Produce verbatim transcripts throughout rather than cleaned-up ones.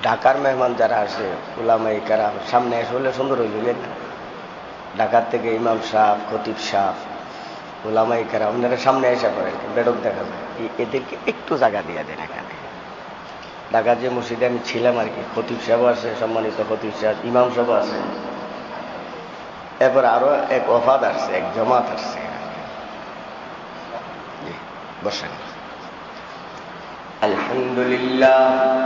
ঢাকার মেহমান যারা আসে উলামায়ে কেরাম সামনে এসে হলে সুন্দর হইল না। ঢাকার থেকে ইমাম সাহেব, খতিব সাহেব, উলামায়ে কেরাম ওনারা সামনে এসে পড়ে বেডক দেখা যায়, এদেরকে একটু জায়গা দিয়ে দেন এখানে। ঢাকার যে মসজিদে আমি ছিলাম আর কি, খতিব সাহেব আছে, সম্মানিত খতিব সাহেব, ইমাম সাহেব আছে, এরপর আরো এক ওফাদ আসছে, এক জমাত আসছে। বসেন। আলহামদুলিল্লাহ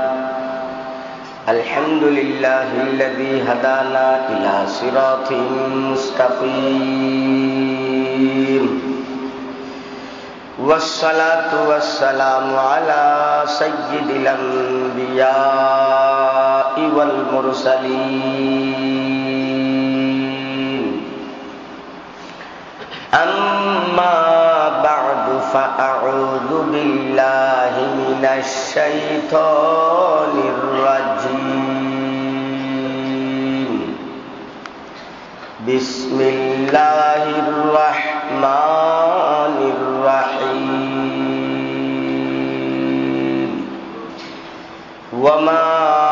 আলহামদুলিল্লাহিল্লাযী হাদানা ইলা সিরাতিন মুস্তাকিম ওয়াসসালাতু ওয়াসসালামু আলা সাইয়্যিদিল আমবিয়াই ওয়াল মুরসালিন। আম্মা বা'দু ফাআউযু বিল্লাহি মিনাশ শাইতানির রাজীম। বিসমিল্লাহির রাহমানির রাহিম। ওয়া মা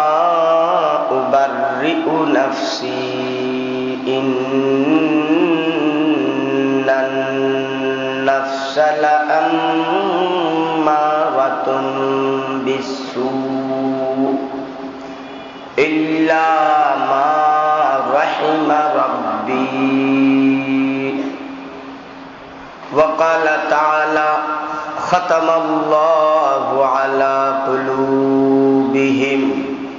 উবাররিউ নাফসি ইন্নান নাফসা লাআম্মারাতুন বিসসূ ইল্লা মা রাহিমা রাব্বী। ওয়া ক্বালা তাআলা খাতামাল্লাহু আলা কুলুবিহিম।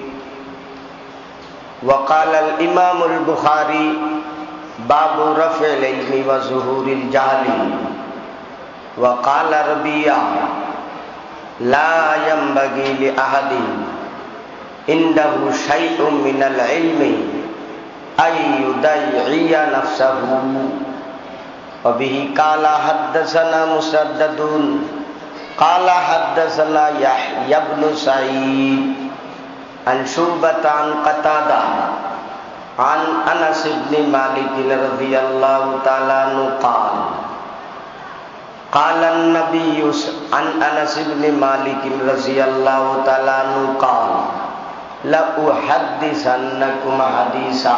ওয়া ক্বালাল ইমামুল বুখারী বাবু রাফিল ইলমি ওয়া যুহুরিল জাহলি। ওয়া ক্বালা রাবিয়া লা ইয়ানবাগি লি আহাদিন ইনদাহু শাইউম মিনাল ইলমি আই ইউদাইয়িয়া নাফসাহু। ওয়া বিহি ক্বালা হাদাসানা মুসাদ্দাদুন ক্বালা হাদাসানা ইয়াহইয়া ইবনু সাঈদ আন শুবাতা আন কাতাদা আন আনাস ইবনে মালিক রাদিয়াল্লাহু তাআলা আনহু ক্বালা قال النبي عن أنس بن مالك رضي الله تعالى عنه قال لا أحدثنكم حديثا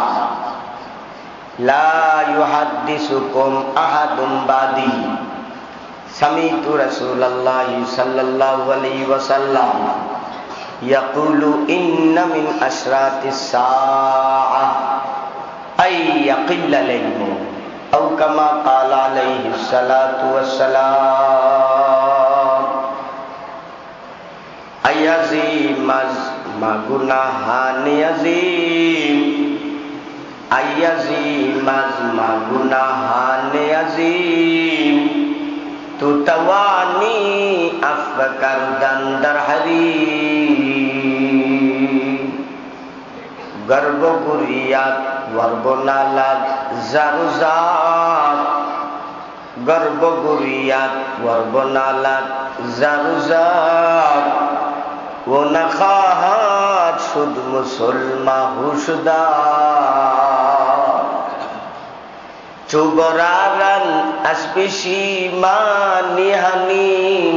لا يحدثكم أحد بعدي سمعت رسول الله صلى الله عليه وسلم يقول إن من أشراط الساعة أن يقل العلم أو كما قال عليه الصلاة والسلام। أيزيم مغناهان يزيم أيزيم مغناهان يزيم تتواني أفكار دندر حريم গর্ভগুরিয়াত গর্ভনালাত জারুজাত গর্ভগুরিয়াত গর্ভনালাত জারুজাত ও নাখাহাত শুদ মুসলমা হুশদার চুবরারান আসপিসি মানিহানি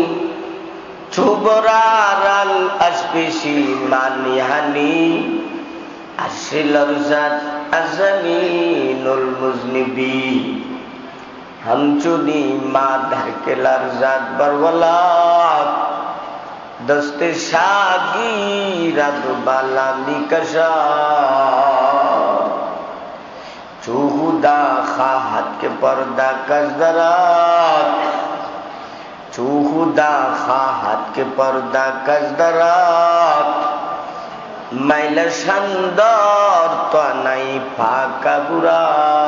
চুবরারান আসপিসি মানিহানি আসিলরজাত আজমিনুল মুজনিবি हमचुनी माधर के लरजात बरवलात दस्ते शागीरा दुबाला निकशा चूहुदा खाहत के पर्दा कजदरात चूहुदा खाहत के पर्दा कजदरात মাইলা শানদার তো নাই ফাঁকা বুড়া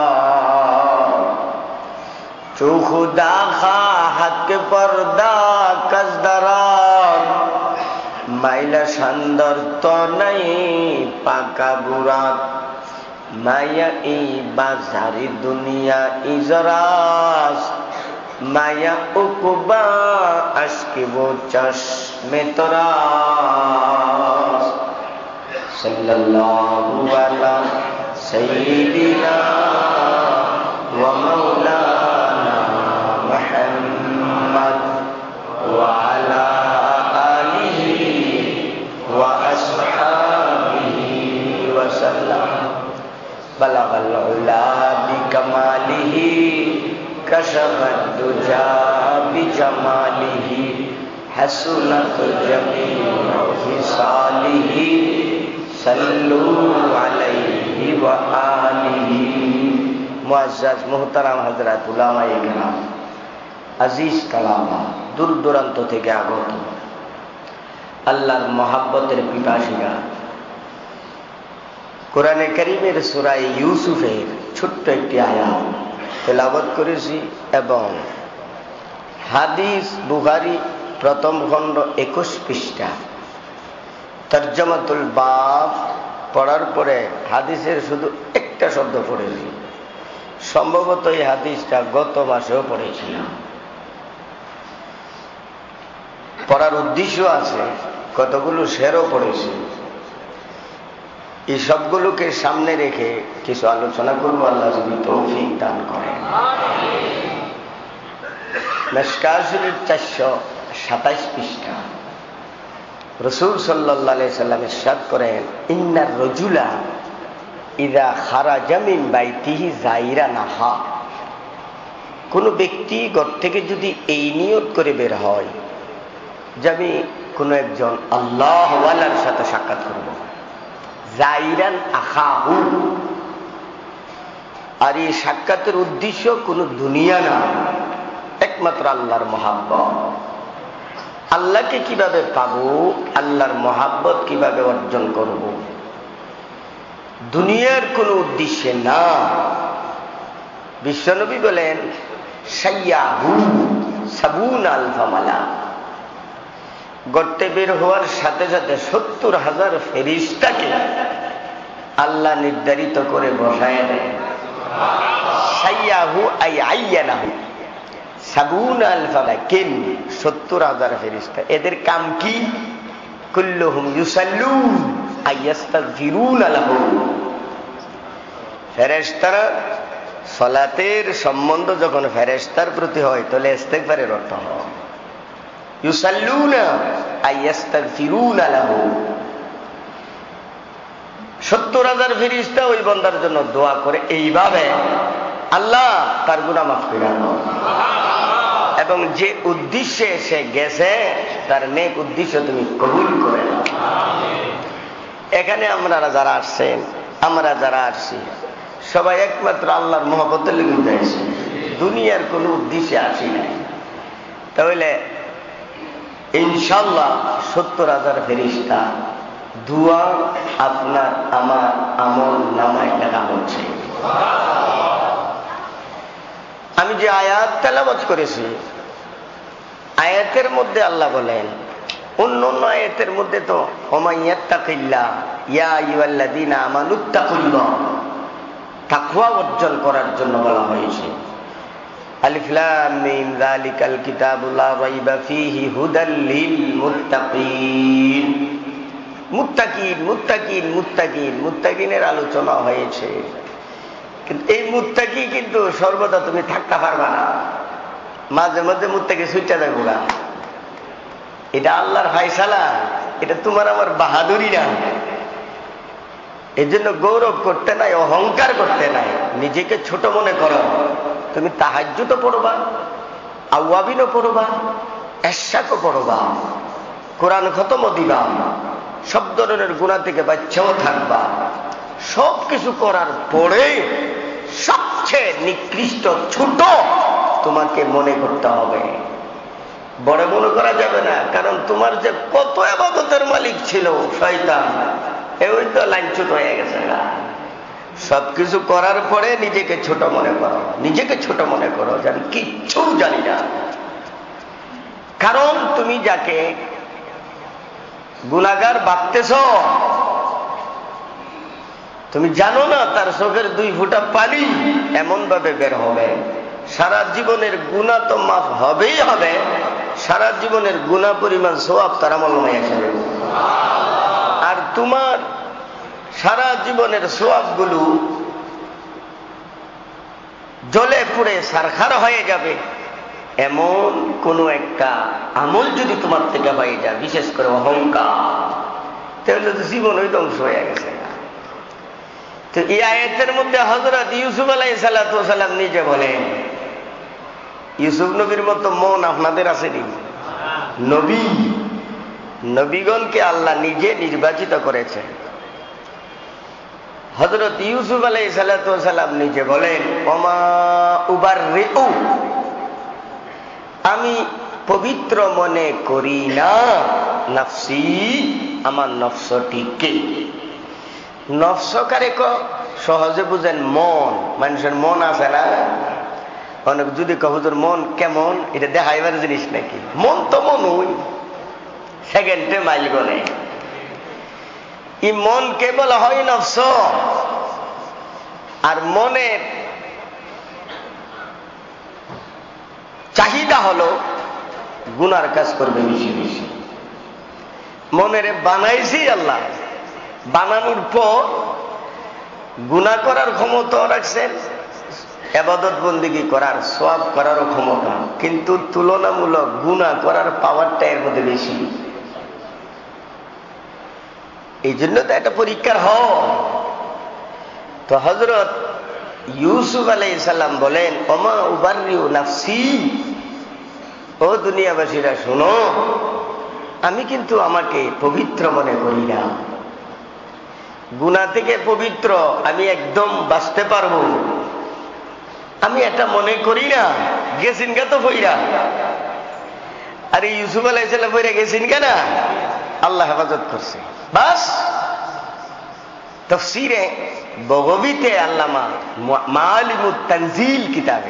চৌখুদা খা হাতকে পর্দা কাজদারার মাইলা শানদার তো নাই পাকা বুড়া মায়া ই বাজারি দুনিয়া ইজরাস মায়া উকুবা আশকে বো চশমে তোরা सल्लल्लाहु अला सय्यिदिना व मौलाना मुहम्मद व अला आलिहि व अस्हाबिहि জামালিহি হাসুনাত জামিউ ফিসালিহি সাল্লু আলাইহি ওয়া আলিহি। মুআজ্জাজ মুহতারাম হযরত উলামায়ে কেরাম, আজিজ কালামা, দূর দূরান্ত থেকে আগত আল্লাহর মহাব্বতের পিপাসীরা, কোরআনে কারীমের সূরা ইউসুফের ছোট্ট একটি আয়াত তেলাওয়াত করেছি এবং হাদিস বুখারী প্রথম খণ্ড একুশ পৃষ্ঠা তরজমাতুল বাব পড়ার পরে হাদিসের শুধু একটা শব্দ পড়েছি। সম্ভবত এই হাদিসটা গত মাসেও পড়েছিলাম। পড়ার উদ্দেশ্য আছে, কতগুলো শেরও পড়েছি। এই সবগুলোকে সামনে রেখে কিছু আলোচনা করবো, আল্লাহ যদি তৌফিক দান করেন। মিশকাত শরীফ চারশো সাতাইশ পৃষ্ঠা রাসূল সাল্লাল্লাহু আলাইহি সাল্লাম ইরশাদ করেন, ইন্নার রাজুলা ইযা খারাজা মিন বাইতিহি যায়রানাহা, কোন ব্যক্তি ঘর থেকে যদি এই নিয়ত করে বের হয় যে আমি কোন একজন আল্লাহ ওয়ালার সাথে সাক্ষাৎ করব, যায়রান আখাহু, আর এই সাক্ষাতের উদ্দেশ্য কোন দুনিয়া না, একমাত্র আল্লাহর মহাব্বত। আল্লাহকে কিভাবে পাবো, আল্লাহর মহাব্বত কিভাবে অর্জন করব, দুনিয়ার কোন উদ্দেশ্যে না। বিশ্বনবী বলেন, সাইয়াহু সাবুন আলফা মালা, গর্তে বের হওয়ার সাথে সাথে সত্তর হাজার ফেরেশতাকে আল্লাহ নির্ধারিত করে বসায় দেয়। সাইয়াহু আই আইয়ানাহু সাবুন আলফা মালাকিন, সত্তর হাজার ফেরেশতা। এদের কাম কি? কুল্লুহুম ইউসাল্লুন আইয়াস্তাগফিরুনা লাহু, ফেরেশতারা সালাতের সম্বন্ধ যখন ফেরেশতার প্রতি হয় তাহলে ইস্তেগফারের অর্থ হয় ইউসাল্লুনা আইয়াস্তাগফিরুনা লাহু। সত্তর হাজার ফেরেশতা ওই বান্দার জন্য দোয়া করে এইভাবে, আল্লাহ তার গুনাহ মাফ করে দাও, এবং যে উদ্দেশ্যে সে গেছে তার নেক উদ্দেশ্য তুমি কবুল করে নাও। এখানে আমরা যারা আসছেন, আমরা যারা আসছি, সবাই একমাত্র আল্লাহর মহব্বতের লেগে যাইছি, দুনিয়ার কোন উদ্দেশ্যে আসি নাই। তাহলে ইনশাআল্লাহ সত্তর হাজার ফেরেশতা দুয়া আপনার আমার আমল নামায় লেখা হচ্ছে। আমি যে আয়াত তেলাওয়াত করেছি, আয়াতের মধ্যে আল্লাহ বলেন, অন্য অন্য আয়াতের মধ্যে তো ওমাইয়াত্তাকিল্লাহ ইয়া আইয়ুহাল্লাযীনা আমানুত্তাকুল্লাহ, তাকওয়া অর্জন করার জন্য বলা হয়েছে। আলিফ লাম মিম যালিকাল কিতাবু লা রাইবা ফীহি হুদাল লিল মুত্তাকিন। মুত্তাকিন মুত্তাকিন মুত্তাকিন মুত্তাকিনের আলোচনা হয়েছে, কিন্তু এই মুত্তাকি কিন্তু সর্বদা তুমি থাকতে পারবা না, মাঝে মাঝে মুত্তাকি ছুটে যাবে না। এটা আল্লাহর ফায়সালা, এটা তোমার আমার বাহাদুরি না। এই জন্য গৌরব করতে নাই, অহংকার করতে নাই, নিজেকে ছোট মনে করো। তুমি তাহাজ্জুদও পড়বা, আওয়াবিনও পড়বা, এশাকও পড়বা, কোরআন খতমও দিবা, সব ধরনের গুনাহ থেকে বাঁচাও থাকবা। সব কিছু করার পরে সবচেয়ে নিকৃষ্ট ছোট তোমাকে মনে করতে হবে, বড় মনে করা যাবে না। কারণ তোমার যে কত ইবাদতের মালিক ছিল শয়তান, এই তো লাইন ছোট হয়ে গেছে না। সবকিছু করার পরে নিজেকে ছোট মনে করো, নিজেকে ছোট মনে করো যে আমি কিচ্ছু জানি না। কারণ তুমি যাকে গুনাহগার ভাবতেছ, তুমি জানো না তার চোখের দুই ফোঁটা পানি এমন ভাবে বের হবে, সারা জীবনের গুনাহ তো মাফ হবেই হবে, সারা জীবনের গুনাহ পরিমাণ সওয়াব তার আমলনামায় আসবে। আর তোমার সারা জীবনের সওয়াবগুলো জ্বলে পুড়ে ছারখার হয়ে যাবে। এমন কোন একটা আমল যদি তোমার থেকে হয়ে যায়, বিশেষ করে অহংকার, তাহলে তো জীবনই ধ্বংস হয়ে গেছে। তো এই আয়াতের মধ্যে হযরত ইউসুফ আলাইহিস সালাতু ওয়াস সালাম নিজে বলেন, ইউসুফ নবীর মতো মন আপনাদের আসেনি? নবী নবীগণকে আল্লাহ নিজে নির্বাচিত করেছেন। হযরত ইউসুফ আলাইহিস সালাতু ওয়াস সালাম নিজে বলেন, ওমা উবাররিউ, আমি পবিত্র মনে করি না নফসি, আমার নফসটিকে। নফস কারে ক সহজে বুঝেন, মন। মানুষের মন আছে না? অনেক যদি কহুজুর মন কেমন, এটা দেখাইবার জিনিস নাকি? মন তো মনই, সেকেন্ডে মাইল গনে। ই মনকে বলা হয় নফস। আর মনের চাহিদা হলো গুনার কাজ করবে বেশি বেশি। মনের বানাইছি আল্লাহ, বানানোর পর গুনাহ করার ক্ষমতা রাখছেন, ইবাদত বন্দেগী করার, সওয়াব করারও ক্ষমতা, কিন্তু তুলনামূলক গুনাহ করার পাওয়ারটা এর মধ্যে বেশি। এই জন্য তো একটা পরীক্ষার হয়। তো হযরত ইউসুফ আলাইহিস সালাম বলেন, ওমা উবাররিউ নাফসি, ও দুনিয়াবাসীরা শোনো, আমি কিন্তু আমাকে পবিত্র মনে করি না। গুনাহ থেকে পবিত্র আমি একদম বাঁচতে পারবো, আমি এটা মনে করি না। গেছেন কে তো ফইরা? আরে ইউসুফ আলাইহিস সালাম ফইরা গেছেন কেন? আল্লাহ হেফাজত করছে, বাস। তাফসীরে বগবীতে আল্লামা মাআলিমুত তানজিল কিতাবে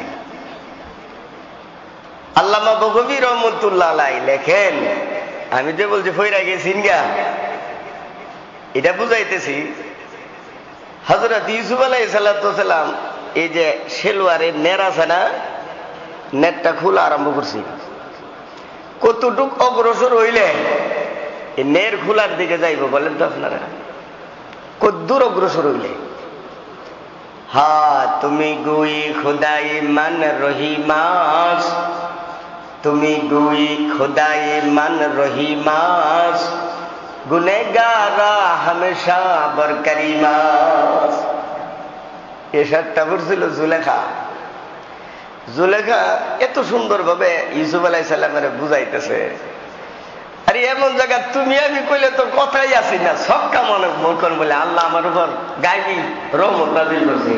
আল্লামা বগবী রহমাতুল্লাহ আলাইহি লেখেন, আমি যে বলছি ফইরা গেছেন গা, এটা বুঝাইতেছি হযরত ইউসুফ আলাইহিস সালাম এই যে সেলুয়ারের নেট আছে না, নেটটা খোলা আরম্ভ করছি। কতটুক অগ্রসর হইলে এই নেট খোলার দিকে যাইব বলেন তো আপনারা? কদ্দূর অগ্রসর হইলে? হা তুমি গুই খুদাই মান রহিমাস, তুমি গুই খুদাই মান রহিমাস, গুনেগারা হামেশা বরকরিমাস। এসবটা পড়ছিল জুলেখা। জুলেখা এত সুন্দর ভাবে ইউসুফ আলাইহিস সালামের বুঝাইতেছে। আরে এমন জায়গা তুমি আমি কইলে তো কথাই আসি না, সব কামন মন বলে আল্লাহ আমার উপর গাইবি রহমত নাযিল করছে।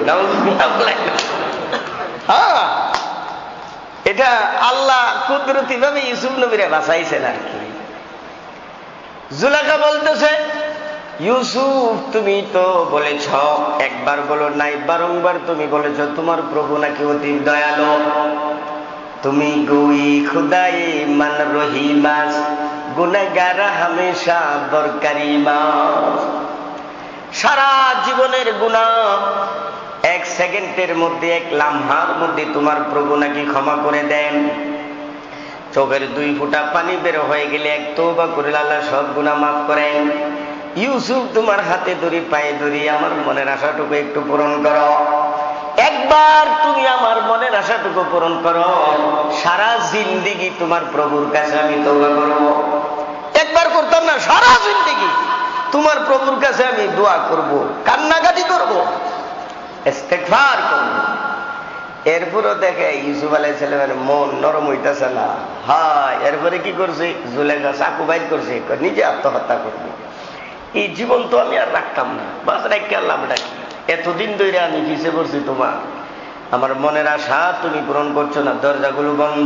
হ্যাঁ, এটা আল্লাহ কুদরতি ভাবে ইউসুফ নবীরে বাঁচাইছেন আর কি। জুলেখা বলতেছে, ইউসুফ তুমি তো বলেছ, একবার বলো নাই বারংবার তুমি বলেছ তোমার প্রভু নাকি অতি দয়ালু। তুমি গুই খুদাই মান রহিমাস, গুনাহগার হামেশা বরকরিমাস। সারা জীবনের গুনাহ এক সেকেন্ডের মধ্যে, এক লামহার মধ্যে তোমার প্রভু নাকি ক্ষমা করে দেন। চোখের দুই ফোঁটা পানি বের হয়ে গেলে এক তওবা করে আল্লাহ সব গুনাহ মাফ করেন। ইউসুফ তোমার হাতে ধরি পায়ে ধরি আমার মনের আশাটুকু একটু পূরণ করো। একবার তুমি আমার মনের আশাটুকু পূরণ করো, সারা জিন্দেগি তোমার প্রভুর কাছে আমি তওবা করব। একবার করতাম না, সারা জিন্দেগি তোমার প্রভুর কাছে আমি দোয়া করব, কান্নাকাটি করব, ইস্তেগফার করব। এরপরও দেখে ইউসুফ আলাইহিস সালামের মন নরম হইতেছে না। হ্যাঁ, এরপরে কি করছে? জুলেখা চাকু বাইর করছে, নিজে আত্মহত্যা করবে। এই জীবন তো আমি আর রাখতাম না, বাস রাখতে আল্লাহ ডাকি। এতদিন ধরে আমি পিছিয়ে পড়ছি, তোমার আমার মনের আশা তুমি পূরণ করছো না, দরজাগুলো বন্ধ।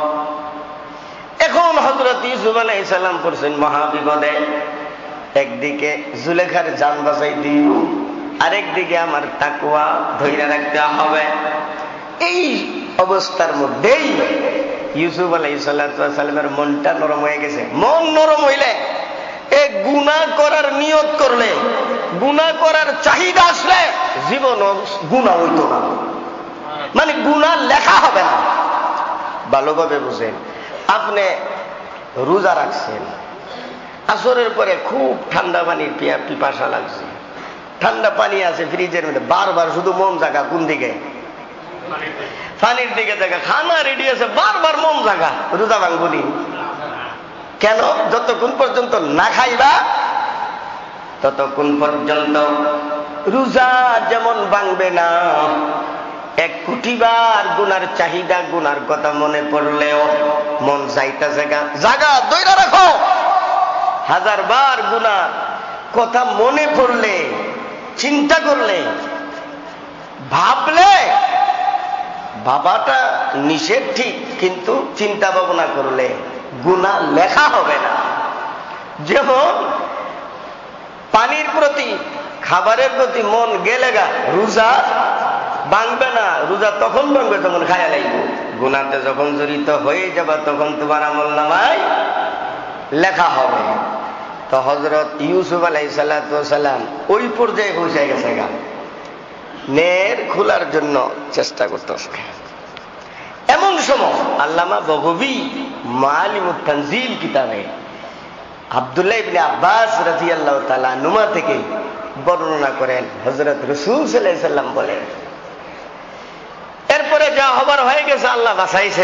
এখন হযরত ইউসুফ আলাইহিস সালাম পড়ছেন মহাবিপদে। একদিকে জুলেখার জান বাঁচাই দিও, আরেকদিকে আমার তাকওয়া ধৈর্য রাখতে হবে। এই অবস্থার মধ্যেই ইউসুফ আলাইহিস সালামের মনটা নরম হয়ে গেছে। মন নরম হইলে, এ গুনাহ করার নিয়ত করলে, গুনাহ করার চাহিদা আসলে জীবন গুনাহ হইতো না, মানে গুনাহ লেখা হবে না। ভালোভাবে বুঝেন, আপনি রোজা রাখছেন, আসরের পরে খুব ঠান্ডা পানির পিপাসা লাগছে, ঠান্ডা পানি আছে ফ্রিজের মধ্যে, বারবার শুধু মন জাগা কোন দিকে? পানির দিকে জায়গা। খানা রেডি আছে, বারবার মন জাগা, রোজা ভাঙবনি কেন? যতক্ষণ পর্যন্ত না খাইবা ততক্ষণ পর্যন্ত রোজা যেমন ভাঙবে না, এক কোটি বার গুনার চাহিদা, গুনার কথা মনে পড়লেও মন চাইতেছে গা, জাগা দইরা রাখো। হাজার বার গুনার কথা মনে পড়লে, চিন্তা করলে, ভাবলে, ভাবাটা নিষেধ ঠিক, কিন্তু চিন্তা ভাবনা করলে গুনাহ লেখা হবে না। যেমন পানির প্রতি, খাবারের প্রতি মন গেলে গা রোজা ভাঙবে না। রোজা তখন ভাঙবে তখন খায়া লাগবে। গুনাতে যখন জড়িত হয়ে যাবে তখন তোমার আমলনামায় লেখা হবে। তো হযরত ইউসুফ আলাইহিস সালাম ওই পর্যায়ে পৌঁছে গেছে গা, নের খোলার জন্য চেষ্টা করতেছে। এমন সময় আল্লামা বগবী মাআলিমুত তানজিল কিতাবে আব্দুল্লাহ ইবনে আব্বাস রাদিয়াল্লাহু তাআলা আনহুমা থেকে বর্ণনা করেন, হযরত রাসূল সাল্লাল্লাহু আলাইহি সাল্লাম বলেন, এরপরে যা হবার হয়ে গেছে আল্লাহ বাঁচাইছে।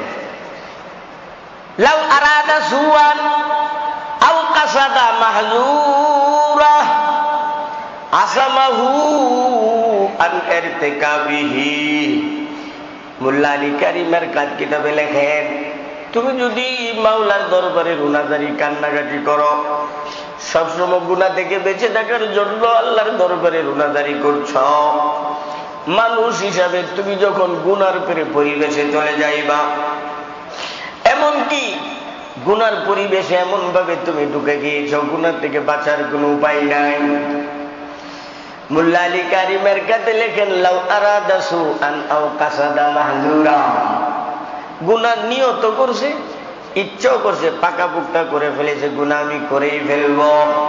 লাউ আরাদা সুআন আও কাসাদা মাহজুরা আসামাহু আন ইরতিকাবিহি। মোল্লা আলী কারিমের কাজ কিতাবে লেখেন, তুমি যদি মাওলার দরবারে রুনাজারি কান্নাকাটি করো, সবসময় গুনাহ থেকে বেঁচে থাকার জন্য আল্লাহর দরবারে রুনাজারি করছ, মানুষ হিসাবে তুমি যখন গুনার পরে পরিবেশে চলে যাইবা, এমনকি গুনার পরিবেশে এমন ভাবে তুমি ঢুকে গিয়েছ, গুনার থেকে বাঁচার কোনো উপায় নাই। মোল্লা আলী কারিমের কাছে লেখেন, লাউ আরাদা সুআন আও কাসাদা মাহজুরা, গুনাহ নিয়ত করছে, ইচ্ছাও করছে, পাকা পুক্তা করে ফেলেছে, গুনাহ আমি করেই ফেলব।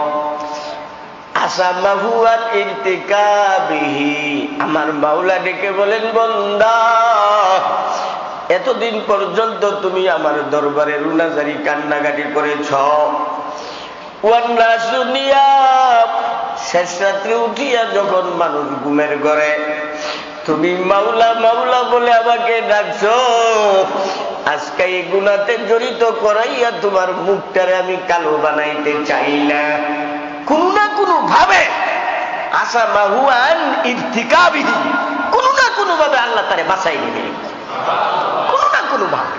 আসামাহু আন ইরতিকাবিহি, আমার মাওলা ডেকে বলেন, বান্দা এতদিন পর্যন্ত তুমি আমার দরবারে রুনাজারি কান্নাকাটি করেছ, ওয়ান্নাসু নিয়াম, শেষ রাত্রে উঠিয়া যখন মানুষ ঘুমের ঘরে তুমি মাওলা মাওলা বলে আমাকে ডাকছো, আজকে এই গুনাতে জড়িত করাইয়া তোমার মুখটারে আমি কালো বানাইতে চাই না। কোন না কোনো ভাবে আসা মাহুয়ান ইরতিকাবিহি, কোন না কোনো ভাবে আল্লাহ তারে বাঁচাই নেবে, কোন না কোনো ভাবে।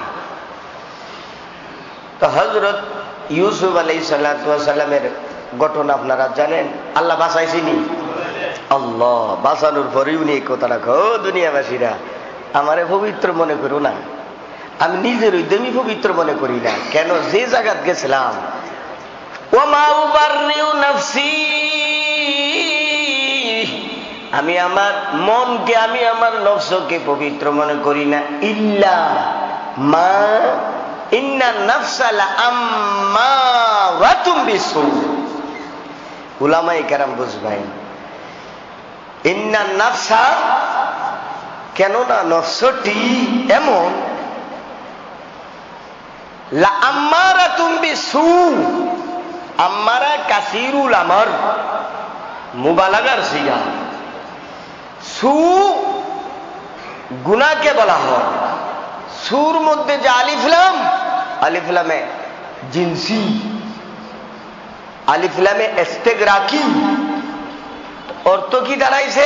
তো হযরত ইউসুফ আলাইহিস সালাতু ওয়াস সালামের ঘটনা আপনারা জানেন, আল্লাহ বাঁচাইছিনি। আল্লাহ বাঁচানোর পরেই উনি এই কথাটা কো, দুনিয়াবাসীরা আমারে পবিত্র মনে করো না, আমি নিজের উদ্যমী পবিত্র মনে করি না। কেন? যে জায়গাত গেছিলাম, ওমা উবাররিউ নাফসি, আমি আমার মনকে, আমি আমার নফসকে পবিত্র মনে করি না। ইল্লা মা ইন্না নাফসা লাআম্মারাতুম বিসু, উলামায়ে কেরাম বুঝবেন, ইন্না নাফসা, কেননা নফসটি এমন, লাআম্মারাতুম বিসু, আম্মারা কাসিরুল আমর, মুবালাগার সিগা। সু গুনাহকে বলা হয়। সুর মধ্যে যে আলিফ লাম, আলিফ লামে জিনসি, আলিফ লামে ইস্তিগরাকি, অর্থ কি দাঁড়াইছে?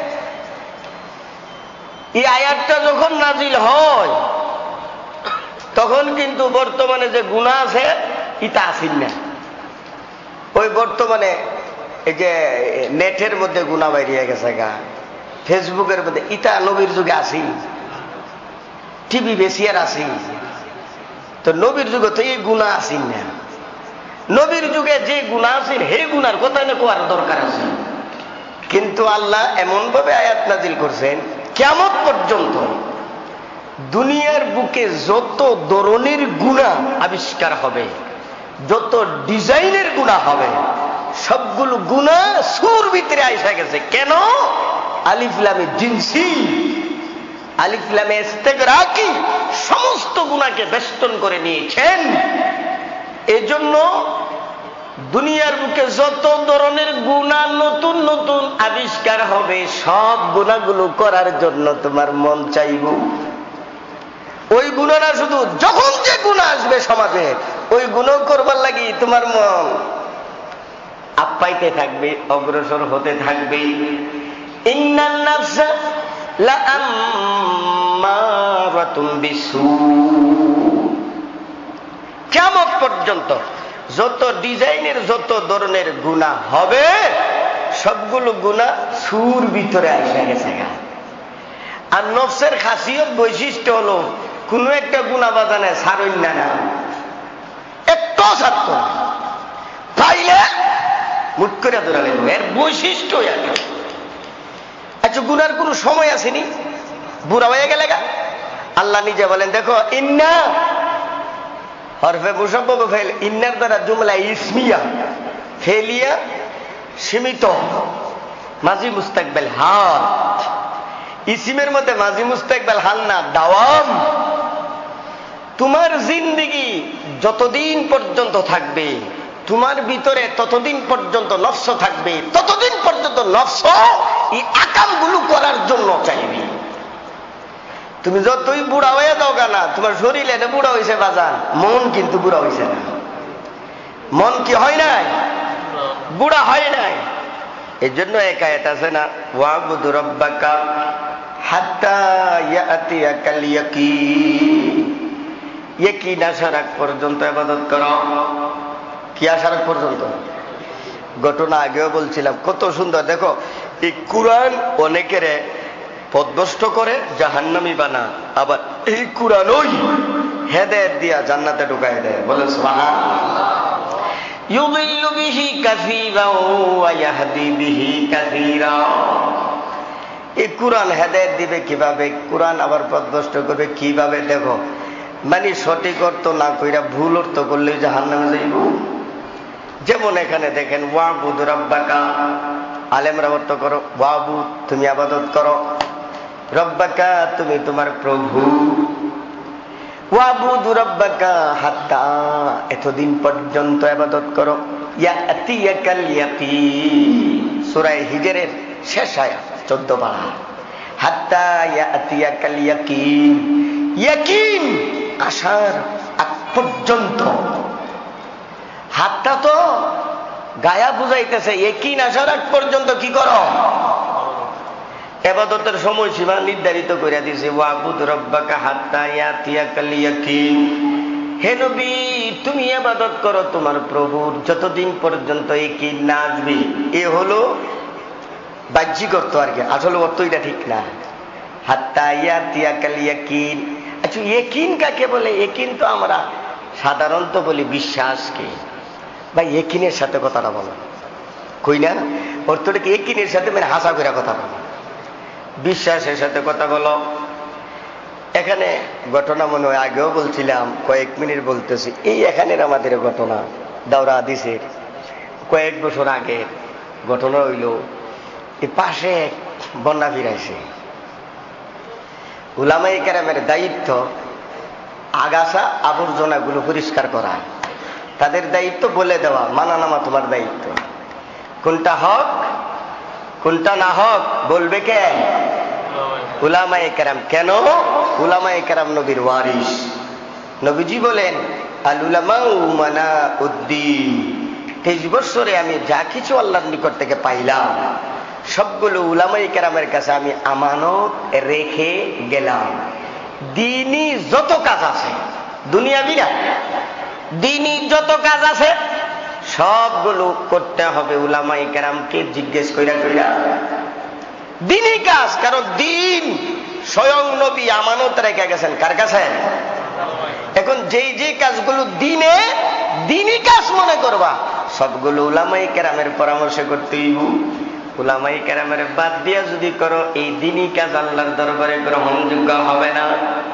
এই আয়াতটা যখন নাজিল হয় তখন কিন্তু বর্তমানে যে গুনাহ আছে ইটা আসিল না। ওই বর্তমানে এই যে নেটের মধ্যে গুনাহ বাইরিয়ে গেছে গা, ফেসবুকের মধ্যে, ইটা নবীর যুগে আসি, টিভি বেশি আর আসি। তো নবীর যুগে তো এই গুনাহ আসিল না। নবীর যুগে যে গুনাহ আসিল হে গুনার কথা না কোয়ার দরকার আছে। কিন্তু আল্লাহ এমন ভাবে আয়াত নাজিল করছেন, কিয়ামত পর্যন্ত দুনিয়ার বুকে যত ধরনের গুনাহ আবিষ্কার হবে, যত ডিজাইনের গুনাহ হবে, সবগুলো গুনাহ সুর ভিতরে আইসা গেছে। কেন? আলিফ লামে জিনসি, আলিফ লামে ইস্তিগরাকি, সমস্ত গুনাহকে বেষ্টন করে নিয়েছেন। এজন্য দুনিয়ার বুকে যত ধরনের গুনাহ নতুন নতুন আবিষ্কার হবে, সব গুনাহগুলো করার জন্য তোমার মন চাইব। ওই গুনাহটা শুধু যখন যে গুনাহ আসবে সমাজে, ওই গুনাহ করবার লাগি তোমার মন আপ্যাইতে থাকবে, অগ্রসর হতে থাকবে। ইন্নান নাফসা লাআম্মারাতুম বিসু। কিয়ামত পর্যন্ত যত ডিজাইনের যত ধরনের গুনাহ হবে সবগুলো গুনাহ সুর ভিতরে আসে গেছে। আর নফসের খাসিয়ত বৈশিষ্ট্য হলো কোন একটা গুনাহ বাজানে ছাড়ইন না না, একটু ছাড়ত পাইলে মুট করে ধরালে এর বৈশিষ্ট্য। আচ্ছা গুনার কোন সময় আসেনি, বুড়া হয়ে গেলে গা। আল্লাহ নিজে বলেন দেখো ইন্না হরফে মুসাব্বব ফেল, ইন্নার দ্বারা জুমলা ইসমিয়া ফেলিয়া সীমিত, মাজি মুস্তাকবেল হাল। ইসিমের মধ্যে মাজি মুস্তাকবেল হাল না, দাওয়াম। তোমার জিন্দেগি যতদিন পর্যন্ত থাকবে, তোমার ভিতরে ততদিন পর্যন্ত নফস থাকবে, ততদিন পর্যন্ত নফস এই আকামগুলো করার জন্য চাইবে। তুমি যতই বুড়া হয়ে যাও না, তোমার শরীর এটা বুড়া হয়েছে বাজান, মন কিন্তু বুড়া হয়েছে না। মন কি হয় নাই? বুড়া হয় নাই। এই জন্য এক আয়াত আছে না, ওয়াবুদু রাব্বাকা হাত্তা ইয়াতিয়াকাল ইয়াকিন। ইয়াকিন আসার আগ পর্যন্ত ইবাদত করো। কি আসার আগ পর্যন্ত? ঘটনা আগেও বলছিলাম, কত সুন্দর। দেখো এই কোরআন অনেকের পথভ্রষ্ট করে জাহান্নামী বানা, আবার এই কোরআন ওই হেদায়েত দিয়া জান্নাতে ঢুকায় দেয়। বলেন সুবহানাল্লাহ। ইউদিল্লু বিহি কাসীরা ওয়া ইয়াহদি বিহি কাসীরা। এই কোরআন হেদায়েত দিবে কিভাবে, কোরআন আবার পথভ্রষ্ট করবে কিভাবে? দেখো মানে সঠিক অর্থ না কইরা ভুল অর্থ করলে জাহান্নামে যাইব। যেমন এখানে দেখেন ওয়াবুদ রাব্বাকা, আলেমরা অর্থ করো ওয়াবু তুমি ইবাদত করো, রব্বাকা তুমি তোমার প্রভু, ওয়াবুদ রাব্বাকা হাত্তা এতদিন পর্যন্ত ইবাদত করো, ইয়াতিয়াকাল ইয়াকিন। সূরা হিজরের শেষ আয়াত চোদ্দ পারা। হাত্তা ইয়াতিয়াকাল ইয়াকিন, ইয়াকিন আসার আগ পর্যন্ত। হাতটা তো গায়া বুঝাইতেছে, ইয়াকিন আসার আগ পর্যন্ত কি করো? ইবাদতের সময়সীমা নির্ধারিত করে দিয়েছে, ওয়াবুদ রাব্বাকা হাত্তা ইয়াতিয়াকাল ইয়াকিন। হে নবী তুমি ইবাদত করো তোমার প্রভুর যতদিন পর্যন্ত ইয়াকিন না আসবে। এ হলো বাহ্যিক অর্থ আর কি, আসলে অর্থ এটা ঠিক না। হাত্তা ইয়াতিয়াকাল ইয়াকিন। আচ্ছা ইয়াকিন কাকে বলে? ইয়াকিন তো আমরা সাধারণত বলি বিশ্বাসকে। ভাই ইয়াকিনের সাথে কথাটা বলো, কই না? অর্থটা কি? ইয়াকিনের সাথে মানে হাসা করে কথা বলো, বিশ্বাসের সাথে কথা বলো। এখানে ঘটনা মনে হয় আগেও বলছিলাম, কয়েক মিনিট বলতেছি। এই এখানের আমাদের ঘটনা দাওরা হাদিসের কয়েক বছর আগে ঘটনা হইল। এই পাশে বন্যা ফিরাইছে। উলামায়ে কেরামের দায়িত্ব আগাছা আবর্জনাগুলো পরিষ্কার করা, তাদের দায়িত্ব বলে দেওয়া, মানা নামা তোমার দায়িত্ব। কোনটা হক কোনটা না হক বলবে কে? উলামায়ে কেরাম। কেন? উলামায়ে কেরাম নবীর ওয়ারিস। নবীজি বলেন আল উলামাউ মানাউদ্দিন। তেইশ বছরে আমি যা কিছু আল্লাহর নিকট থেকে পাইলাম সবগুলো উলামায়ে কেরামের কাছে আমি আমানত রেখে গেলাম। দিনই যত কাজ আছে, দুনিয়াবি না, দিনই যত কাজ আছে সবগুলো করতে হবে উলামায়ে কেরামকে জিজ্ঞেস কইরা কইরা। দিনই কাজ, কারণ দিন স্বয়ং নবী আমানত রেখে গেছেন কার কাছে? এখন যেই যে কাজগুলো দিনে দিনই কাজ মনে করবা সবগুলো উলামায়ে কেরামের পরামর্শ করতে হইব। উলামায়ে কেরামের বাদ দিয়া যদি করো এই দিনই কাজ আল্লাহর দরবারে গ্রহণযোগ্য হবে না।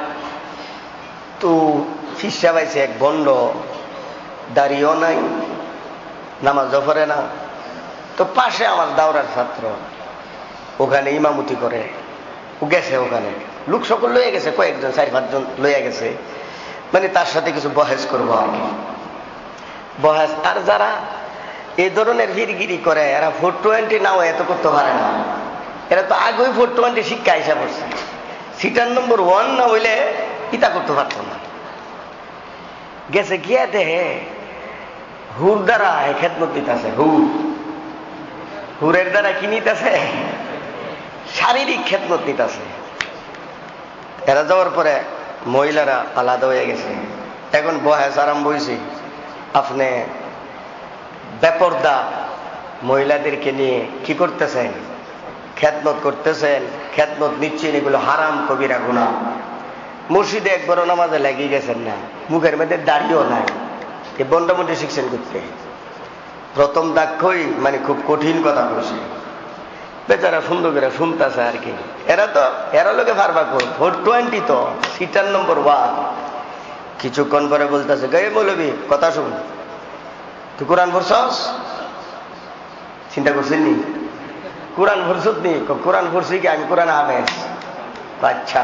তো শিষ্যা পাইছে এক ভণ্ড, দাড়িও নাই, নামাজও পড়ে না। তো পাশে আমার দাওরার ছাত্র, ওখানে ইমামতি করে, ও গেছে ওখানে, লোক সকল লইয়া গেছে, কয়েকজন চার পাঁচজন লইয়া গেছে, মানে তার সাথে কিছু বহেস করবো আর কি। বহেস আর যারা এই ধরনের ভিড়গিরি করে এরা ফোর টোয়েন্টি নাও এত করতে পারে না। এরা তো আগেই ফোর টোয়েন্টি শিক্ষা হিসাব করছে, সিটার নম্বর ওয়ান না হইলে ইতা করতে পারত না। গেছে গিয়া দেহে হুর দ্বারা খেদমত দিতেছে, হুর হুরের দ্বারা কি নিতেছে? শারীরিক খেদমত দিতেছে। এরা যাওয়ার পরে মহিলারা আলাদা হয়ে গেছে। এখন বয়স আরম্ভ হয়েছে। আপনি বেপরদা মহিলাদেরকে নিয়ে কি করতেছেন? খেদমত করতেছেন, খেদমত নিচ্ছেন, এগুলো হারাম কবিরা গুনাহ। মসজিদে একবারও নামাজে লেগে গেছেন না, মুখের মধ্যে দাড়িও নাই, এই বন্ডামন্ডি শিখছেন করতে। প্রথম দাক্ষই মানে খুব কঠিন কথা বলছে, বেচারা সুন্দর করে শুনতেছে আর কি। এরা তো এরা লোকে পারবা কর, ভোট টোয়েন্টি তো সিটার নম্বর ওয়ান। কিছুক্ষণ পরে বলতেছে, গে মৌলবি কথা শুন, তুই কোরআন পড়ছস? চিন্তা করছেন নি? কোরআন পড়ছত নি? কোরআন পড়ছি কি? আমি কোরআন হাফেজ। আচ্ছা,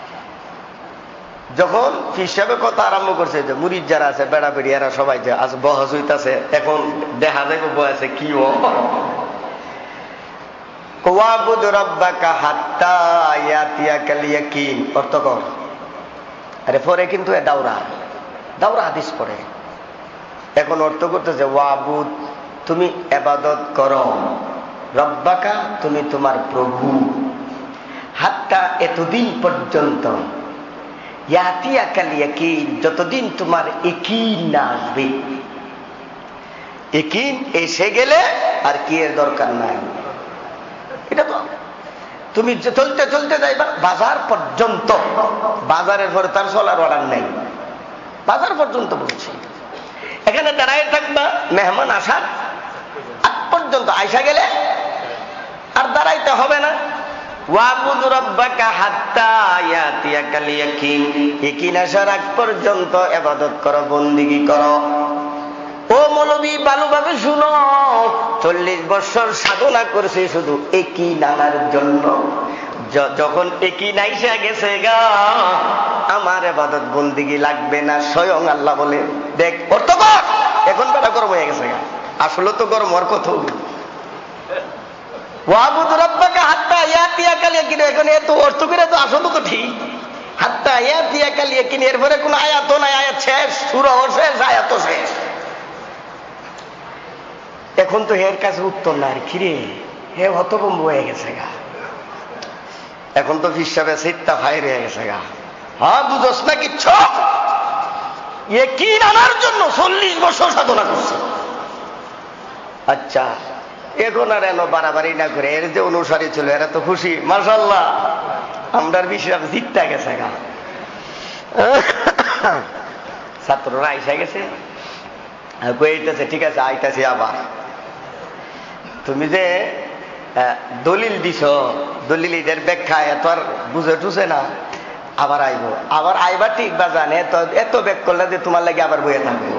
যখন হিসাবে কথা আরম্ভ করছে যে মুরিদ যারা আছে বেড়া বেড়ি এরা সবাই যে আজ বহস হইতাছে, এখন দেখা যাবে বয়সে কি ও ওয়াবুদ রাব্বাকা হাত্তা ইয়াতিয়াকাল ইয়াকিন। অর্থ কর। আরে পরে কিন্তু এ দাওরা দাওরা হাদিস পড়ে। এখন অর্থ করতেছে ওয়াবুদ, তুমি ইবাদত করো, রব্বাকা তুমি তোমার প্রভু, হাত্তা এতদিন পর্যন্ত, ইয়াতিয়াকাল ইয়াকিন যতদিন তোমার ইয়াকিন না আসবে। ইয়াকিন এসে গেলে আর কি এর দরকার নাই। এটা তো তুমি চলতে চলতে যাইবা বাজার পর্যন্ত, বাজারের পরে তার চলার অর্ডার নেই, বাজার পর্যন্ত বলছি। এখানে দাঁড়ায় থাকবা মেহমান আসার আগ পর্যন্ত, আইসা গেলে আর দাঁড়াইতে হবে না। ওয়াবুদ রাব্বাকা হাত্তা ইয়াতিয়াকাল ইয়াকিন, ইয়াকিন আসার আগ পর্যন্ত ইবাদত করো, বন্দেগী করো। ও মৌলবী ভালোভাবে শুনো, চল্লিশ বছর সাধনা করছে শুধু একই নানার জন্য। যখন একই নাইসা গেছে গা, আমার ইবাদত বন্দেগী লাগবে না, স্বয়ং আল্লাহ বলে দেখ অর্থ কর। এখন বেলা গরম হয়ে গেছে গা, আসলে তো গরম হওয়ার কথা। ওয়াবুদ রাব্বাকা হাত্তা ইয়াতিয়াকাল ইয়াকিন, এখন এত অর্থ করে তো আসলে তো ঠিক। হাত্তা ইয়াতিয়াকাল ইয়াকিন, এরপরে কোন আয়াত নাই, আয়াত শেষ, সূরা শেষ, আয়াত শেষ। এখন তো এর কাছে উত্তর না, আর কিরে হে হতভম্ব হয়ে গেছে গা। এখন তো হিসাবে চিত্তা ফাইর হয়ে গেছে গা। হ্যাঁ বুঝোস না কিচ্ছু? ইয়াকিন আনার জন্য চল্লিশ বছর সাধনা করছে। আচ্ছা, এখন আর এন বাড়াবাড়ি না করে এর যে অনুসারী ছিল এরা তো খুশি, মাশাআল্লাহ আমরার বিশ্বাস জিততে গেছে গা। ছাত্ররা আইসা গেছে, কইতেছে ঠিক আছে আইতাছি আবার। তুমি যে দলিল দিছ, দলিল এদের ব্যাখ্যা এত আর বুঝে টুছে না, আবার আইব। আবার আইবা ঠিক বা জানে এত এত ব্যাক করলে যে তোমার লাগে আবার বইয়ে থাকবো,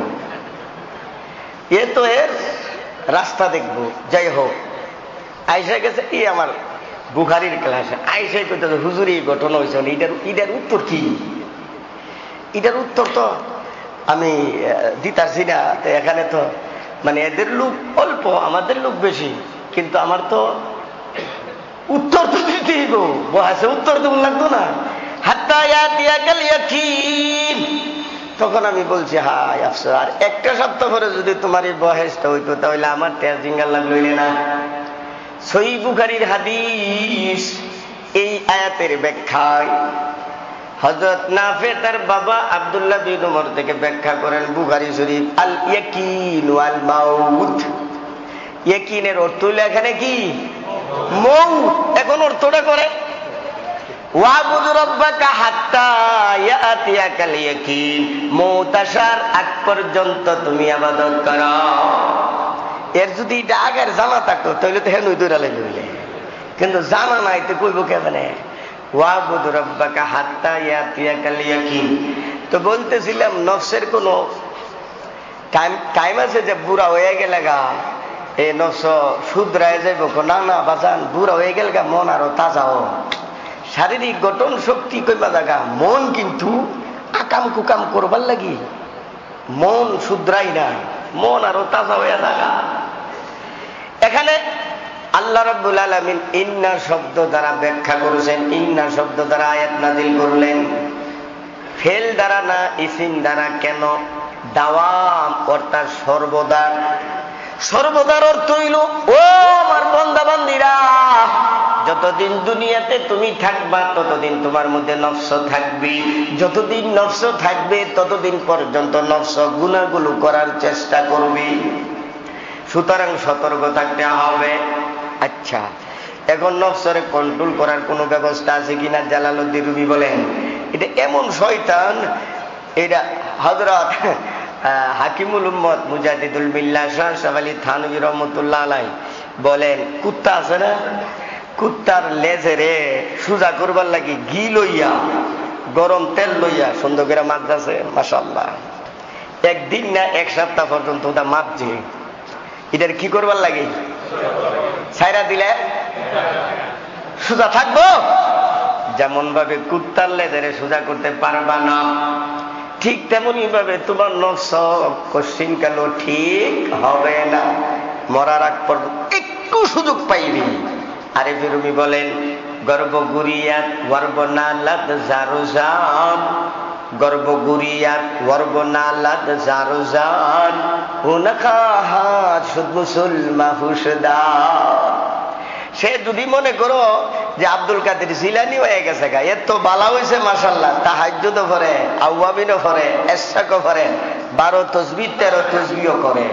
এ তো এর রাস্তা দেখবো। যাই হোক, আইসা গেছে ই আমার বুখারীর ক্লাসে, আইসাই কইতেছে হুজুরি ঘটনা হয়েছে, এটার এটার উত্তর কি? এটার উত্তর তো আমি দিতারছি না। এখানে তো মানে এদের লোক অল্প, আমাদের লোক বেশি, কিন্তু আমার তো উত্তর তো দিতে হইব, বহাসে উত্তর দেব লাগতো না। হাত্তা ইয়াতিয়াকাল ইয়াকিন, তখন আমি বলছি হাই আফসোস, আর একটা সপ্তাহ পরে যদি তোমার এই বয়সটা হইতো তাহলে আমার তেজ জিঙ্গাল লাগলো না। সহিহ বুখারীর হাদিস, এই আয়াতের ব্যাখ্যায় হযরত নাফে তার বাবা আব্দুল্লাহ বিন উমর থেকে ব্যাখ্যা করেন বুখারী শরীফ, আল ইয়াকিন ওয়াল মাউত। ইয়াকিনের অর্থ হলো এখানে কি? মউত। এখন অর্থটা করে ওয়াবুদ রাব্বাকা হাত্তা ইয়াতিয়াকাল ইয়াকিন, মউত আসার আগ পর্যন্ত তুমি ইবাদত করো। এর যদি এটা আগের জানা থাকতো তাহলে তো হেনুই দৌড়া লাগবে, কিন্তু জানা নাই তো কইব কেমনে? ওয়াবুদ রাব্বাকা হাত্তা ইয়াতিয়াকাল ইয়াকিন। তো বলতেছিলাম নফসের কোন টাইম আছে যে বুড়া হয়ে গেলে গা এ নফস শুধরায় যাইব? না না বাজান, বুড়া হয়ে গেলে গা মন আরো তাজাও, শারীরিক গঠন শক্তি কইবা জায়গা, মন কিন্তু আকাম কুকাম করবার লাগি মন শুধরাই না, মন আরো তাজা হয়ে জায়গা। এখানে আল্লাহ রাব্বুল আলামিন ইন্না শব্দ দ্বারা ব্যাখ্যা করেছেন, ইন্না শব্দ দ্বারা আয়াত নাজিল করলেন। ফেল দ্বারা না ইসিম দ্বারা কেন? দাওয়াম অর্থাৎ সর্বদা। সর্বদার অর্থ হইল ও আমার বান্দা বান্দীরা যতদিন দুনিয়াতে তুমি থাকবা ততদিন তোমার মধ্যে নফস থাকবে, যতদিন নফস থাকবে ততদিন পর্যন্ত নফস গুনাহগুলো করার চেষ্টা করবে। সুতরাং সতর্ক থাকতে হবে। আচ্ছা, এখন নফসরে কন্ট্রোল করার কোনো ব্যবস্থা আছে কিনা? জালালউদ্দিন রুমি বলেন এটা এমন শয়তান, এটা হযরত হাকিমুল উম্মত মুজাদ্দিদুল মিল্লাহ শাহ শাহ আলী থানভী রহমাতুল্লাহ আলাইহি বলেন, কুত্তা আছে না, কুত্তার লেজেরে সুজা করবার লাগি ঘি লইয়া গরম তেল লইয়া সুন্দর করে মাপছে, মাশাআল্লাহ। একদিন না এক সপ্তাহ পর্যন্ত ওটা মাপছে। এটার কি করবার লাগে? ছাইরা দিলে সোজা থাকবো। যেমন ভাবে কুত্তার লেজেরে সোজা করতে পারবা না, ঠিক তেমনি ভাবে তোমার নফস কোশ্চিন কাল ঠিক হবে না। মরার আগ পর্যন্ত একটু সুযোগ পাইবি। আরে ফিরুমি বলেন, গর্বগুরিয়াত ওয়ারবনালাত জারুজান, গর্বগুরিয়াত ওয়ারবনালাত জারুজান, হুনাকাহা শুদ মুসলমা হুশদা। সে যদি মনে করো যে আব্দুল কাদের জিলানী হয়ে গেছে গা, এর তো বালা হয়েছে মাশাআল্লাহ, তাহাজ্জুদও করে, আওয়াবিনও করে, এশরাকও করে, বারো তসবিহ তেরো তসবিহও করে,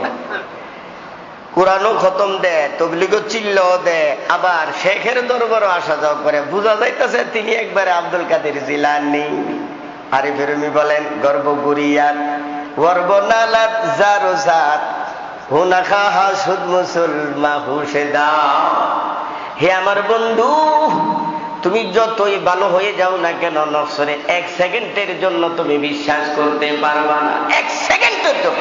কোরআনও খতম দেয়, তবলিগও চিল্লাও দেয়, আবার শেখের দরবারও আসা যাওয়া করে। বোঝা যাইতেছে তিনি একবারে আব্দুল কাদের জিলানী। আরিফ রুমি বলেন, গর্বগুরিয়াত ওয়ারবনালাত জারুজাত, হুনাকাহা শুদ মুসলমা হুশদা। হে আমার বন্ধু, তুমি যতই ভালো হয়ে যাও না কেন, নফসরে এক সেকেন্ডের জন্য তুমি বিশ্বাস করতে পারবা না, এক সেকেন্ডের জন্য।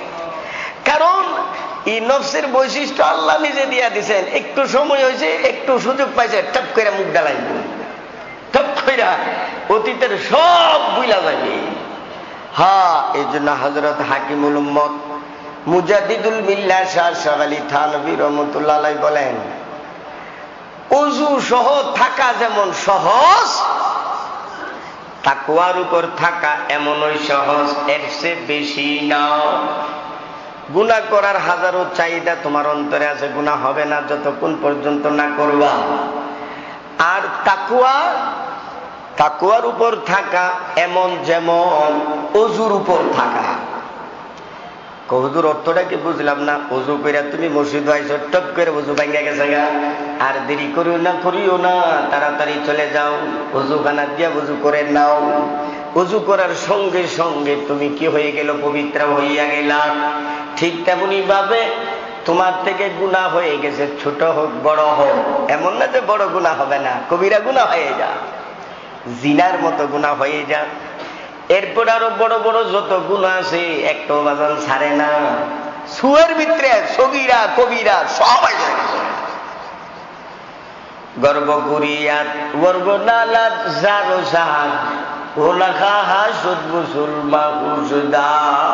কারণ এই নফসের বৈশিষ্ট্য আল্লাহ নিজে দিয়া দিছেন। একটু সময় হয়েছে, একটু সুযোগ পাইছে, টপ করে মুখ ডালাইব, টপ করে অতীতের সব বুইলা যাবে। হ্যাঁ, এই জন্য হযরত হাকিমুল উম্মত মুজাদ্দিদুল মিল্লাহ শাহ শাহ আলী থানভী রহমাতুল্লাহ আলাইহি বলেন, ওযু সহ থাকা যেমন সহজ, তাকওয়ার উপর থাকা এমনই সহজ, এর চেয়ে বেশি না। গুনাহ করার হাজারো চাহিদা তোমার অন্তরে আছে, গুনাহ হবে না যতক্ষণ পর্যন্ত না করবা। আর তাকওয়া, তাকওয়ার উপর থাকা এমন যেমন ওযুর উপর থাকা। হুজুর অর্থটা কি বুঝলাম না। ওযু কইরা তুমি মসজিদ আইছো, টপ করে ওযু ভাঙা গেছে গা, আর দেরি করিও না, করিও না, তাড়াতাড়ি চলে যাও, ওযুখানা দিয়া ওযু করে নাও। ওযু করার সঙ্গে সঙ্গে তুমি কি হয়ে গেল? পবিত্র হইয়া গেলা। ঠিক তেমনি ভাবে তোমার থেকে গুনাহ হয়ে গেছে, ছোট হোক বড় হোক, এমন না যে বড় গুনাহ হবে না, কবিরা গুনাহ হয়ে যা, জিনার মতো গুনাহ হয়ে যা। এরপর আরো বড় বড় যত গুনাহ আছে একটাও বাজান ছাড়ে না। সুয়ের ভিতরে সগীরা কবিরা সবাই যায়। গর্বগুরিয়াত ওয়ারবনালাত জারুজাত, হুনাকাহা শুদ মুসলমা হুশদা।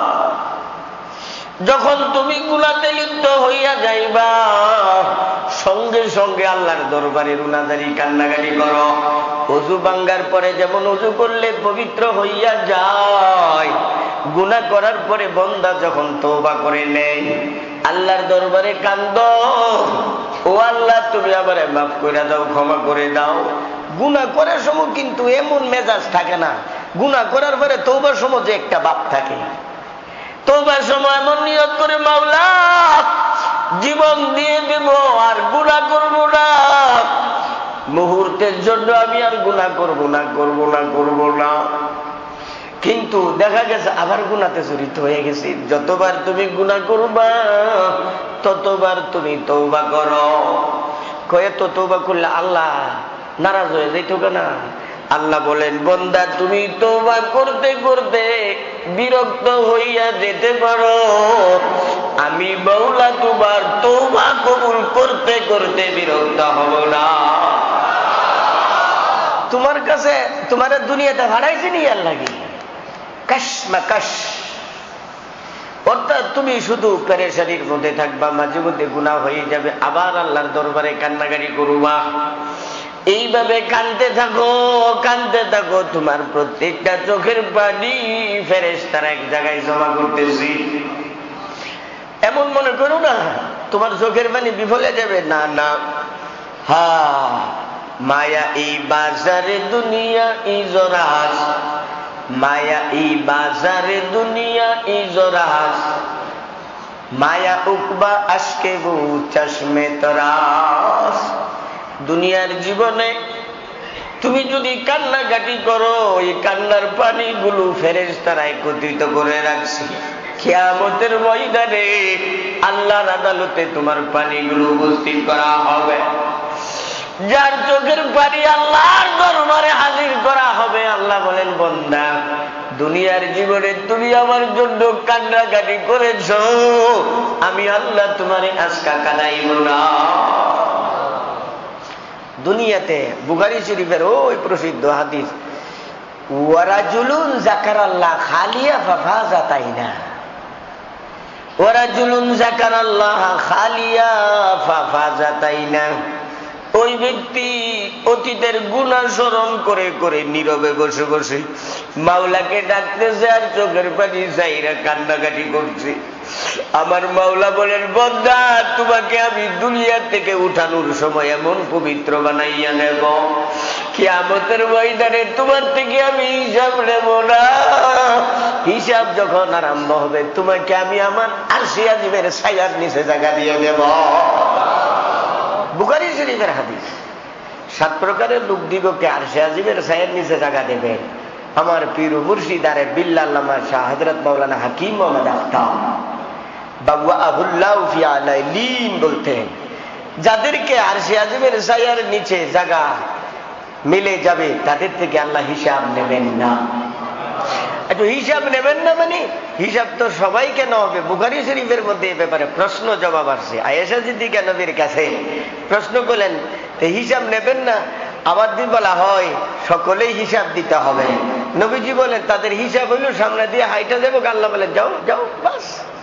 যখন তুমি গুনাহতে লিপ্ত হইয়া যাইবা, সঙ্গে সঙ্গে আল্লাহর দরবারে রুনাদারি কান্নাকাটি করো। ওযু ভাঙ্গার পরে যেমন ওযু করলে পবিত্র হইয়া যায়, গুনাহ করার পরে বান্দা যখন তওবা করে নেয়, আল্লাহর দরবারে কান্দো, ও আল্লাহ তুমি আমারে মাফ করে দাও, ক্ষমা করে দাও। গুনাহ করার সময় কিন্তু এমন মেজাজ থাকে না, গুনাহ করার পরে তওবার সময় যে একটা ভাব থাকে। তওবার সময় এমন নিয়ত করে, মাওলা জীবন দিয়ে দেব আর গুনাহ করব না, মুহূর্তের জন্য আমি আর গুনাহ করব না, করব না, করব না। কিন্তু দেখা গেছে আবার গুনাহতে জড়িত হয়ে গেছি। যতবার তুমি গুনাহ করবা ততবার তুমি তওবা করো। কয়ে তো তওবা করলে আল্লাহ নারাজ হয়ে যাইতো কেন? আল্লাহ বলেন, বান্দা তুমি তওবা করতে করতে বিরক্ত হইয়া যেতে পারো, আমি মাওলা তোমার তওবা কবুল করতে করতে বিরক্ত হব না। তোমার কাছে তোমার দুনিয়াটা ভাড়াইছে নি আর লাগে কাশমাকাশ। অর্থাৎ তুমি শুধু পেরেশানির মধ্যে থাকবা, মাঝে মধ্যে গুনাহ হয়ে যাবে, আবার আল্লাহর দরবারে কান্নাকাটি করবা। এইভাবে কাঁদতে থাকো, কাঁদতে থাকো, তোমার প্রত্যেকটা চোখের পানি ফেরেশতারা এক জায়গায় জমা করতেছি। এমন মনে করো না তোমার চোখের পানি বিফলে যাবে, না না, হা মায়া এই বাজারে দুনিয়া ইজরাস, মায়া এই বাজারে দুনিয়া ইজরাস, মায়া উকবা আজকে গো চশমে তরাস। দুনিয়ার জীবনে তুমি যদি কান্নাকাটি করো, এই কান্নার পানিগুলো ফেরেশতারা একত্রিত করে রাখছে। কিয়ামতের ময়দানে আল্লাহর আদালতে তোমার পানিগুলো উপস্থিত করা হবে। যার চোখের পানি আল্লাহর দরবারে হাজির করা হবে। আল্লাহ বলেন, বান্দা দুনিয়ার জীবনে তুমি আমার জন্য কান্নাকাটি করেছ, আমি আল্লাহ তোমারে আজকা কাঁদাইব না। দুনিয়াতে বুখারী শরীফের ওই প্রসিদ্ধ হাদিস, ওয়ারাজুলুন যাকারাল্লাহ খালিয়া ফাফাজা তাইনা, ওয়ারাজুলুন যাকারাল্লাহ খালিয়া ফাফাজা তাইনা। ওই ব্যক্তি অতীতের গুনাহ স্মরণ করে করে নীরবে বসে বসে মাওলাকে ডাকতেছে আর চোখের পানি চাইরা কান্নাকাটি করছে। আমার মাওলা বলেন, বান্দা তোমাকে আমি দুনিয়া থেকে উঠানোর সময় এমন পবিত্র বানাইয়া নেব, কিয়ামতের ময়দানে তোমার থেকে আমি হিসাব নেব না। হিসাব যখন আরম্ভ হবে তোমাকে আমি আমার আরশে আজিমের ছায়ার নিচে জায়গা দিয়ে দেব। বুখারী শরীফের হাদিস। সাত প্রকারের লোক দিগকে আরশে আজিমের ছায়ার নিচে জায়গা দেবেন আমার পীর ও মুর্শিদ আরে বিল্লাল্লামা শাহ হযরত মাওলানা হাকিম মোহাম্মদ আফতাব বাবা আবুল্লাহ ফি আলাইলিন বলতেন, যাদেরকে আরশে আজিমের ছায়ার নিচে জায়গা মিলে যাবে তাদের থেকে আল্লাহ হিসাব নেবেন না। একটু হিসাব নেবেন না মানে হিসাব তো সবাইকে নেওয়া হবে। বুখারী শরীফের মধ্যে এ ব্যাপারে প্রশ্ন জবাব আসছে। আয়েশা সিদ্দিকা নবীর কাছে প্রশ্ন করলেন, হিসাব নেবেন না? আবার দিন বলা হয় সকলেই হিসাব দিতে হবে। নবীজি বলেন, তাদের হিসাব হইল সামনে দিয়ে হাইটা দেবো। আল্লাহ বলেন, যাও যাও বাস।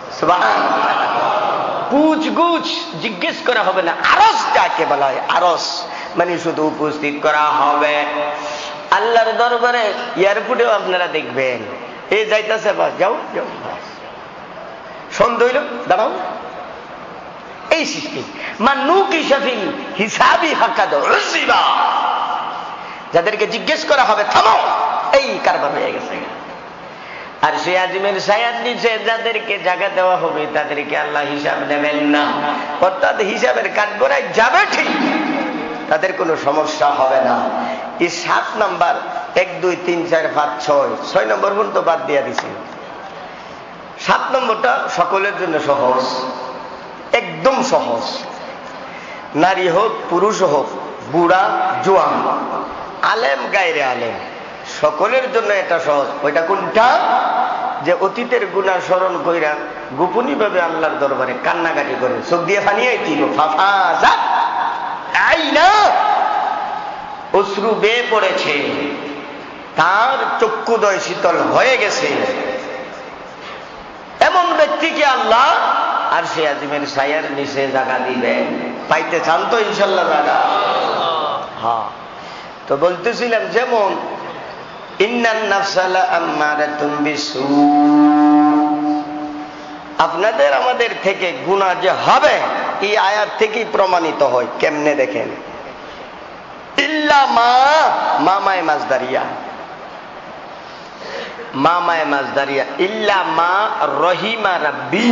পুছ গুছ জিজ্ঞেস করা হবে না। আরস যাকে বলা হয়, আরস মানে শুধু উপস্থিত করা হবে। আল্লাহর দরবারে এয়ারপোর্টেও আপনারা দেখবেন, এ যাইতেছে বাস, যাও যাও বাস, সন্দেহ হইল দাঁড়াও, এই সিস্টেম। মানু কি শাফিল হিসাবি হাকাদ রসিবা, যাদেরকে জিজ্ঞেস করা হবে থামো, এই কারবার হয়ে গেছে। আর সে আজিমের ছায়ার নিচে যাদেরকে জায়গা দেওয়া হবে তাদেরকে আল্লাহ হিসাব নেবেন না, অর্থাৎ হিসাবের কাঠগড়ায় যাবে ঠিক, তাদের কোনো সমস্যা হবে না। এই সাত নাম্বার এক দুই তিন চার পাঁচ ছয় ছয় নম্বর পর্যন্ত বাদ দিয়ে দিছে। সাত নম্বরটা সকলের জন্য সহজ, একদম সহজ। নারী হোক পুরুষ হোক, বুড়া জোয়ান, আলেম গায়রে আলেম, সকলের জন্য এটা সহজ। ওইটা কোনটা? যে অতীতের গুনাহ স্মরণ কইরা গোপনী ভাবে আল্লাহর দরবারে কান্নাকাটি করে চোখ দিয়ে ফানিয়ে দিব, ফাফাজা আইনা, অশ্রু বেয়ে পড়েছে, তার চক্ষুদয় শীতল হয়ে গেছে, এমন ব্যক্তিকে আল্লাহ আরশে আজিমের ছায়ার নিচে জায়গা দিবেন। পাইতে চান তো ইনশাল্লাহ জায়গা? হ্যাঁ। তো বলতেছিলাম, যেমন ইন্নান নাফসা লাআম্মারাতুম বিসু, আপনাদের আমাদের থেকে গুনাহ যে হবে এই আয়াত থেকেই প্রমাণিত হয়। কেমনে দেখেন, ইল্লা মা, মামায় মাজদারিয়া, মামায় মাজদারিয়া, ইল্লা মা রহিমা রাব্বি,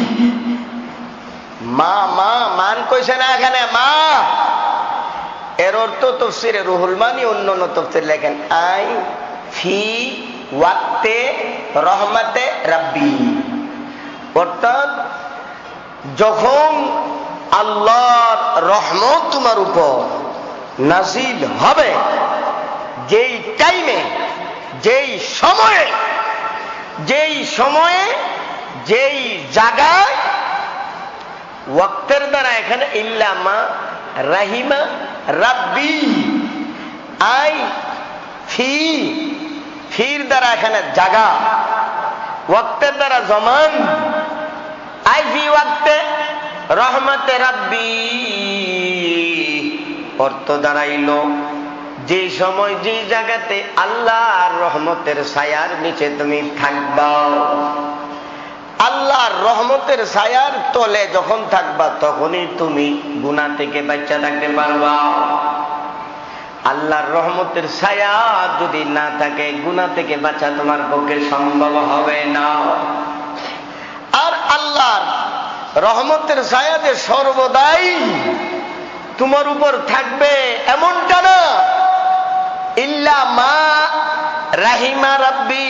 মা মা মান কইছে না এখানে, মা এর অর্থ তাফসীরে রুহুল মানি অন্যান্য তাফসীর লেখেন আই ফি ওয়াক্তে রহমাতে রাব্বি, অর্থাৎ যখন আল্লাহর রহমত তোমার উপর নাজিল হবে, যেই টাইমে, যেই সময়ে, যেই সময়ে যেই জায়গায়, ওয়াক্তের দ্বারা এখানে ইল্লামা রাহিমা রাব্বি, আই ফি, ফির দ্বারা এখানে জায়গা, ওয়াক্তের দ্বারা জমান, আই ফি ওয়াক্তে রহমতে রাব্বি, অর্থ দাঁড়াইল যে সময় যে জায়গাতে আল্লাহর রহমতের ছায়ার নিচে তুমি থাকবা। আল্লাহর রহমতের ছায়ার তলে যখন থাকবা তখনই তুমি গুনাহ থেকে বাঁচা থাকতে পারবা। আল্লাহর রহমতের ছায়া যদি না থাকে গুনাহ থেকে বাঁচা তোমার পক্ষে সম্ভব হবে না। আর আল্লাহর রহমতের ছায়া যে সর্বদাই তোমার উপর থাকবে এমনটা না, ইল্লা মা রাহিমা রাব্বি।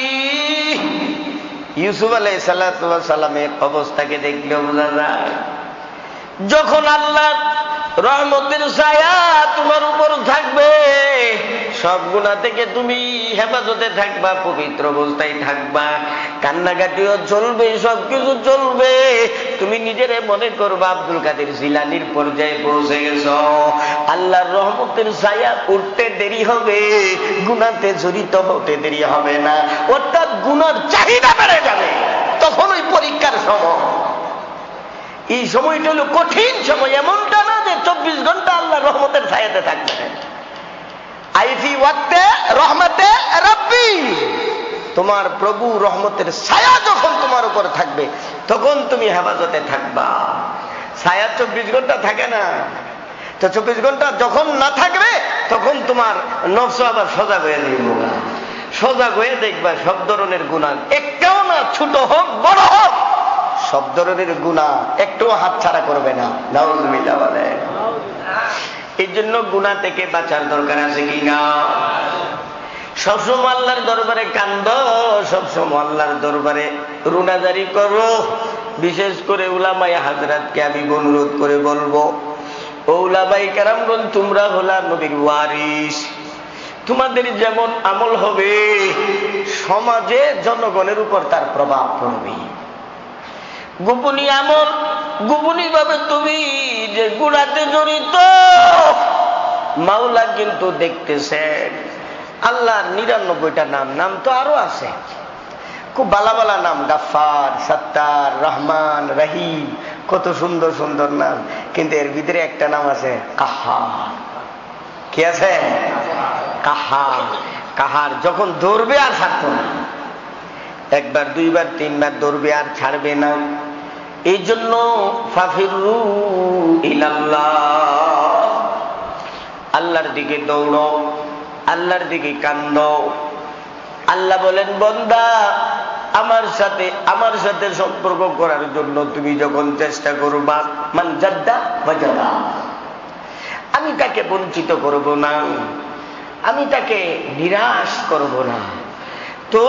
ইউসুফ আলাইহিস সালাতু ওয়াস সালামের অবস্থাকে দেখলেও বোঝা যায়, যখন আল্লাহ রহমতের ছায়া তোমার উপর থাকবে সব গুনাহ থেকে তুমি হেফাজতে থাকবা, পবিত্র অবস্থায় থাকবা, কান্নাকাটিও চলবে, সবকিছু চলবে। তুমি নিজেরে মনে করবা আব্দুল কাদের জিলানীর পর্যায়ে পৌঁছে গেছ। আল্লাহর রহমতের ছায়া উঠতে দেরি হবে, গুনাহতে জড়িত হতে দেরি হবে না, অর্থাৎ গুনার চাহিদা বেড়ে যাবে। তখন ওই পরীক্ষার সময়, এই সময়টা হলো কঠিন সময়। এমনটা না যে চব্বিশ ঘন্টা আল্লাহর রহমতের ছায়াতে থাকবে। আইফি ওয়াক্তে রহমতে রাব্বি, তোমার প্রভু রহমতের ছায়া যখন তোমার উপর থাকবে তখন তুমি হেফাজতে থাকবা। ছায়া চব্বিশ ঘন্টা থাকে না, তো চব্বিশ ঘন্টা যখন না থাকবে তখন তোমার নফস আবার সজাগ হয়ে যাবে। সজাগ হয়ে দেখবা সব ধরনের গুনাহ, একটাও না, ছোট হোক বড় হোক, সব ধরনের গুনাহ একটু হাতছাড়া করবে না। নাউযুবিল্লাহ বলে। এই জন্য গুনাহ থেকে বাঁচার দরকার আছে কি না? সবসময় আল্লাহর দরবারে কান্দ, সবসময় আল্লাহর দরবারে রুনাজারি করো। বিশেষ করে উলামায়ে হাজরাতকে আমি অনুরোধ করে বলবো, ও উলামায়ে কেরামগণ, তোমরা হলা নবীর ওয়ারিস। তোমাদের যেমন আমল হবে সমাজে জনগণের উপর তার প্রভাব পড়বে। গোপনী আমল, গোপনী ভাবে তুমি যে গুনাহতে জড়িত, মাওলা কিন্তু দেখতেছেন। আল্লাহর নিরানব্বইটা নাম, নাম তো আরো আছে, খুব বালা বালা নাম, গাফফার, সত্তার, রহমান, রহিম, কত সুন্দর সুন্দর নাম। কিন্তু এর ভিতরে একটা নাম আছে কাহার। কি আছে? কাহার। কাহার যখন ধরবে আর ছাড়তো না, একবার দুইবার তিনবার ধরবে আর ছাড়বে না। এই জন্য ফাফিরু ইলাল্লাহ, আল্লাহর দিকে দৌড়ো, আল্লাহর দিকে কান্দো। আল্লাহ বলেন, বান্দা আমার সাথে আমার সাথে সম্পর্ক করার জন্য তুমি যখন চেষ্টা করবা, মান জাদ্দা ওয়াজাদা, আমি তাকে বঞ্চিত করব না, আমি তাকে নিরাশ করব না। তো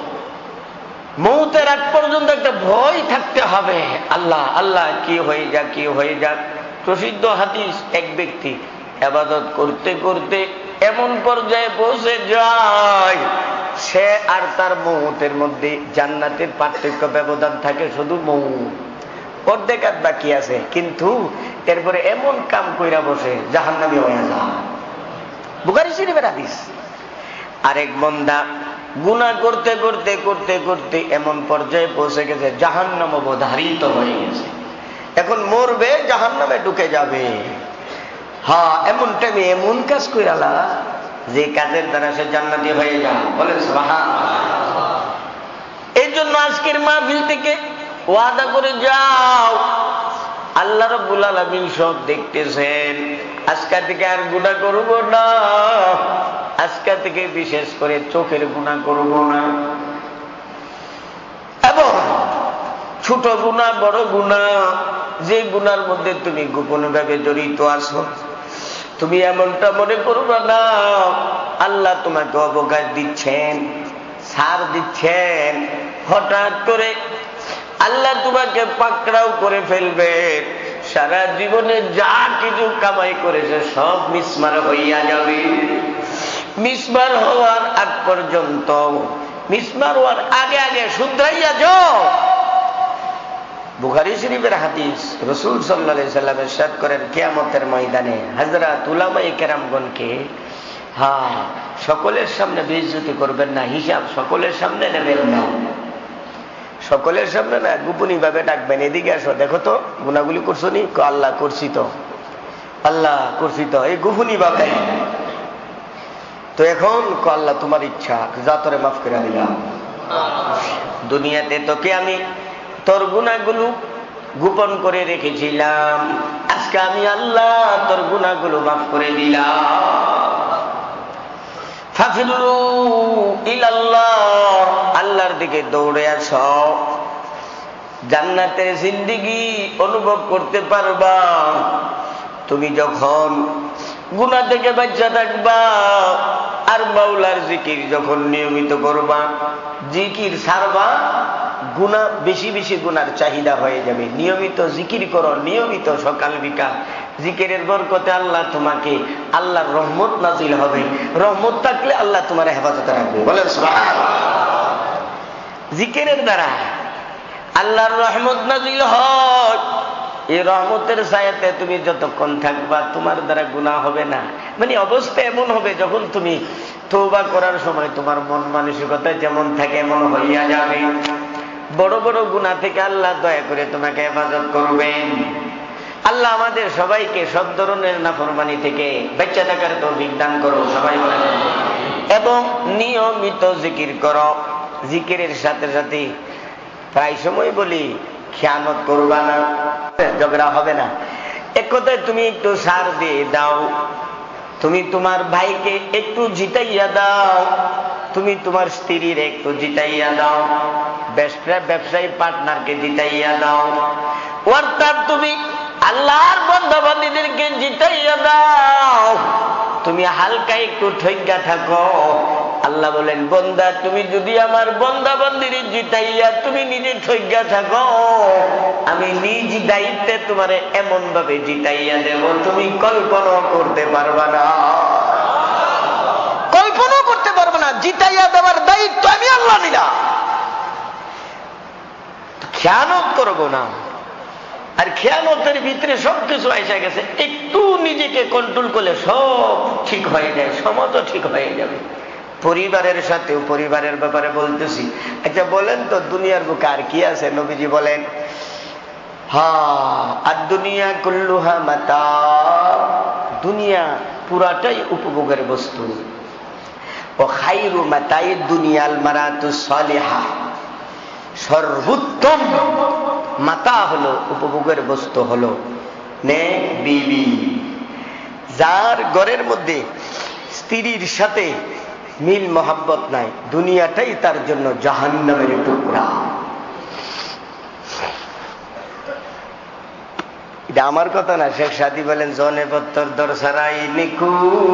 মৌতের আগ পর্যন্ত একটা ভয় থাকতে হবে, আল্লাহ আল্লাহ কি হয়ে যাক কি হয়ে যাক। প্রসিদ্ধ হাদিস, এক ব্যক্তি ইবাদত করতে করতে এমন পর্যায়ে পৌঁছে যায়, সে আর তার মৌতের মধ্যে জান্নাতের পার্থক্য ব্যবধান থাকে শুধু মৌত, অর্ধেক হাত বাকি আছে, কিন্তু এরপরে এমন কাম কইরা বসে জাহান্নামী হয়ে যায়। বুখারী শরীফের হাদিস। আরেক বান্দা গুনাহ করতে করতে করতে করতে এমন পর্যায়ে পৌঁছে গেছে জাহান্নাম অবধারিত হয়ে গেছে, এখন মরবে, জাহান্নামে ঢুকে যাবে। হ্যাঁ, এমন টাইমে এমন কাজ কইরালা যে কাজের দ্বারা সে জান্নাতি হয়ে যায়। বলেন সুবহানাল্লাহ। এই জন্য আজকের মাহফিল থেকে ওয়াদা করে যাও, আল্লাহ রাব্বুল আলামিন সব দেখতেছেন। আজকে থেকে আর গুনাহ করব না, আজকে থেকে বিশেষ করে চোখের গুনাহ করব না। এবং ছোট গুনাহ, বড় গুনাহ, যে গুনার মধ্যে তুমি গোপনভাবে জড়িত আছো, তুমি এমনটা মনে করবে না আল্লাহ তোমাকে অবকাশ দিচ্ছেন, ছাড় দিচ্ছেন। হঠাৎ করে আল্লাহ তোমাকে পাকড়াও করে ফেলবে, সারা জীবনে যা কিছু কামাই করেছে সব মিসমার হইয়া যাবে। মিসমার হওয়ার আগ পর্যন্ত, মিসমার হওয়ার আগে আগে শুধরাইয়া যাও। বুখারী শরীফের হাদিস, রাসূল সাল্লাল্লাহু আলাইহি সাল্লাম ইরশাদ করেন, কিয়ামতের ময়দানে হযরত উলামায়ে কেরামগণকে হ্যাঁ সকলের সামনে বেইজ্জতি করবেন না, হিসাব সকলের সামনে নেবেন না। সকলের সামনে না, গোপনীয় ভাবে ডাকবেন, এদিকে আসো, দেখো তো গুনাহগুলি করছো নি? আল্লাহ করছি তো, আল্লাহ করছি তো, এই গোপনীয় ভাবে। তো এখন আল্লাহ তোমার ইচ্ছা, যা তোরে মাফ করে দিলাম। দুনিয়াতে তোকে আমি তোর গুনাহগুলো গোপন করে রেখেছিলাম, আজকে আমি আল্লাহ তোর গুনাহগুলো মাফ করে দিলাম। ফাফিরু ইলাল্লাহ, আল্লাহর দিকে দৌড়ে আসো, জান্নাতের জিন্দেগি অনুভব করতে পারবা। তুমি যখন গুনাহ থেকে বাঁচা থাকবা আর মাওলার জিকির যখন নিয়মিত করবা, জিকির ছাড়বা, গুনাহ বেশি বেশি গুনার চাহিদা হয়ে যাবে। নিয়মিত জিকির করো, নিয়মিত সকাল বিকাল জিকিরের বরকতে আল্লাহ তোমাকে, আল্লাহর রহমত নাজিল হবে। রহমত থাকলে আল্লাহ তোমার হেফাজতে রাখবে। বলেন সুবহানাল্লাহ। জিকিরের দ্বারা আল্লাহর রহমত নাজিল হয়। এই রহমতের ছায়াতে তুমি যতক্ষণ থাকবা তোমার দ্বারা গুনাহ হবে না। মানে অবস্থা এমন হবে, যখন তুমি তওবা করার সময় তোমার মন মানসিকতা যেমন থাকে এমন হইয়া যাবে। বড় বড় গুনাহ থেকে আল্লাহ দয়া করে তোমাকে হেফাজত করবেন। আল্লাহ আমাদের সবাইকে সব ধরনের নাফরমানি থেকে বেঁচে থাকার তৌফিক দান করো, সবাই বলেন। এবং নিয়মিত জিকির করো। জিকিরের সাথে সাথে প্রায় সময় বলি খেয়ানত করবা না, ঝগড়া হবে না। এক কথায় তুমি একটু সার দিয়ে দাও, তুমি তোমার ভাইকে একটু জিতাইয়া দাও, তুমি তোমার স্ত্রীর একটু জিতাইয়া দাও, ব্যবসায়ী পার্টনারকে জিতাইয়া দাও, অর্থাৎ তুমি আল্লাহর বান্দা বান্দীদেরকে জিতাইয়া দাও। তুমি হালকা একটু ঠইগা থাকো। আল্লাহ বলেন, বান্দা তুমি যদি আমার বান্দা বান্দির জিতাইয়া তুমি নিজে ঠইগা থাকো, আমি নিজ দায়িত্বে তোমারে এমন ভাবে জিতাইয়া দেব তুমি কল্পনা করতে পারবা না। কল্পনা করতে পারবা না। জিতাইয়া দেওয়ার দায়িত্ব আমি আল্লাহ নিলাম। খেয়ানত করবো না। আর খেয়ানতের ভিতরে সবকিছু এসে গেছে, একটু নিজেকে কন্ট্রোল করলে সব ঠিক হয়ে যায়, সমাজও ঠিক হয়ে যাবে। পরিবারের সাথেও, পরিবারের ব্যাপারে বলতেছি। আচ্ছা বলেন তো, দুনিয়ার বুকে আর কি আছে? নবীজি বলেন, হ্যাঁ আর দুনিয়া কুল্লুহা মাতা, দুনিয়া পুরাটাই উপভোগের বস্তু। ও খাইরু মাতাই দুনিয়াল মারাতুস সালিহা, সর্বোত্তম মাতা হলো, উপভোগের বস্তু হলো নেক বিবি। যার ঘরের মধ্যে স্ত্রীর সাথে মিল মোহাব্বত নাই, দুনিয়াটাই তার জন্য জাহান্নামের টুকরা। এটা আমার কথা না, শেখ সাদি বলেন, জনে পত্তর দরসারাই নিকু।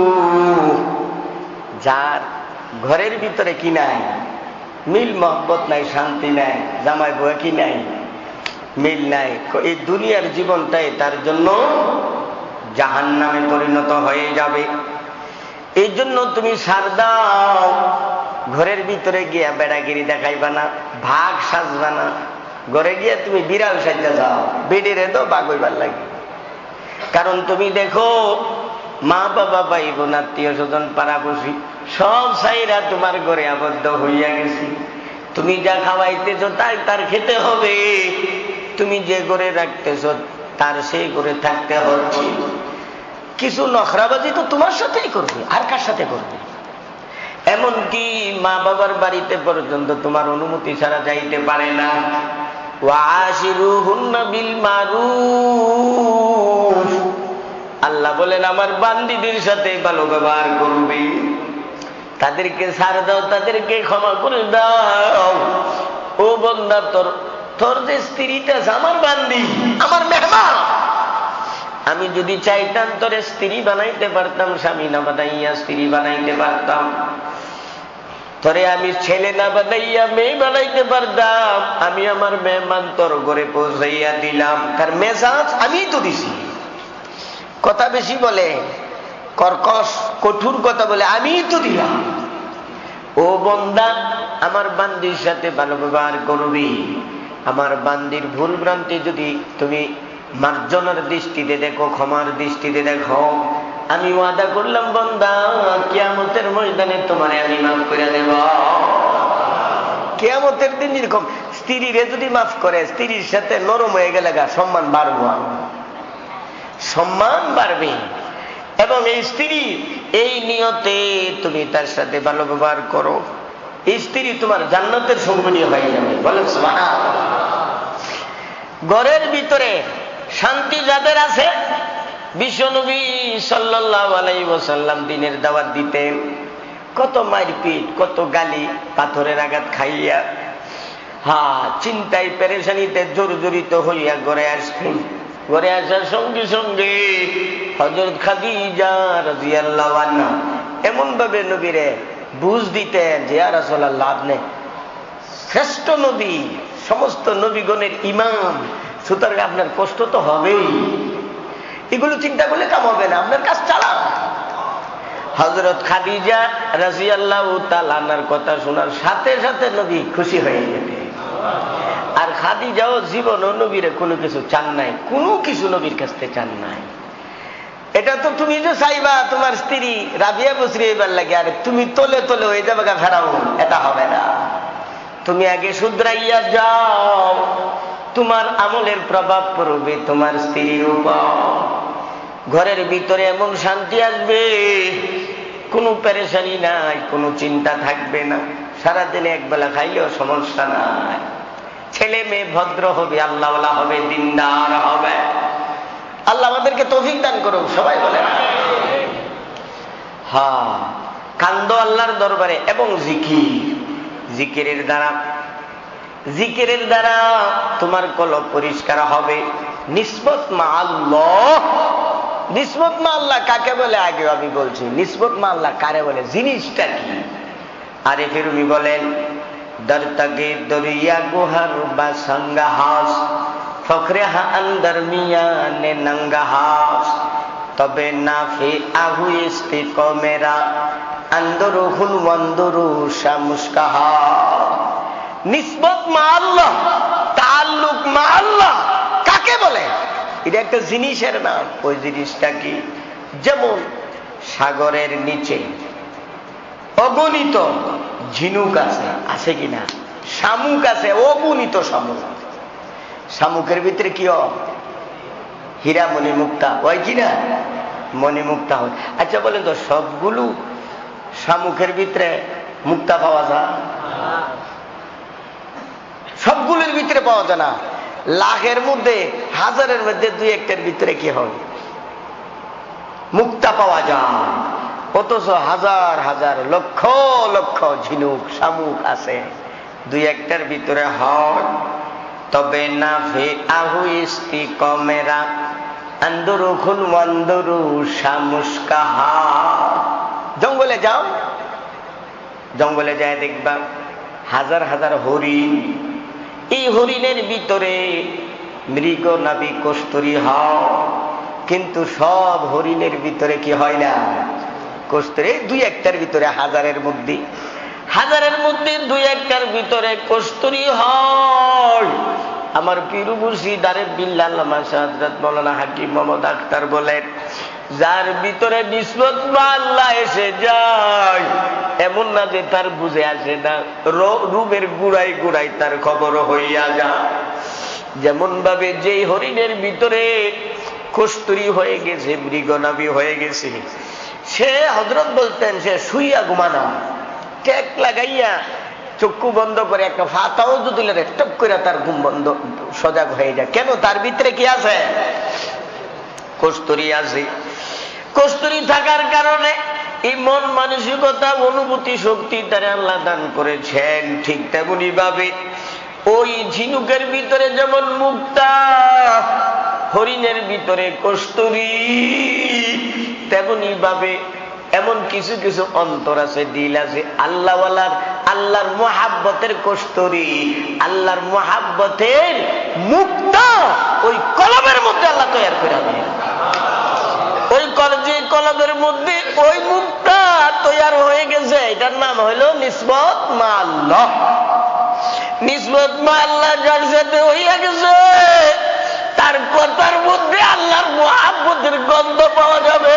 যার ঘরের ভিতরে কি নাই, মিল মোহাব্বত নাই, শান্তি নাই, জামাই বউ কি নাই, মিল নাই, এই দুনিয়ার জীবনটাই তার জন্য জাহান্নামে পরিণত হয়ে যাবে। এই জন্য তুমি সার দাও, ঘরের ভিতরে গিয়া বেড়াগিরি দেখাইবা না, ভাগ সাজবা না। ঘরে গিয়া তুমি বিড়াল সাজা যাও, বেডিরে তো বাঘ হইবার লাগে। কারণ তুমি দেখো, মা বাবা ভাই বোন আত্মীয় স্বজন পাড়াপড়শি সব সাইরা তোমার ঘরে আবদ্ধ হইয়া গেছি। তুমি যা খাওয়াইতেছ তাই তার খেতে হবে, তুমি যে ঘরে রাখতেছ তার সেই ঘরে থাকতে হচ্ছে। কিছু নখরাবাজি তো তোমার সাথেই করবে, আর কার সাথে করবে? এমনকি মা বাবার বাড়িতে পর্যন্ত তোমার অনুমতি ছাড়া যাইতে পারে না। ওয়াশিরুহুন্না বিল মারুফ, আল্লাহ বলেন আমার বান্দীদের সাথে ভালো ব্যবহার করবে, তাদেরকে ছাড় দাও, তাদেরকে ক্ষমা করে দাও। ও বান্দা, তোর তোর যে স্ত্রীটা আমার বান্দি, আমার মেহমান, আমি যদি চাইতাম তোর স্ত্রী বানাইতে পারতাম, স্বামী না বানাইয়া স্ত্রী বানাইতে পারতাম, তোরে আমি ছেলে না বানাইয়া মেয়ে বানাইতে পারতাম। আমি আমার মেহমান তোর ঘরে পৌঁছাইয়া দিলাম, তার মেজাজ আমি তো দিছি। কথা বেশি বলে, কর্কশ কঠোর কথা বলে, আমি তো দিলাম। ও বান্দা, আমার বান্দির সাথে ভালো ব্যবহার করবি। আমার বান্দির ভুল ভ্রান্তি যদি তুমি মার্জনার দৃষ্টিতে দেখো, ক্ষমার দৃষ্টিতে দেখো, আমি ওয়াদা করলাম বান্দা, কিয়ামতের ময়দানে তোমারে আমি মাফ করে দেব। কিয়ামতের দিন এরকম স্ত্রীরে যদি মাফ করে, স্ত্রীর সাথে নরম হয়ে গেলে গা সম্মান বাড়বো, সম্মান বাড়বে। এবং এই স্ত্রী এই নিয়তে তুমি তার সাথে ভালো ব্যবহার করো, এই স্ত্রী তোমার জান্নাতের সঙ্গী হয়ে যাবে। বলেন সুবহানাল্লাহ। ঘরের ভিতরে শান্তি যাদের আছে, বিশ্বনবী সাল্লাল্লাহু আলাইহি ওয়াসাল্লাম দিনের দাওয়াত দিতেন, কত মারপিট, কত গালি, পাথরের আঘাত খাইয়া, হ্যাঁ চিন্তায় পেরেশানিতে জর্জরিত হইয়া ঘরে আসতেন। ঘরে আসার সঙ্গে সঙ্গে হযরত খাদিজা রাদিয়াল্লাহু আনহা এমন ভাবে নবীরে বুঝ দিতেন যে ইয়া রাসূলুল্লাহ, আপনি শ্রেষ্ঠ নবী, সমস্ত নবীগণের ইমাম, সুতরাং আপনার কষ্ট তো হবেই, এগুলো চিন্তা করলে কাম হবে না, আপনার কাজ চালান। হযরত খাদিজা রাদিয়াল্লাহু তাআলা আনহার কথা শোনার সাথে সাথে নবী খুশি হয়ে যেতেন। আর খাদিজাও জীবন নবীরে কোনো কিছু চান নাই, কোনো কিছু নবীর কাছ থেকে চান নাই। এটা তো তুমি যে চাইবা তোমার স্ত্রী রাবিয়া বসরি এবার লাগে, আরে তুমি তোলে তোলে ওই যাবে ফেরাও, এটা হবে না। তুমি আগে শুধরাইয়া যাও, তোমার আমলের প্রভাব পড়বে তোমার স্ত্রীর উপর। ঘরের ভিতরে এমন শান্তি আসবে, কোনো পেরেশানি নাই, কোনো চিন্তা থাকবে না, সারাদিনে একবেলা খাইলেও সমস্যা নাই। ছেলে মেয়ে ভদ্র হবে, আল্লাহওয়ালা হবে, দিনদার হবে। আল্লাহ আমাদেরকে তৌফিক দান করুক, সবাই বলে না। হ্যাঁ, কান্দো আল্লাহর দরবারে এবং জিকির, জিকিরের দ্বারা জিকিরের দ্বারা তোমার কলব পরিষ্কার হবে। নিসবত মা আল্লাহ, নিসবত মা আল্লাহ কাকে বলে আগে আমি বলছি, নিসবত মা আল্লাহ কারে বলে, জিনিসটা কি? আরিফ রুমি বলেন, দরতগে দরিয়া গুহার বা সঙ্গা হাস, ফখরে হা আন্দর মিয়া নে নঙ্গা হাস, তবে না ফে আহু ইস্তিক মেরা আন্দরু হুল ওয়ান্দরু শামুস্কাহা। নিসবত মা আল্লাহ, তাআল্লুক মা আল্লাহ কাকে বলে? এটা একটা জিনিসের নাম। ওই জিনিসটা কি? যেমন সাগরের নিচে অগণিত ঝিনুক আছে, আছে কিনা? শামুক আছে, অগণিত শামুক। শামুকের ভিতরে কি হয়? হীরা মণি মুক্তা হয় কিনা? মণি মুক্তা হয়। আচ্ছা বলেন তো, সবগুলো শামুকের ভিতরে মুক্তা পাওয়া যায়? সবগুলোর ভিতরে পাওয়া যায় না। লাখের মধ্যে, হাজারের মধ্যে দুই একটার ভিতরে কি হয়? মুক্তা পাওয়া যায়। অথচ হাজার হাজার লক্ষ লক্ষ ঝিনুক শামুক আছে, দুই একটার ভিতরে হয়। তবে না ভে আহু ইস্তি কমেরা আন্দরু খুন ওয়ান্দরু শামুস্কাহা। জঙ্গলে যাও, জঙ্গলে যায় দেখবা হাজার হাজার হরিণ। এই হরিণের ভিতরে মৃগ নাবি কস্তুরী হয়, কিন্তু সব হরিণের ভিতরে কি হয় না? কস্তুরী। দুই একটার ভিতরে, হাজারের মধ্যে হাজারের মধ্যে দুই একটার ভিতরে কস্তুরী হয়। আমার পীর মুর্শিদ আরেফ বিল্লাহ আল্লামা হযরত মাওলানা হাকিম মোহাম্মদ আখতার বলেন, যার ভিতরে নিসবত মা আল্লাহ এসে যায়, এমন না যে তার বুঝে আসে না, রূপের গুড়াই গুড়াই তার খবর হইয়া যায়। যেমন ভাবে যেই হরিণের ভিতরে কস্তুরী হয়ে গেছে, মৃগনাভি হয়ে গেছে, সে হযরত বলতেন সে শুইয়া ঘুমানো, ট্যাক লাগাইয়া চক্ষু বন্ধ করে একটা ফাতাও যদি টপ করে তার ঘুম বন্ধ, সজাগ হয়ে যায়। কেন? তার ভিতরে কি আছে? কস্তুরী আছে। কস্তুরী থাকার কারণে এই মন মানসিকতা, অনুভূতি শক্তি তারা আল্লাহ দান করেছেন। ঠিক তেমনি ভাবে ওই ঝিনুকের ভিতরে যেমন মুক্তা, হরিণের ভিতরে কস্তুরী, তেমনি ভাবে এমন কিছু কিছু অন্তর আছে, দিল আছে আল্লাহওয়ালার, আল্লাহর মুহাব্বতের কস্তুরী, আল্লাহর মুহাব্বতের মুক্তা ওই কলবের মধ্যে আল্লাহ তৈরি করে দেন। ওই যে কলবের মধ্যে ওই মুক্তা তৈরি হয়ে গেছে, এটার নাম হইল নিসবত মা আল্লাহ। নিসবত মা আল্লাহ যার সাথে হইয়া গেছে, তার কথার মধ্যে আল্লাহর মুহাব্বতের গন্ধ পাওয়া যাবে।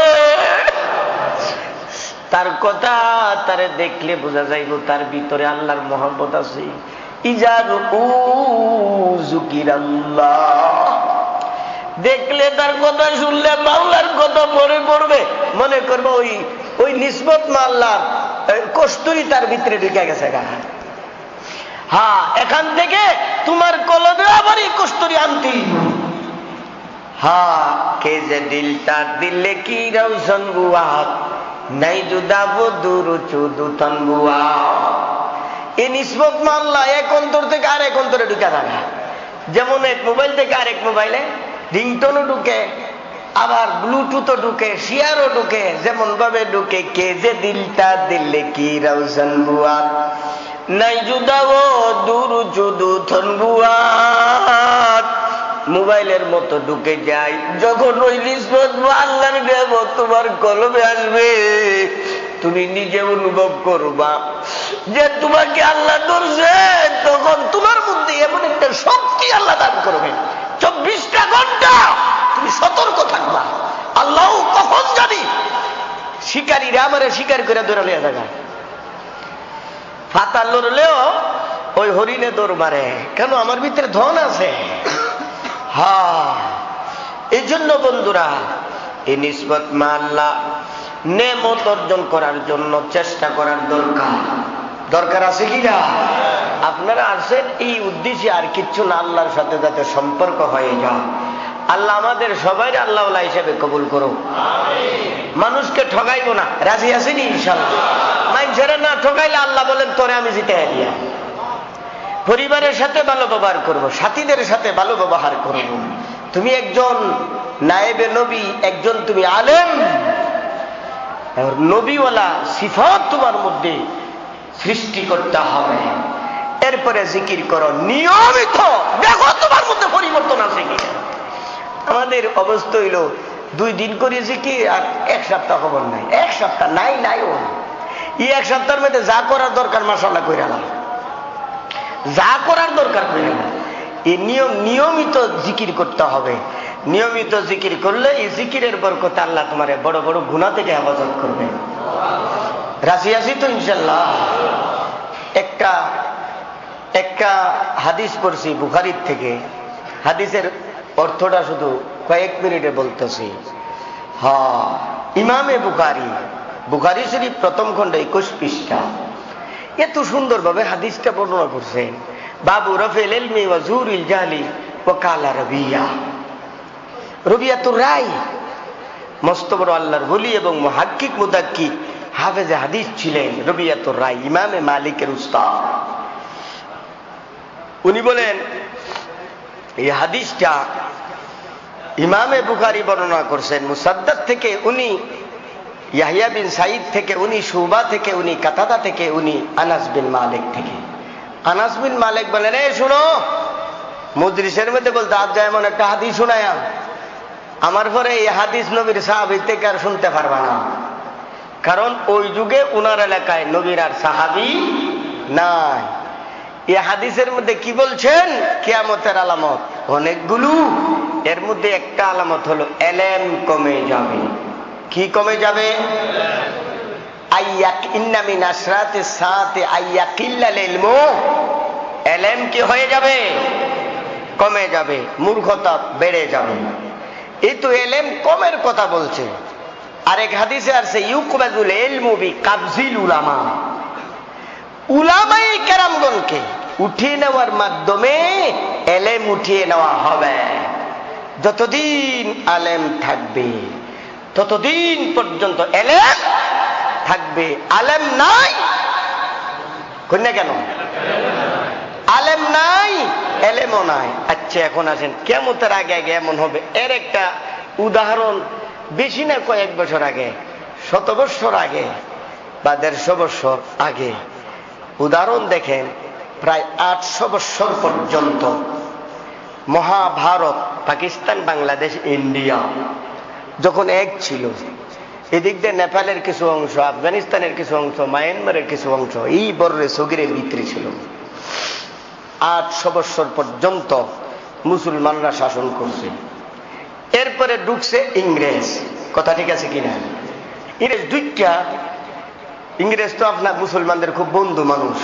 তার কথা তারে দেখলে বোঝা যাইব তার ভিতরে আল্লাহর মহব্বত আছে। ইজারু যুকিরাল্লাহ, দেখলে তার কথা শুনলে মাওলার কথা মনে পড়বে, মনে করবে ওই ওই নিসবত মা আল্লাহর কস্তুরী তার ভিতরে ঢুকে গেছে। হ্যাঁ, এখান থেকে তোমার কলবে আবার এই কস্তুরি আনতি। হ্যাঁ, কে যে দিলটা দিলে কি রৌশন বুয়া নাই জুদাব দূর চুদুতন বুয়া। এই নিসবত মাল্লা এক অন্তর থেকে আর এক অন্তরে ঢুকে থাকে। যেমন এক মোবাইল থেকে আরেক মোবাইলে রিংটোনও ঢুকে, আবার ব্লুটুথও ঢুকে, শিয়ারও ঢুকে, যেমন ভাবে ঢুকে কে যে দিলটা দিলে কি রৌশন বুয়া নাই জুদাব দূর চুদুতন বুয়া। মোবাইলের মতো ঢুকে যায়। যখন ওই নিসবত আল্লাহর নেয়ামত তোমার কলবে আসবে, তুমি নিজে অনুভব করবা যে তোমাকে আল্লাহ ধরছে। তখন তোমার মধ্যে এমন একটা শক্তি আল্লাহ দান করবে, চব্বিশটা ঘন্টা তুমি সতর্ক থাকবা। আল্লাহ কখন জানি শিকারীরা আমারে শিকার করে ধরে লিয়া জায়গা ফাতা লড়লেও ওই হরিণে দৌড় মারে, কেন? আমার ভিতরে ধন আছে। হ্যাঁ, এই জন্য বন্ধুরা এই নিসবত মা আল্লাহ নেমত অর্জন করার জন্য চেষ্টা করার দরকার। দরকার আছে কি না? আপনারা আসেন এই উদ্দেশ্যে, আর কিচ্ছু না, আল্লাহর সাথে যাতে সম্পর্ক হয়ে যায়। আল্লাহ আমাদের সবাই আল্লাহওয়ালা হিসেবে কবুল করো। মানুষকে ঠগাইবো না, রাজি আছেন ইনশাআল্লাহ? মানুষেরা না ঠগাইলে আল্লাহ বলেন তোরে আমি জিতে দিয়া। পরিবারের সাথে ভালো ব্যবহার করবো, সাথীদের সাথে ভালো ব্যবহার করব। তুমি একজন নায়েবে নবী, একজন তুমি আলেম, নবীওয়ালা সিফাত তোমার মধ্যে সৃষ্টি করতে হবে। এরপরে জিকির করো নিয়মিত, দেখো তোমার মধ্যে পরিবর্তন আছে কিনা। আমাদের অবস্থা হইল দুই দিন করে জিকির আর এক সপ্তাহ খবর নাই, এক সপ্তাহ নাই নাই ও এই এক সপ্তাহের মধ্যে যা করার দরকার মাশাআল্লাহ কইরা না, যা করার দরকার কইরা না। এই নিয়ম নিয়মিত জিকির করতে হবে। নিয়মিত জিকির করলে এই জিকিরের বরকতে আল্লাহ তোমার বড় বড় গুনাহ থেকে হেফাজত করবে। রাজি আছি তো ইনশাআল্লাহ? একটা একটা হাদিস পড়ছি বুখারীর থেকে, হাদিসের অর্থটা শুধু কয়েক মিনিটে বলতেছি। হ্যাঁ, ইমামে বুখারী, বুখারী শরীফ প্রথম খণ্ড একুশ পৃষ্ঠা এত সুন্দরভাবে হাদিসটা বর্ণনা করছেন। বাবু রফিল ইলমি ওয়া জুরিল জাহলি ওয়া কালা রবিয়া। রবিয়াতুর রায় মস্ত বড় আল্লাহর ওলি এবং মুহাক্কিক মুদাক্কিক হাফেজে হাদিস ছিলেন রবিয়াতুর রায়, ইমামে মালিকের উস্তাদ। উনি বলেন এই হাদিসটা ইমামে বুখারী বর্ণনা করছেন মুসাদ্দাদ থেকে, উনি ইয়াহইয়া বিন সাঈদ থেকে, উনি শুবা থেকে, উনি কাতাদা থেকে, উনি আনাস বিন মালিক থেকে। আনাস বিন মালিক বলেন এই শুনো, মজলিসের মধ্যে বলতে আজ এমন একটা হাদিস শোনায়া, আমার পরে এই হাদিস নবীর সাহাবী থেকে আর শুনতে পারবা না, কারণ ওই যুগে উনার এলাকায় নবীর আর সাহাবী নাই। এই হাদিসের মধ্যে কি বলছেন? কিয়ামতের আলামত অনেকগুলো, এর মধ্যে একটা আলামত হলো এলেম কমে যাবে। কি কমে যাবে? আইয়াক ইন্না মিন আশরাতিস সাআতি আইয়াকিল্লাল ইলমু, এলেম কি হয়ে যাবে? কমে যাবে, মূর্খতা বেড়ে যাবে। এই তো এলেম কমের কথা বলছে। আরেক হাদিসে আছে ইউকবাজুল ইলমু বিকাবজিল উলামা, উলামায়ে কেরামগণকে উঠিয়ে নেওয়ার মাধ্যমে এলেম উঠিয়ে নেওয়া হবে। যতদিন আলেম থাকবে ততদিন পর্যন্ত এলেম থাকবে। আলেম নাই কন্যা কেন? আলেম নাই, এলেমও নাই। আচ্ছা এখন আসেন কিয়ামতের আগে আগে এমন হবে, এর একটা উদাহরণ বেশি না কয়েক বছর আগে, শত বছর আগে বা দেড়শো বছর আগে উদাহরণ দেখেন। প্রায় আটশো বছর পর্যন্ত মহাভারত, পাকিস্তান, বাংলাদেশ, ইন্ডিয়া যখন এক ছিল, এদিক দিয়ে নেপালের কিছু অংশ, আফগানিস্তানের কিছু অংশ, মায়ানমারের কিছু অংশ এই বর্রে সগিরের ভিতরে ছিল। আটশো বছর পর্যন্ত মুসলমানরা শাসন করছে। এরপরে ঢুকছে ইংরেজ, কথা ঠিক আছে কিনা? ইংরেজ দুইটা, ইংরেজ তো আপনার মুসলমানদের খুব বন্ধু মানুষ।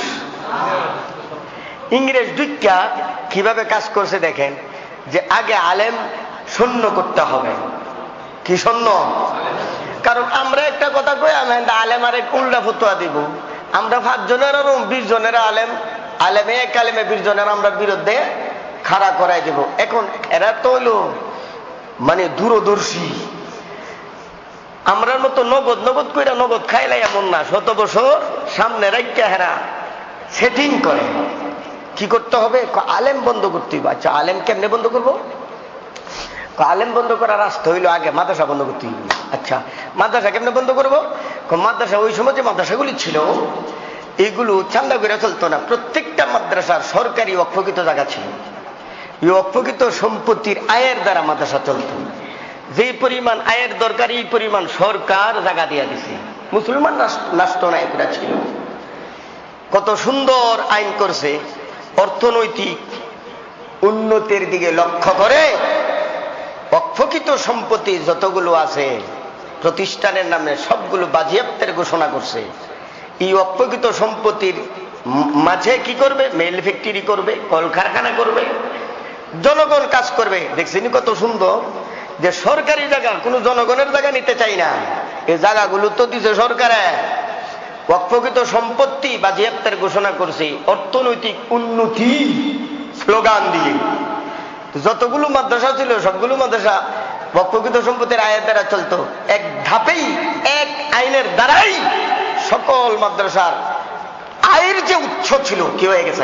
ইংরেজ দুইটা কিভাবে কাজ করছে দেখেন, যে আগে আলেম শূন্য করতে হবে। কি শূন্য? কারণ আমরা একটা কথা কই, আমি আলেম আরে উল্টা ফতোয়া দিব, আমরা পাঁচ জনের আর বিশ জনের আলেম আলেমে কালেমে বীরজনের আমরা বিরুদ্ধে খাড়া করাই দেব। এখন এরা তো হইল মানে দূরদর্শী, আমরার মতো নগদ নগদ কইরা নগদ খাইলাই এমন না, শত বছর সামনে রাখতে হেরা সেটিং করে। কি করতে হবে? আলেম বন্ধ করতে হবে। আচ্ছা আলেম কেমনে বন্ধ করবো? আলেম বন্ধ করার রাস্তা হইলো আগে মাদ্রাসা বন্ধ করতে হবে। আচ্ছা মাদ্রাসা কেমনে বন্ধ করবো? মাদ্রাসা ওই সময় যে মাদ্রাসাগুলি ছিল এইগুলো চান্দা করে চলতো না। প্রত্যেকটা মাদ্রাসার সরকারি অক্ষকিত জায়গা ছিল। এই অক্ষকিত সম্পত্তির আয়ের দ্বারা মাদ্রাসা চলত। যে পরিমাণ আয়ের দরকার এই পরিমাণ সরকার জায়গা দিয়া দিছে। মুসলমান রাষ্ট্র নায়করা ছিল, কত সুন্দর আইন করছে। অর্থনৈতিক উন্নতির দিকে লক্ষ্য করে অক্ষকিত সম্পত্তি যতগুলো আছে প্রতিষ্ঠানের নামে সবগুলো বাজেয়াপ্তের ঘোষণা করছে। এই অক্ষকিত সম্পত্তির মাঝে কি করবে? মেল ফ্যাক্টরি করবে, কলকারখানা করবে, জনগণ কাজ করবে। দেখছেন কত সুন্দর যে সরকারি জায়গা কোনো জনগণের জায়গা নিতে চাই না, এই জায়গাগুলো তো দিছে সরকারে। অক্ষকিত সম্পত্তি বাজেয়াপ্তের ঘোষণা করছে অর্থনৈতিক উন্নতি স্লোগান দিয়ে। যতগুলো মাদ্রাসা ছিল সবগুলো মাদ্রাসা অক্ষকিত সম্পত্তির আয়ের দ্বারা চলতো। এক ধাপেই এক আইনের দ্বারাই সকল মাদ্রাসার আয়ের যে উৎস ছিল কি হয়ে গেছে?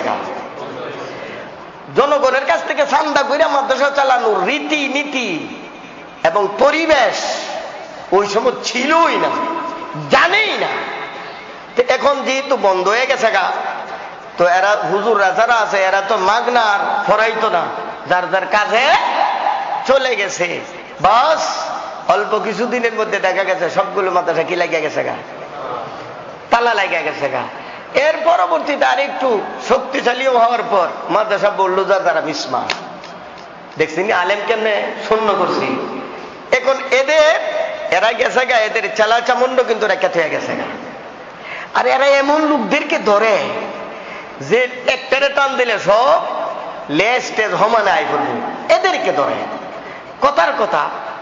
জনগণের কাছ থেকে চান্দা কইরা মাদ্রাসা চালানোর রীতি নীতি এবং পরিবেশ ওই সময় ছিলই না, জানেই না। এখন যেহেতু বন্ধ হয়ে গেছে গা, তো এরা হুজুররা যারা আছে এরা তো মাগনার ফরাইতো না, যার যার কাজে চলে গেছে। বাস অল্প কিছুদিনের মধ্যে দেখা গেছে সবগুলো মাদ্রাসা কি লাগিয়ে গেছে গা, তালা লাগিয়ে গেছে গা। এর পরবর্তীতে আর একটু শক্তিশালী হওয়ার পর মাদ্রাসা বললো যার যারা মিসমা। দেখছেন আলেম কেমনে শূন্য করছি। এখন এদের এরা গেছে গা, এদের চেলা চামুন্ড কিন্তু রেখা হয়ে গেছে গা। আর এরা এমন লোকদেরকে ধরে যে একটারে টান দিলে সব লেজ টেজ হমানে আই করবে, এদেরকে ধরে। কথার কথা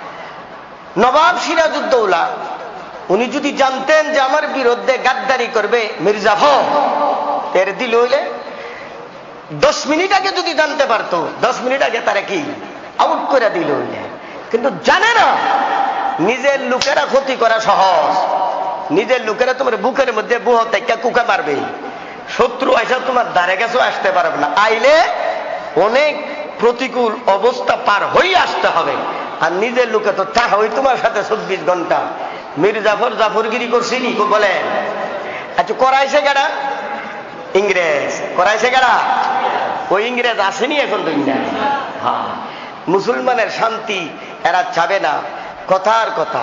নবাব সিরাজউদ্দৌলা উনি যদি জানতেন যে আমার বিরুদ্ধে গাদ্দারি করবে মির্জাফর, এর দিল হইলে দশ মিনিট আগে যদি জানতে পারতো দশ মিনিট আগে তারা কি আউট করে দিল হইলে। কিন্তু জানে না নিজের লোকেরা ক্ষতি করা সহজ। নিজের লোকেরা তোমার বুকের মধ্যে বুহ থেকে কুকা মারবে, শত্রু আইসা তোমার ধারে কাছেও আসতে পারবে না। আইলে অনেক প্রতিকূল অবস্থা পার হয়ে আসতে হবে। আর নিজের লোকে তো তা হই তোমার সাথে চব্বিশ ঘন্টা মীর জাফর জাফরগিরি করছিনি বলেন। আচ্ছা করাইছে কারা? ইংরেজ করাইছে কারা? ওই ইংরেজ আসেনি এখন দুনিয়া। হ্যাঁ, মুসলমানের শান্তি এরা চাবে না। কথার কথা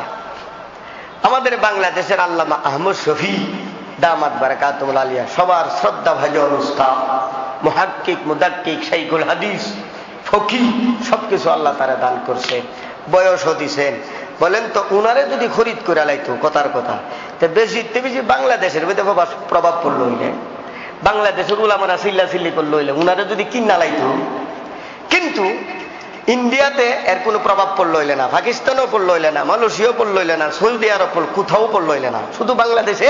আমাদের বাংলাদেশের আল্লামা আহমদ শফি দামাত বারাকাতুল আলিয়া সবার শ্রদ্ধা ভাজন উস্তাদ, মুহাক্কিক মুদাক্কিক, শাইখুল হাদিস, ফকি, সবকিছু আল্লাহ তারা দান করছে, বয়সও দিছেন। বলেন তো উনারে যদি খরিদ করে লাইতো, কথার কথা তো বেশি বেশি বাংলাদেশের মধ্যে প্রভাব পড়লো হইলে, বাংলাদেশের উলামারা চিল্লা চিল্লি করলো হইলে উনারে যদি কিনা লাইতো। কিন্তু ইন্ডিয়াতে এর কোনো প্রভাব পড়লো হইলে না, পাকিস্তানও পড়লো হইলে না, মালয়েশিয়াও পড়লো হইলে না, সৌদি আরব কোথাও পড়লো হইলে না, শুধু বাংলাদেশে।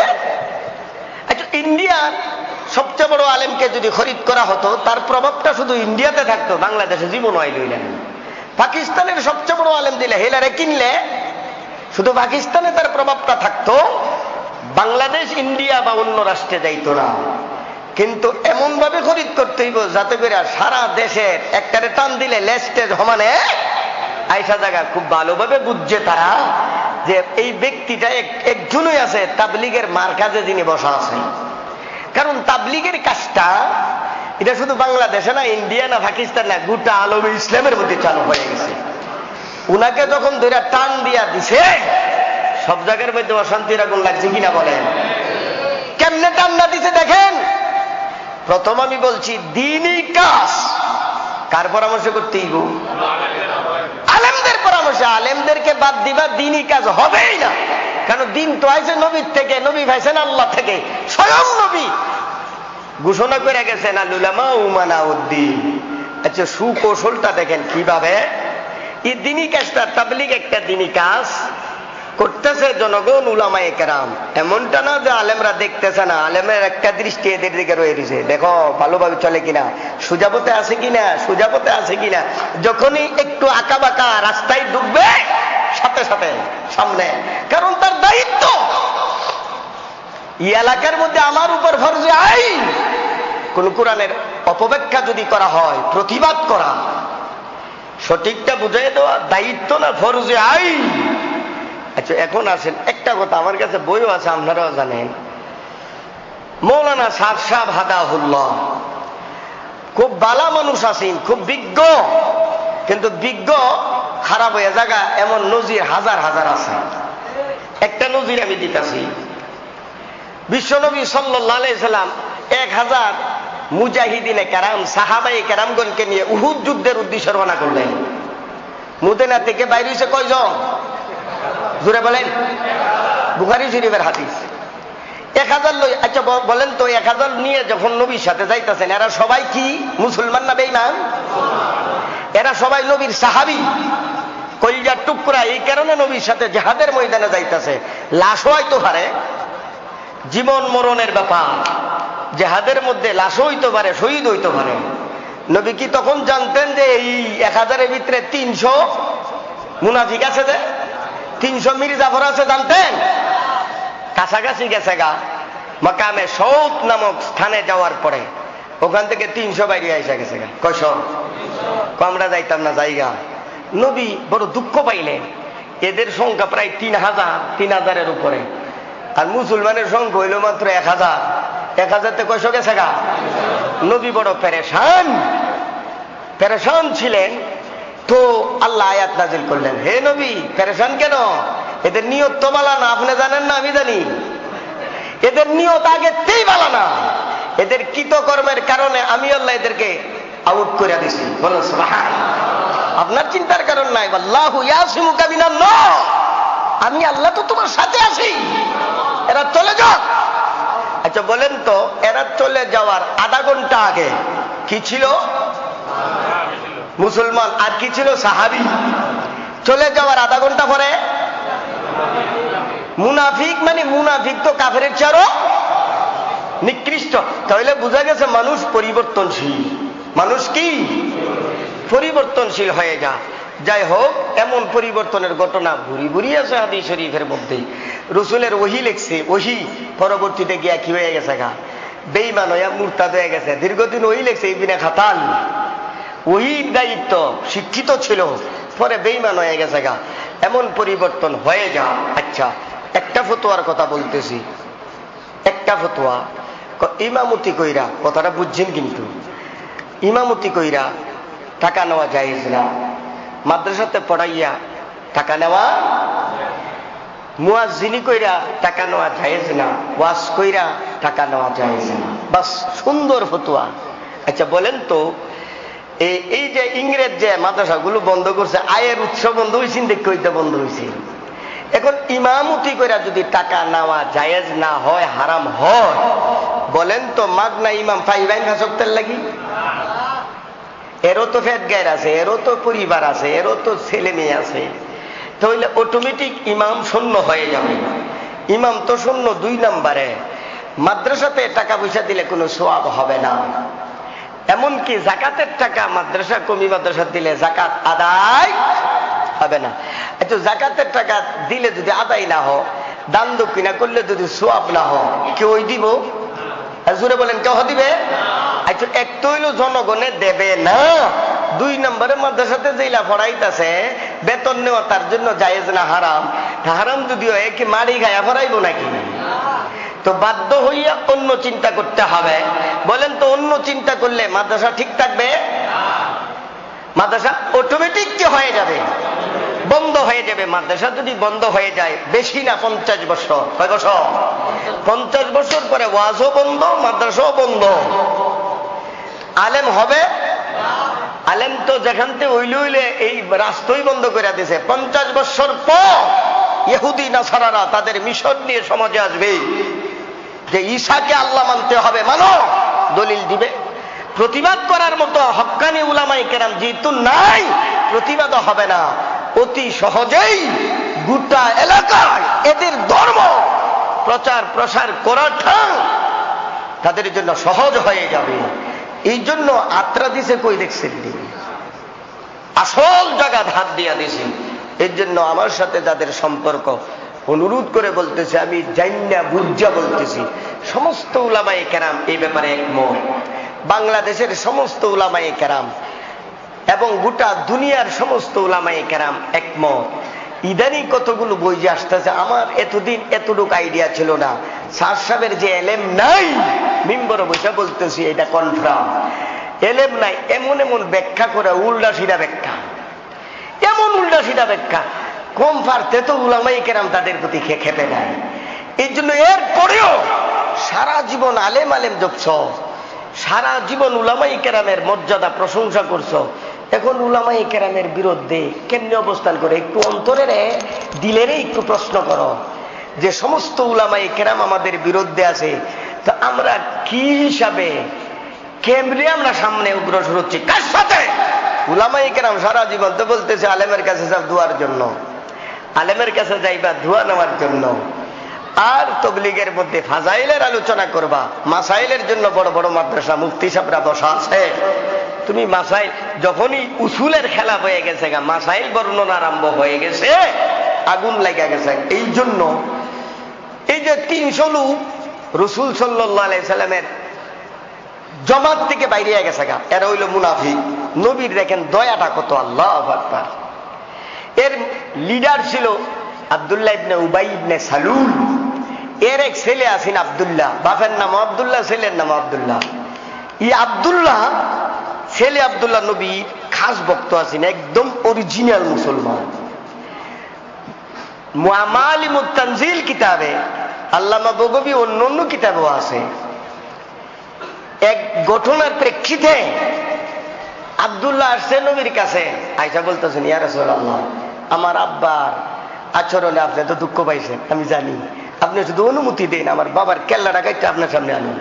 আচ্ছা ইন্ডিয়ার সবচেয়ে বড় আলেমকে যদি খরিদ করা হতো তার প্রভাবটা শুধু ইন্ডিয়াতে থাকতো, বাংলাদেশে জীবন হয় লইলে না। পাকিস্তানের সবচেয়ে বড় আলেম দিলে হেলারে কিনলে শুধু পাকিস্তানে তার প্রভাবটা থাকতো, বাংলাদেশ ইন্ডিয়া বা অন্য রাষ্ট্রে যাইতো না। কিন্তু এমন ভাবে খরিদ করতে হইব যাতে করে সারা দেশের একটারে টান দিলে লেস্টেজ সমানে আইসা জায়গা খুব ভালোভাবে বুঝছে তারা যে এই ব্যক্তিটা একজনই আছে তাবলিগের মার কাজে যিনি বসা আছেন। কারণ তাবলিগের কাজটা এটা শুধু বাংলাদেশে না, ইন্ডিয়া না, পাকিস্তান না, গোটা আলমে ইসলামের মধ্যে চালু হয়ে গেছে। উনাকে যখন ধরে টান দিয়া দিছে সব জায়গার মধ্যে অশান্তির আগুন লাগছে কিনা বলেন? কেমনে টান না দিছে দেখেন। প্রথম আমি বলছি দ্বীনি কাজ কার পরামর্শ করতে হইব? আলেমদের পরামর্শ। আলেমদেরকে বাদ দিবা দ্বীনি কাজ হবেই না। কারণ দিন তো আইছে নবীর থেকে, নবী ভাইছেন আল্লাহ থেকে, স্বয়ং নবী ঘোষণা করে গেছেন আল উলামা উমানা উদ্দিন। আচ্ছা সুকৌশলটা দেখেন কিভাবে এই দ্বীনি কাজটা, তাবলীগ একটা দ্বীনি কাজ, করতেছে জনগণ উলামায়ে কেরাম। এমনটা না যে আলেমরা দেখতেছে না, আলেমের একটা দৃষ্টি এদের দিকে রয়ে গেছে, দেখো ভালোভাবে চলে কিনা, সুজাপথে আছে কিনা, সুজাপথে আছে কিনা। যখনই একটু আঁকা বাঁকা রাস্তায় ঢুকবে সাথে সাথে সামনে, কারণ তার দায়িত্ব। এই এলাকার মধ্যে আমার উপর ফরজে আইন, কোন কোরআনের অপব্যাখ্যা যদি করা হয় প্রতিবাদ করা, সঠিকটা বুঝাই দেওয়া দায়িত্ব না ফরজে আইন। আচ্ছা এখন আসেন, একটা কথা আমার কাছে বইও আছে, আপনারাও জানেন, মৌলানা সাদ সাহেব হাদাহুল্লাহ খুব বালা মানুষ আছেন, খুব বিজ্ঞ, কিন্তু বিজ্ঞ খারাপ হয়ে জায়গা এমন নজির হাজার হাজার আছে। একটা নজির আমি দিতেছি। বিশ্বনবী সাল্লাল্লাহু আলাইহি সাল্লাম এক হাজার মুজাহিদিনে কেরাম সাহাবায়ে কেরামগণকে নিয়ে উহুদ যুদ্ধের উদ্দেশ্যে রওনা করলেন। মদিনা থেকে বাইরে হয়েছে কয়জন? জোরে বলেন। বুখারী শরীফের হাদিস। এক হাজার লই। আচ্ছা বলেন তো, এক হাজার নিয়ে যখন নবীর সাথে যাইতেছেন, এরা সবাই কি মুসলমান না বেঈমান? এরা সবাই নবীর সাহাবী, কলিজার টুকরা। এই কারণে নবীর সাথে জিহাদের ময়দানে যাইতেছে। লাশ হইতে পারে, জীবন মরণের ব্যাপার, জিহাদের মধ্যে লাশ হইতে পারে, শহীদ হইতে পারে। নবী কি তখন জানতেন যে এই এক হাজারের ভিতরে তিনশো মুনাফিক আছে, যে তিনশো মীর জাফর আছে? জানতেন? কাছাকাছি গেছে গা, মাকামে সৌদ নামক স্থানে যাওয়ার পরে ওখান থেকে তিনশো বাইরে এসে গেছে গা। কয়শ? আমরা যাইতাম না জায়গা। নবী বড় দুঃখ পাইলেন, এদের সংখ্যা প্রায় তিন হাজার তিন হাজারের উপরে, আর মুসলমানের সংখ্যা হইল মাত্র এক হাজার। এক হাজারতে কয়শ গেছে গা? নবী বড় পেরেশান পেরেশান ছিলেন। তো আল্লাহ আয়াত নাজিল করলেন, হে নবী পেরেশান কেন? এদের নিয়ত তো বালা না, আপনি জানেন না আমি জানি। এদের নিয়ত আগেতেই বালা না, এদের কৃতকর্মের কারণে আমি আল্লাহ এদেরকে আউট করে দিছি। বলেন সুবহানাল্লাহ। আপনার চিন্তার কারণ নাই। আল্লাহু ইয়াসিমুকা মিনান নাস, আমি আল্লাহ তো তোমার সাথে আছি, এরা চলে যাও। আচ্ছা বলেন তো, এরা চলে যাওয়ার আধা ঘন্টা আগে কি ছিল? মুসলমান। আর কি ছিল? সাহাবী। চলে যাওয়ার আধা ঘন্টা পরে মুনাফিক। মানে মুনাফিক তো কাফেরের চেয়েও নিকৃষ্ট। তাহলে বোঝা গেছে মানুষ পরিবর্তনশীল। মানুষ কি পরিবর্তনশীল হয়ে যা। যাই হোক, এমন পরিবর্তনের ঘটনা ভুরি ভুরি আছে হাদিস শরীফের মধ্যে। রসুলের ওহী লেখছে, ওহী পরবর্তীতে গিয়া কি হয়ে গেছে গা, বেঈমান হইয়া মুরতাদ হয়ে গেছে। দীর্ঘদিন ওহী লেখছে ইবনে খাতান, ওহীর দায়িত্ব, শিক্ষিত ছিল, পরে বেঈমান হয়ে গেছে গা। এমন পরিবর্তন হয়ে যা। আচ্ছা একটা ফতোয়ার কথা বলতেছি, একটা ফতোয়া। ইমামতি কইরা, কথাটা বুঝছেন কিন্তু, ইমামতি কইরা টাকা নেওয়া জায়েজ না। মাদ্রাসাতে পড়াইয়া টাকা নেওয়া, মুয়াজ্জিনি কইরা টাকা নেওয়া জায়েজ না, ওয়াজ কইরা টাকা নেওয়া জায়েজ না। বাস, সুন্দর ফতোয়া। আচ্ছা বলেন তো, এই যে ইংরেজ যে মাদ্রাসাগুলো বন্ধ করছে, আয়ের উৎস বন্ধ হয়েছে, দেখতে বন্ধ হয়েছে। এখন ইমামতি কইরা যদি টাকা নেওয়া জায়েজ না হয়, হারাম হয়, বলেন তো মাগনা ইমাম পাইবেন ফাঁসক্তের লাগি? এরও তো ফেট গায়ের আছে, এরও তো পরিবার আছে, এরও তো ছেলে মেয়ে আছে। তাহলে অটোমেটিক ইমাম শূন্য হয়ে যাবে। ইমাম তো শূন্য। দুই নম্বরে, মাদ্রাসাতে টাকা পয়সা দিলে কোনো সওয়াব হবে না। এমনকি জাকাতের টাকা মাদ্রাসা, কমি মাদ্রাসা দিলে জাকাত আদায় হবে না। আচ্ছা জাকাতের টাকা দিলে যদি আদায় না হয়, দান দক্ষিণা করলে যদি সওয়াব না হয়, কেউ দিব? জোরে বলেন, কেউ দিবে? আচ্ছা এক তো হইল জনগণে দেবে না। দুই নম্বরে মাদ্রাসাতে যেইলা পড়াইতেছে বেতন নেওয়া তার জন্য জায়েজ না হারাম? হারাম যদি হয় কি মারি গায়া পড়াইব নাকি? তো বাধ্য হইয়া অন্য চিন্তা করতে হবে। বলেন তো অন্য চিন্তা করলে মাদ্রাসা ঠিক থাকবে? মাদ্রাসা অটোমেটিক কি হয়ে যাবে? বন্ধ হয়ে যাবে। মাদ্রাসা যদি বন্ধ হয়ে যায়, বেশি না পঞ্চাশ বছর, কয় বছর? পঞ্চাশ বছর পরে ওয়াজও বন্ধ, মাদ্রাসাও বন্ধ। আলেম হবে? আলেম তো যেখান থেকে উইলে উইলে এই রাস্তাই বন্ধ করে দিয়েছে। পঞ্চাশ বছর পর ইহুদি নাসারারা তাদের মিশন নিয়ে সমাজে আসবে যে ঈসাকে আল্লাহ মানতে হবে, মানো, দলিল দিবে। প্রতিবাদ করার মতো হক্কানি উলামায়ে কেরাম যেহেতু নাই, প্রতিবাদ হবে না। অতি সহজেই গোটা এলাকায় এদের ধর্ম প্রচার প্রসার করাটা তাদের জন্য সহজ হয়ে যাবে। এই জন্য আত্রা দিছে কই দেখছেন, আসল জায়গা হাত দিয়া দিছি। এর জন্য আমার সাথে যাদের সম্পর্ক, অনুরোধ করে বলতেছি, আমি জাইন্না বুঝা বলতেছি, সমস্ত উলামায়ে কেরাম এই ব্যাপারে একমত। বাংলাদেশের সমস্ত উলামায়ে কেরাম এবং গোটা দুনিয়ার সমস্ত উলামায়ে কেরাম একমত। ইদানিং কতগুলো বই যে আসতেছে, আমার এতদিন এতটুকু আইডিয়া ছিল না। স্যার সাহেবের যে এলেম নাই, মিম্বরে বসে বলতেছি এটা কনফার্ম, এলেম নাই। এমন এমন ব্যাখ্যা করে, উল্টা সিধা ব্যাখ্যা, এমন উল্টা সিধা ব্যাখ্যা, কম পারতে তো উলামায়ে কেরাম তাদের প্রতি খেপে নাই। এই জন্য এরপরেও সারা জীবন আলেম আলেম জপছ, সারা জীবন উলামায়ে কেরামের মর্যাদা প্রশংসা করছ, এখন উলামায়ে কেরামের বিরুদ্ধে কেমনি অবস্থান করে? একটু অন্তরের দিলেরে একটু প্রশ্ন করো যে সমস্ত উলামায়ে কেরাম আমাদের বিরুদ্ধে আছে, তো আমরা কি হিসাবে কেমনি আমরা সামনে অগ্রসর হচ্ছি? কার সাথে? উলামায়ে কেরাম সারা জীবন তো বলতেছে আলেমের কাছে যাও দুয়ার জন্য, আলেমের কাছে যাইবা ধোয়া নেওয়ার জন্য, আর তবলিগের মধ্যে ফাজাইলের আলোচনা করবা, মাসাইলের জন্য বড় বড় মাদ্রাসা মুফতি সাহেবরা বসা আছে। তুমি মাসাইল যখনই উসুলের খেলা হয়ে গেছে, মাসাইল বর্ণনা আরম্ভ হয়ে গেছে, আগুন লেগে গেছে। এই জন্য এই যে তিনশো লোক রসুল সাল্লাল্লাহু আলাইহি সাল্লামের জমাত থেকে বাইরে গেছে গা, এরা হইল মুনাফিক। নবীর দেখেন দয়াটা কত, আল্লাহু আকবার। এর লিডার ছিল আব্দুল্লাহ ইবনে উবাই ইবনে সালুল। এর এক ছেলে আছেন আব্দুল্লাহ, বাপের নাম আব্দুল্লাহ, ছেলের নাম আব্দুল্লাহ। ই আব্দুল্লাহ ছেলে আব্দুল্লাহ নবী খাস ভক্ত আছেন, একদম অরিজিনাল মুসলমান। মুআমালিমুত তানজিল কিতাবে, আল্লামা বগবী অন্য অন্য কিতাবেও আছে। এক ঘটনার প্রেক্ষিতে আব্দুল্লাহ আসছে নবীর কাছে, আয়েশা বলতেছেন, ইয়া রাসূলুল্লাহ, আমার আব্বার আচরণে আপনি তো দুঃখ পাইছেন, আমি জানি, আপনি শুধু অনুমতি দেন আমার বাবার কেল্লাটা কাইটা আপনার সামনে আনুন।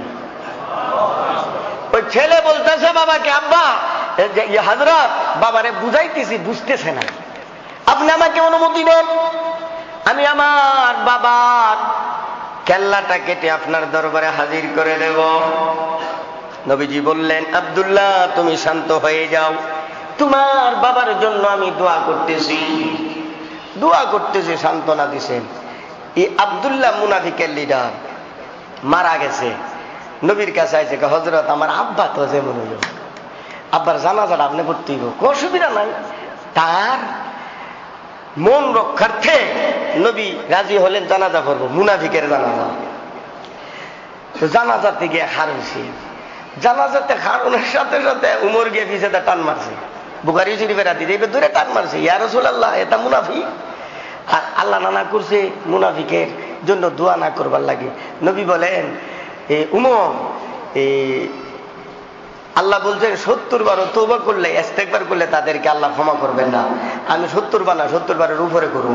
ওই ছেলে বলতেছে বাবাকে, আব্বা হযরত, বাবারে বুঝাইতেছি বুঝতেছে না, আপনি আমাকে অনুমতি দেন, আমি আমার বাবার কেল্লাটা কেটে আপনার দরবারে হাজির করে দেব। নবীজি বললেন, আব্দুল্লাহ তুমি শান্ত হয়ে যাও, তোমার বাবার জন্য আমি দোয়া করতেছি, দোয়া করতেছি, সান্ত্বনা দিছেন। এই আব্দুল্লাহ মুনাফিকের লিডার মারা গেছে, নবীর কাছে আছে, হযরত আমার আব্বা তো যেমন হইল, আব্বার জানাজাটা আপনি পড়তে হইব, অসুবিধা নাই। তার মন রক্ষার্থে নবী রাজি হলেন জানাজা পড়ব, মুনাফিকের জানাজা। তো জানাজা থেকে হার হয়েছে, জানাজাতে হারুনের সাথে সাথে উমর গিয়ে পিছনে টান মারছে, বুখারী শরীফের হাদিস, এইবার দূরে টান মারছে, ইয়া রাসূলুল্লাহ এটা মুনাফিক। আর আল্লাহ নানা করছে মুনাফিকের জন্য দোয়া না করবার লাগে। নবী বলেন, এ উমর, এ আল্লাহ বলছেন সত্তর বারও তওবা করলে, ইস্তেগফার করলে তাদেরকে আল্লাহ ক্ষমা করবেন না, আমি সত্তর বার না সত্তর বারের উপরে করুন।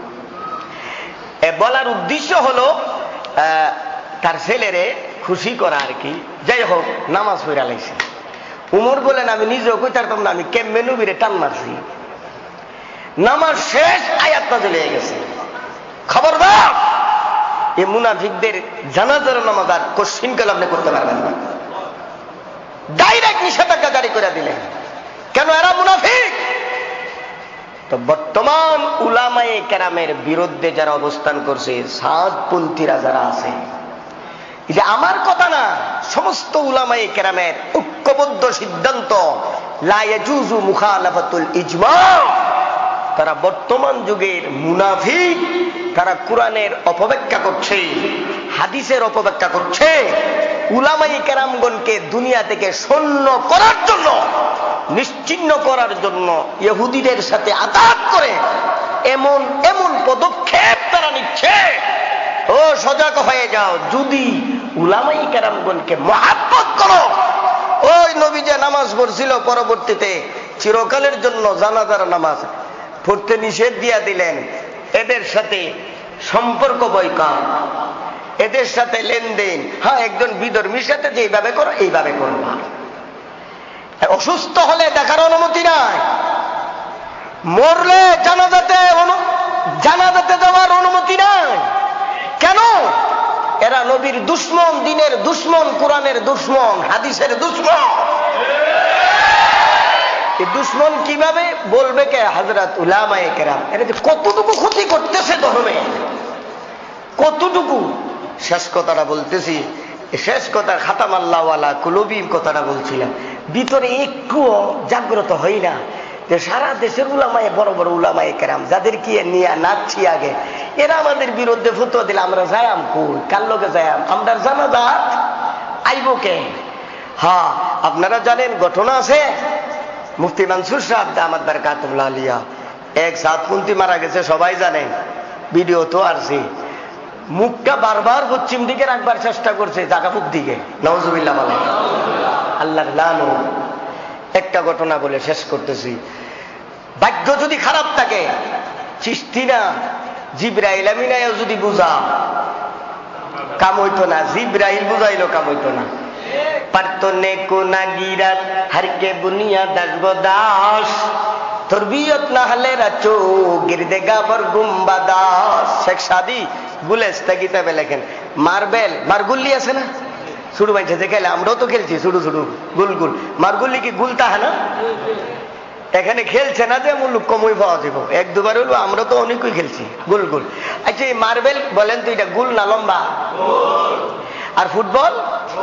এ বলার উদ্দেশ্য হলো তার ছেলেরে খুশি করা আর কি। যাই হোক, নামাজ পড়া লাগছে। উমর বলেন, আমি নিজেও কই পারতাম না, আমি কেমনে নবীরে টান মারছি। নামাজ শেষ, আয়াত নাযিল হয়ে গেছে, খবরদার এই মুনাফিকদের জানাজার নামাজ আর কোশ্চিন কাল আপনি করতে পারবেন না। ডাইরেক্ট নিষেধাজ্ঞা জারি করে দিলেন, কেন? এরা মুনাফিক। তো বর্তমান উলামায়ে কেরামের বিরুদ্ধে যারা অবস্থান করছে, সাদপন্থীরা যারা আছে, যে আমার কথা না, সমস্ত উলামায়ে কেরামের ঐক্যবদ্ধ সিদ্ধান্ত, লা ইয়াজুজু মুখালাফাতুল ইজমা। তারা বর্তমান যুগের মুনাফিক, তারা কোরআনের অপব্যাখ্যা করছে, হাদিসের অপব্যাখ্যা করছে, উলামায়ে কেরামগণকে দুনিয়া থেকে শূন্য করার জন্য, নিশ্চিহ্ন করার জন্য ইহুদিদের সাথে আঘাত করে এমন এমন পদক্ষেপ তারা নিচ্ছে। ও সজাগ হয়ে যাও, যদি উলামায়ে কেরামগণকে মহাব্বত করো। ওই নবী যে নামাজ পড়ছিল, পরবর্তীতে চিরকালের জন্য জানাজার নামাজ পড়তে নিষেধ দিয়া দিলেন। এদের সাথে সম্পর্ক বৈকাল, এদের সাথে লেনদেন, হ্যাঁ একজন বিধর্মীর সাথে যেভাবে করো এইভাবে করবা। অসুস্থ হলে দেখার অনুমতি নাই, মরলে জানাজাতে জানাজা যারা নবীর দুশ্মন, দিনের দুশ্মন, কোরআনের দুশ্মন, হাদিসের দুশ্মন। এই দুশ্মন কিভাবে বলবে কে? হযরত উলামায়ে কেরাম। এরা যে কতটুকু ক্ষতি করতেছে ধর্মে, কতটুকু। শেষ কথাটা বলতেছি, শেষ কথা খাতাম আল্লাহ ওয়ালা কুলুবিহিম কথাটা বলছিলাম। ভিতরে একটুও জাগ্রত হই না যে সারা দেশের উলামায়ে, বড় বড় উলামায়ে কেরাম যাদের কি নিয়ে নাচছি আগে, এরা আমাদের বিরুদ্ধে ফতোয়া দিলে আমরা যাইয়াম কই? কার লোকে যাইয়াম? আমরা জানাজা আইব কে? হ্যাঁ, আপনারা জানেন ঘটনা আছে, মুফতি মানসুর সাহেব দামাত বারাকাতুল্লাহ আলিয়া এক সাতপন্থী মারা গেছে, সবাই জানেন, ভিডিও তো আসছে। মুখটা বারবার পশ্চিম দিকে রাখবার চেষ্টা করছে, জাকাপুর দিকে। নাউজুবিল্লাহ বলে আল্লাহর লানো। একটা ঘটনা বলে শেষ করতেছি। ভাগ্য যদি খারাপ থাকে, চিশতি না জিবরাইল আমিনায়ও যদি বুঝা, কাম হইতো না। জিবরাইল বুঝাইলো, কাম হইতো না। পারতো নে কোনা গিরাত হারকে বুনিয়া দাস দাস, তরবিয়ত না হলে রাচো গিরদে গাবর গুম্বা দাস। শেখ সাদি গুলেস্তা কিতাবে লেখেন, মার্বেল মারগুল্লি আছে না, শুরু বাইছে যে খেলে, আমরাও তো খেলছি শুরু শুরু গুল গুল। মারগুল্লি কি গুলতা হয় না? এখানে খেলছে না যে মুলুক কমই পাওয়া যাব, এক দুবার হলো। আমরা তো অনেকই খেলছি গুল গুল। আচ্ছা, এই মার্বেল বলেন তো এটা গুল না লম্বা? আর ফুটবল?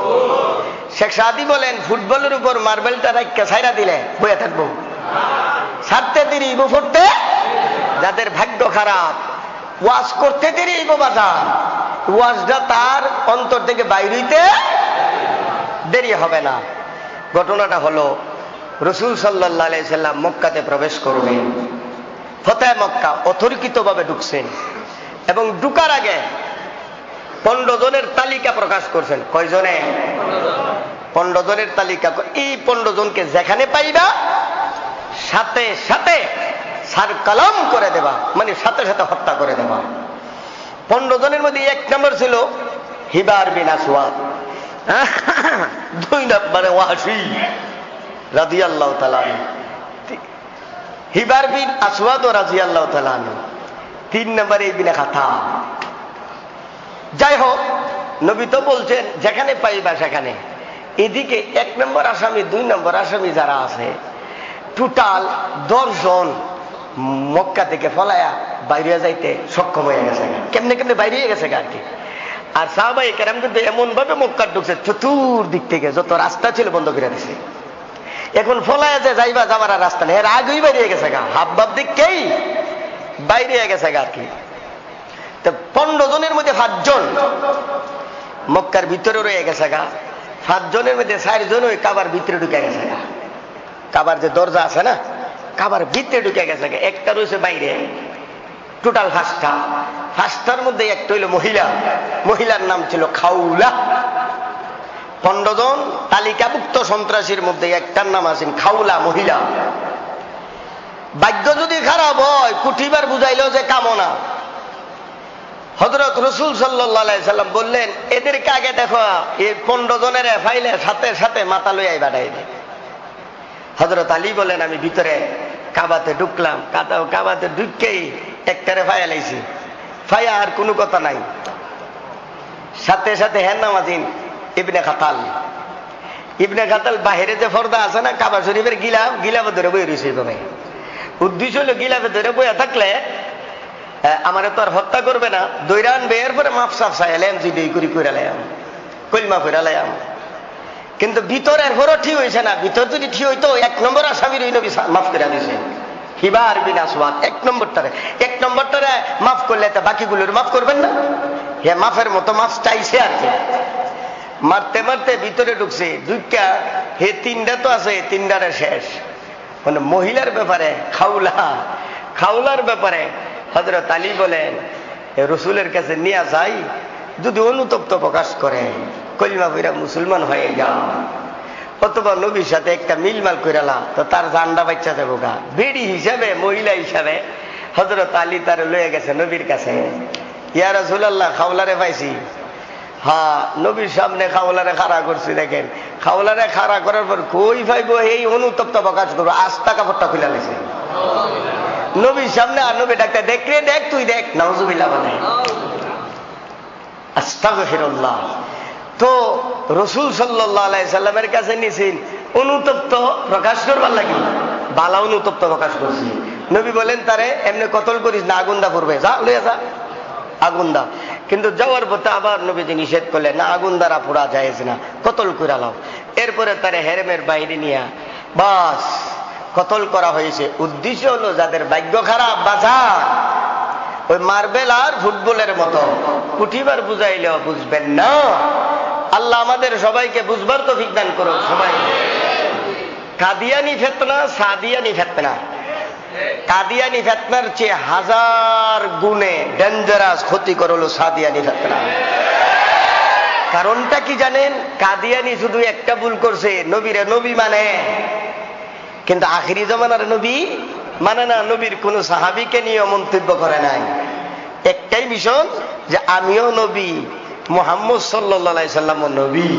শেখ সাদি বলেন, ফুটবলের উপর মার্বেলটা রাখা ছাইরা দিলে বইয়া থাকবো? ছাড়তে দেরি ইবো ফুটতে। যাদের ভাগ্য খারাপ, ওয়াজ করতে দেরি ইবো বাজার, ওয়াজটা তার অন্তর থেকে বাইর হইতে দেরি হবে না। ঘটনাটা হলো, রাসূল সাল্লাল্লাহু আলাইহি সাল্লাম মক্কাতে প্রবেশ করবেন, ফতহ মক্কা অতর্কিত ভাবে ঢুকছেন, এবং ঢুকার আগে পনেরো জনের তালিকা প্রকাশ করছেন। কয়জনে? পনেরো জনের তালিকা। এই পনেরো জনকে যেখানে পাইবা সাথে সাথে সার কলম করে দেবা, মানে সাথে সাথে হত্যা করে দেবা। পনেরো জনের মধ্যে এক নম্বর ছিল হিবার বিন আসওয়াদ, দুই নম্বরে ওয়াসি রাদিয়াল্লাহু তাআলা, হিবার বিন আসওয়াদ ও রাদিয়াল্লাহু তাআলা, তিন নম্বরে ইবনে খাতাব। যাই হোক, নবী তো বলছেন যেখানে পাইবা সেখানে। এদিকে এক নম্বর আসামি, দুই নম্বর আসামি যারা আছে, টোটাল দশ জন মক্কা থেকে ফলায়া বাইরে যাইতে সক্ষম হয়ে গেছে। কেমনে কেমনে বাইরে গেছে আর কি। আর সাহাবায়ে কেরাম কিন্তু এমন ভাবে মক্কা ঢুকছে, চতুর্দিক থেকে যত রাস্তা ছিল বন্ধ করে দিছে। এখন ফলায়া যে যাইবা যাবার আর রাস্তা নেই, এর আগেই বাইরে গেছে গা, হাব ভাব দিককেই বাইরে গেছে গা আর কি। তো পনেরো জনের মধ্যে পাঁচজন মক্কার ভিতরে রয়ে গেছে গা, পাঁচজনের মধ্যে চারজন ওই কাবার ভিতরে ঢুকে গেছে গা। কাবার যে দরজা আছে না, কাবার ভিতরে ঢুকে গেছে গা। একটা রয়েছে বাইরে, টোটাল পাঁচটা। পাঁচটার মধ্যে একটা হইল মহিলা, মহিলার নাম ছিল খাউলা। পনেরো জন তালিকাভুক্ত সন্ত্রাসীর মধ্যে একটার নাম আছেন খাউলা মহিলা। ভাগ্য যদি খারাপ হয়, কুঠিবার বুঝাইলেও যে কামনা। হযরত রাসূল সাল্লাল্লাহু আলাইহি সাল্লাম বললেন, এদেরকে আগে দেখো, এই পনেরো জনের ফাইলে সাথে সাথে মাথা লইয়াই বাড়াইবে। হযরত আলী বলেন, আমি ভিতরে কাবাতে ঢুকলাম, কাবাতে ঢুককেই একটারে ফায়া লাইছি, ফায়া আর কোনো কথা নাই। সাথে সাথে হ্যাঁ নামাজিন ইবনে খাতাল, ইবনে খাতাল বাহিরে যে পর্দা আছে না কাবা শরীফের, গিলাফ গিলাফে ধরে বই রয়েছে। এইভাবে উদ্দেশ্য হলো গিলাফে ধরে বইয়া থাকলে আমারে তো আর হত্যা করবে না, দৈরান বের পরে মাফ সাফ চাইলাম, যদি করি কইরালাম, কলমা কইরালাম। কিন্তু ভিতরের পরও ঠিক হয়েছে না। ভিতর যদি ঠিক হইতো, এক নম্বর আসামির ওই নবী মাফ করে দিয়েছে, হিবার বিন আসওয়াদ। এক নম্বরটারে এক নম্বরটারে মাফ করলে তা বাকিগুলোর মাফ করবেন না? হে মাফের মতো মাফ চাইছে আর কি। মারতে মারতে ভিতরে ঢুকছে, ঢুকা হে তিনটা তো আছে, তিনটারে শেষ। মানে মহিলার ব্যাপারে খাউলা, খাউলার ব্যাপারে হযরত আলী বলেন, রাসূলের কাছে নিয়ে যাই, যদি অনুতপ্ত প্রকাশ করে কলিমা পড়া মুসলমান হয়ে যাও, অথবা নবীর সাথে একটা মিলমাল কইরালা, তো তার জান্ডা বাচ্চা যাবো গা। বেড়ি হিসাবে, মহিলা হিসাবে হযরত আলী তার লয়ে গেছে নবীর কাছে। ইয়া রাসূলুল্লাহ, খাওলারে পাইছি। হ্যাঁ, নবীর সামনে খাওলারে খাড়া করছি। দেখেন, খাওলারে খাড়া করার পর কই পাইব এই অনুতপ্ত প্রকাশ করবো, আস্তা কাপড়টা খুলে নিছে নবীর সামনে। আর নবী ডাক্তার, দেখলে দেখ, তুই দেখ। নাউজুবিল্লাহ বলে। আস্তাগফিরুল্লাহ। তো রাসূল সাল্লাল্লাহু আলাইহি সাল্লামের কাছে নিছেন অনুতপ্ত প্রকাশ করবার লাগি, বালা অনুতপ্ত প্রকাশ করছি। নবী বলেন তারে এমনি কতল করিস না, আগুন দা পড়বে, যা লইয়া যা আগুন দা। কিন্তু যাওয়ার পথে আবার নবীজি নিষেধ করলেন, না আগুন দ্বারা পোড়া যায় না, কতল করে লাও। এরপরে তারে হেরেমের বাইরে নিয়ে বাস কতল করা হয়েছে। উদ্দেশ্য হলো যাদের ভাগ্য খারাপ বাঁচা, ওই মার্বেল আর ফুটবলের মতো কুঠিবার বুঝাইলেও বুঝবেন না। আল্লাহ আমাদের সবাইকে বুঝবার তৌফিক দান করো সবাই। কাদিয়ানি ফিতনা সাদিয়ানি ফিতনা, কাদিয়ানি ফিতনার চেয়ে হাজার গুণে ডেঞ্জারাস ক্ষতিকর হলো সাদিয়ানি ফিতনা। কারণটা কি জানেন? কাদিয়ানি শুধু একটা ভুল করছে, নবীরে নবী মানে, কিন্তু আখিরি জামানার নবী মানে না। নবীর কোন সাহাবীকে নিয়ে মন্তব্য করে নাই। একটাই মিশন যে আমিও নবী, মুহাম্মদ সাল্লাল্লাহু আলাইহি সাল্লাম নবী।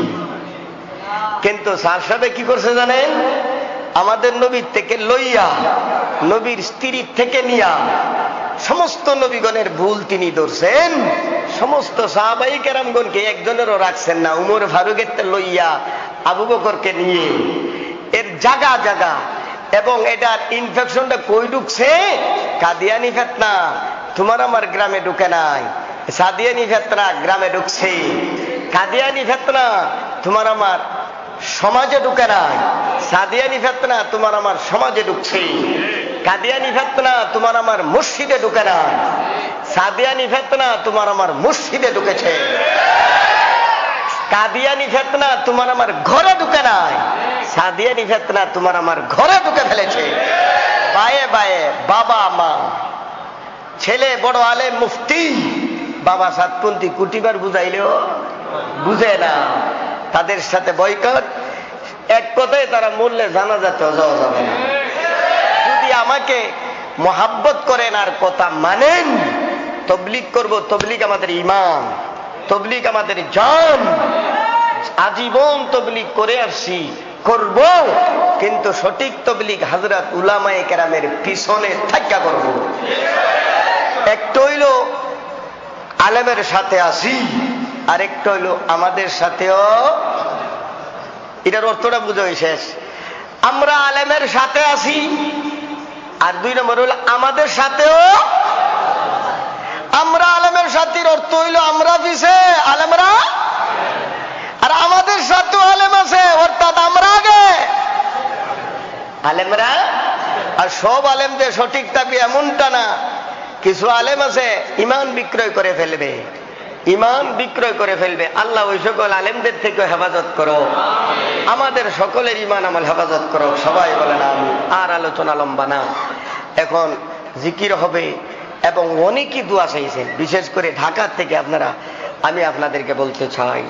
কিন্তু তার সাথে কি করছে জানেন? আমাদের নবীর থেকে লইয়া, নবীর স্ত্রীর থেকে নিয়া সমস্ত নবীগণের ভুল তিনি ধরছেন। সমস্ত সাহাবাই কেরামগণকে একজনেরও রাখছেন না। উমর ফারুকের লইয়া আবু বকরকে নিয়ে এর জায়গা জায়গা, এবং এটার ইনফেকশনটা কই ঢুকছে? কাদিয়ানি ফিতনা তোমার আমার গ্রামে ঢুকে নাই, সাদিয়ানি ফিতনা গ্রামে ঢুকছে। কাদিয়ানি ফিতনা তোমার আমার সমাজে ঢুকে নাই, সাদিয়ানি ফিতনা তোমার আমার সমাজে ঢুকছে। কাদিয়ানি ফিতনা তোমার আমার মসজিদে ঢুকে নাই, সাদিয়ানি ফিতনা তোমার আমার মসজিদে ঢুকেছে। কাদিয়ানি ফিতনা তোমার আমার ঘরে ঢুকে নাই, সাদিয়ানি ফিতনা তোমার আমার ঘরে ঢুকে ফেলেছে। বায়ে বায়ে বাবা মা, ছেলে বড় আলেম মুফতি, বাবা সাতপন্থী কুটিবার বুঝাইলেও বুঝে না। তাদের সাথে বয়কট। এক কথায় তারা মরলে জানাজাতেও যাওয়া যাবে না। যদি আমাকে মোহাব্বত করেন আর কথা মানেন, তবলিগ করব। তবলিগ আমাদের ঈমান, তবলিগ আমাদের জান। আজীবন তবলিগ করে আসছি, করব, কিন্তু সঠিক তবলিগ হযরত উলামায়ে কেরামের পিছনে থাকা করব। একটা হইল আলেমের সাথে আসি, আর একটা হইল আমাদের সাথেও। এটার অর্থটা বুঝাই শেষ। আমরা আলেমের সাথে আসি, আর দুই নম্বর হইল আমাদের সাথেও। আমরা আলেমের সাথীর অর্থ হইল আমরা পিছে, আলেমরা, আর আমাদের সাথেও আলেম আছে, অর্থাৎ আমরা আগে আলেমরা। আর সব আলেম যে সঠিক থাকবে এমনটা না। কিছু আলেম আছে ইমান বিক্রয় করে ফেলবে, ইমান বিক্রয় করে ফেলবে। আল্লাহ ওই সকল আলেমদের থেকে হেফাজত করো, আমাদের সকলের ইমান আমল হেফাজত করো। সবাই বলেন আমিন। আর আলোচনা লম্বা না, এখন জিকির হবে এবং অনেকই দোয়া চাইছেন, বিশেষ করে ঢাকার থেকে আপনারা। আমি আপনাদেরকে বলতে চাই,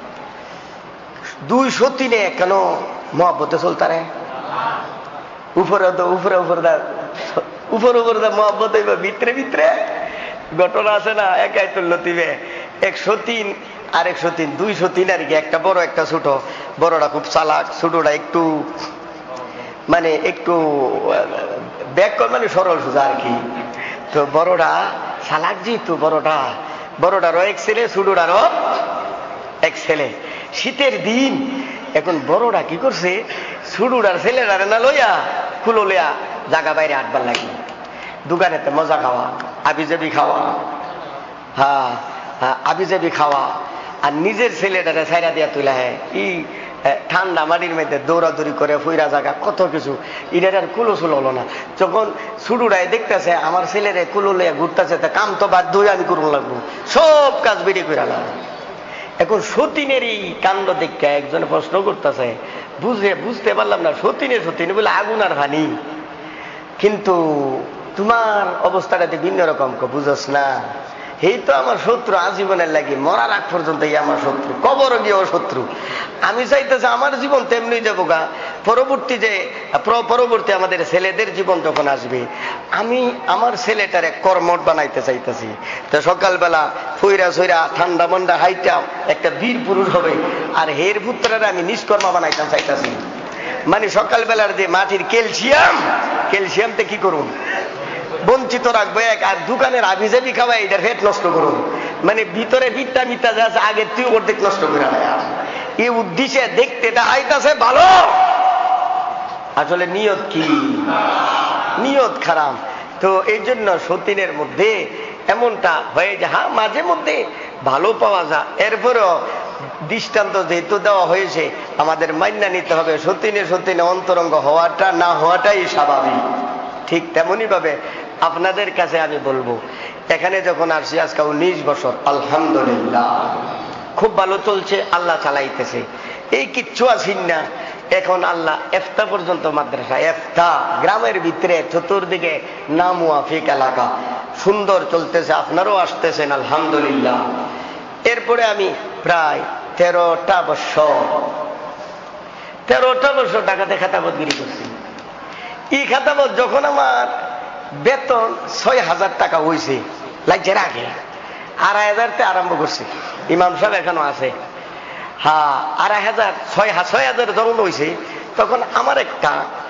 দুইশো তিনে কেন মহব্বতে চলতারে? উপরে তো উপরে উপর দা উপর উপর দা মহব্বত হইব, ভিতরে ভিতরে ঘটনা আছে না। একাই তুল লতিবে একশো তিন আর একশো তিন, দুইশো তিন আর কি। একটা বড় একটা ছোট। বড়টা খুব চালাক, ছোটটা একটু মানে একটু ব্যাক মানে সরল সোজা আর কি। তো বড়টা চালাক যেহেতু, বড়টা বড়টারও এক ছেলে, ছোটটারও এক ছেলে। শীতের দিন এখন বড়টা কি করছে, ছোটটার ছেলেটারে না লইয়া কুলো লইয়া জাগা বাইরে আটবার লাগি, দোকানেতে মজা খাওয়া, আবিজাবি খাওয়া, হ্যাঁ হ্যাঁ আবিজাবি খাওয়া, আর নিজের ছেলেটারে ছাইরা দিয়া তুলা। হ্যাঁ ই ঠান্ডা মাটির মধ্যে দৌড়াদৌড়ি করে ফুইরা জায়গা কত কিছু। এটার আর কুলো চুলো হলো না। যখন ছুটুরাই দেখতেছে আমার ছেলেরে কুলো লইয়া ঘুরতেছে, তা কাম তো বাধ্য হয়ে আমি করুন লাগবো, সব কাজ বেরিয়ে করে আলাম। এখন সতীনেরই কাণ্ড দেখে একজনে প্রশ্ন করতেছে, বুঝে বুঝতে পারলাম না, সতীনে সতীনে বলে আগুন আর ভানি, কিন্তু তোমার অবস্থাটা ভিন্ন রকম। বুঝস না, এই তো আমার শত্রু আজীবনের লাগি, মরার আগ পর্যন্ত আমার শত্রু, কবর গিয়েও শত্রু। আমি চাইতেছি আমার জীবন তেমনি যাবো গা, পরবর্তী যে পরবর্তী আমাদের ছেলেদের জীবন যখন আসবে, আমি আমার ছেলেটারে কর্মট বানাইতে চাইতেছি। তো সকালবেলা ফইরা সইরা ঠান্ডা মন্ডা হাইটা একটা বীর পুরুষ হবে, আর হের পুত্ররা আমি নিষ্কর্মা বানাইতে চাইতেছি। মানে সকালবেলার যে মাটির ক্যালসিয়াম, ক্যালসিয়ামতে কি করুন বঞ্চিত রাখবো এক, আর দোকানের আবিজাবি খাওয়া এটার ফেট নষ্ট করুন। মানে ভিতরে ভিটটা মিথ্যা যা আছে আগের তুই অর্ধেক নষ্ট করে নেয় এই উদ্দেশ্যে দেখতে আইতাছে ভালো, আসলে নিয়ত কি? নিয়ত খারাপ। তো এই জন্য সতীনের মধ্যে এমনটা হয়ে যায়, হ্যাঁ মাঝে মধ্যে ভালো পাওয়া যায়, এরপরও দৃষ্টান্ত যেহেতু দেওয়া হয়েছে আমাদের মান্যা নিতে হবে, সতীনে সতীনে অন্তরঙ্গ হওয়াটা না হওয়াটাই স্বাভাবিক। ঠিক তেমনি ভাবে আপনাদের কাছে আমি বলবো, এখানে যখন আসছি আজকে উনিশ বছর, আলহামদুলিল্লাহ খুব ভালো চলছে, আল্লাহ চালাইতেছে, এই কিচ্ছু আসিন না। এখন আল্লাহ এফতা পর্যন্ত মাদ্রাসা, এফতা গ্রামের ভিতরে চতুর্দিকে না মুয়াফিক এলাকা, সুন্দর চলতেছে, আপনারাও আসতেছেন আলহামদুলিল্লাহ। এরপরে আমি প্রায় তেরোটা বছর তেরোটা বছর ঢাকাতে খাতাবতগিরি করছি। এই খাতাবত যখন আমার বেতন ছয় হাজার টাকা হয়েছে, লাগছে আগে আড়াই হাজারতে আরম্ভ করছি, ইমাম সাহেব এখনো আছে, হ্যাঁ আড়াই হাজার ছয় ছয় হাজার যখন হয়েছে তখন আমার একটা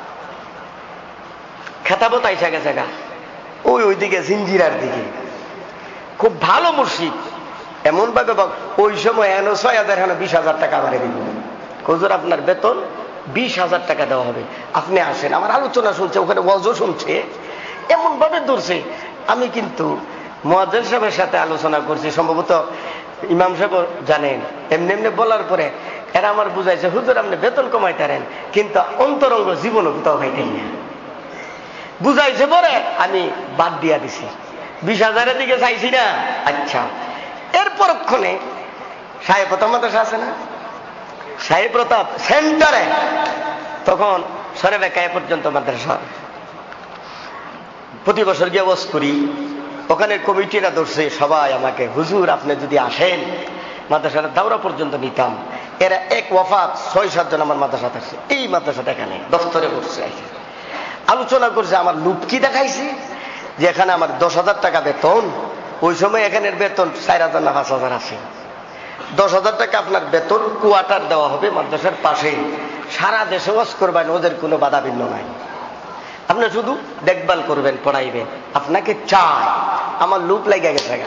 খেতাবত আইসা গেছে গা ওই ওইদিকে জিঞ্জিরার দিকে, খুব ভালো মুর্শিদ, এমন ভাবে ওই সময় এনো ছয় হাজার এখানে বিশ হাজার টাকা বাড়ে দিব, হুজুর আপনার বেতন বিশ হাজার টাকা দেওয়া হবে, আপনি আসেন। আমার আলোচনা শুনছে, ওখানে ওয়াজও শুনছে, এমন ভাবে ধরছে। আমি কিন্তু মুয়াজ্জিন সাহেবের সাথে আলোচনা করছি, সম্ভবত ইমাম সাহেব জানেন, এমনি এমনি বলার পরে এরা আমার বুঝাইছে, হুজুর আপনি বেতন কমাইতারেন কিন্তু অন্তরঙ্গ জীবনও কোথাও খাইতেন না, বুঝাইছে। পরে আমি বাদ দিয়া দিছি, বিশ হাজারের দিকে চাইছি না। আচ্ছা, এর পরক্ষণে সাহেব প্রতাপ মাদ্রাসা আছে না, সাহেব প্রতাপ সেন্টারে, তখন সরে বেকায় পর্যন্ত মাদ্রাসা, প্রতি বছর গিয়ে ওয়াজ করি, ওখানে কমিটিরা ধরছে সবাই আমাকে, হুজুর আপনি যদি আসেন মাদ্রাসাটা দাওরা পর্যন্ত নিতাম। এরা এক ওয়াফাত ছয় সাতজন আমার মাদ্রাসাতে আসছে, এই মাদ্রাসাটা এখানে দফতরে বসছে, আলোচনা করছে। আমার লুপ কি দেখাইছে যে এখানে আমার দশ হাজার টাকা বেতন, ওই সময় এখানের বেতন চার হাজার না পাঁচ হাজার আছে, দশ হাজার টাকা আপনার বেতন কোয়ার্টার দেওয়া হবে মাদ্রাসার পাশে, সারা দেশে ওয়াজ করবেন, ওদের কোনো বাধা বিঘ্ন নাই, আপনি শুধু দেখভাল করবেন, পড়াইবেন, আপনাকে চাই। আমার লুপ লেগে গেছে,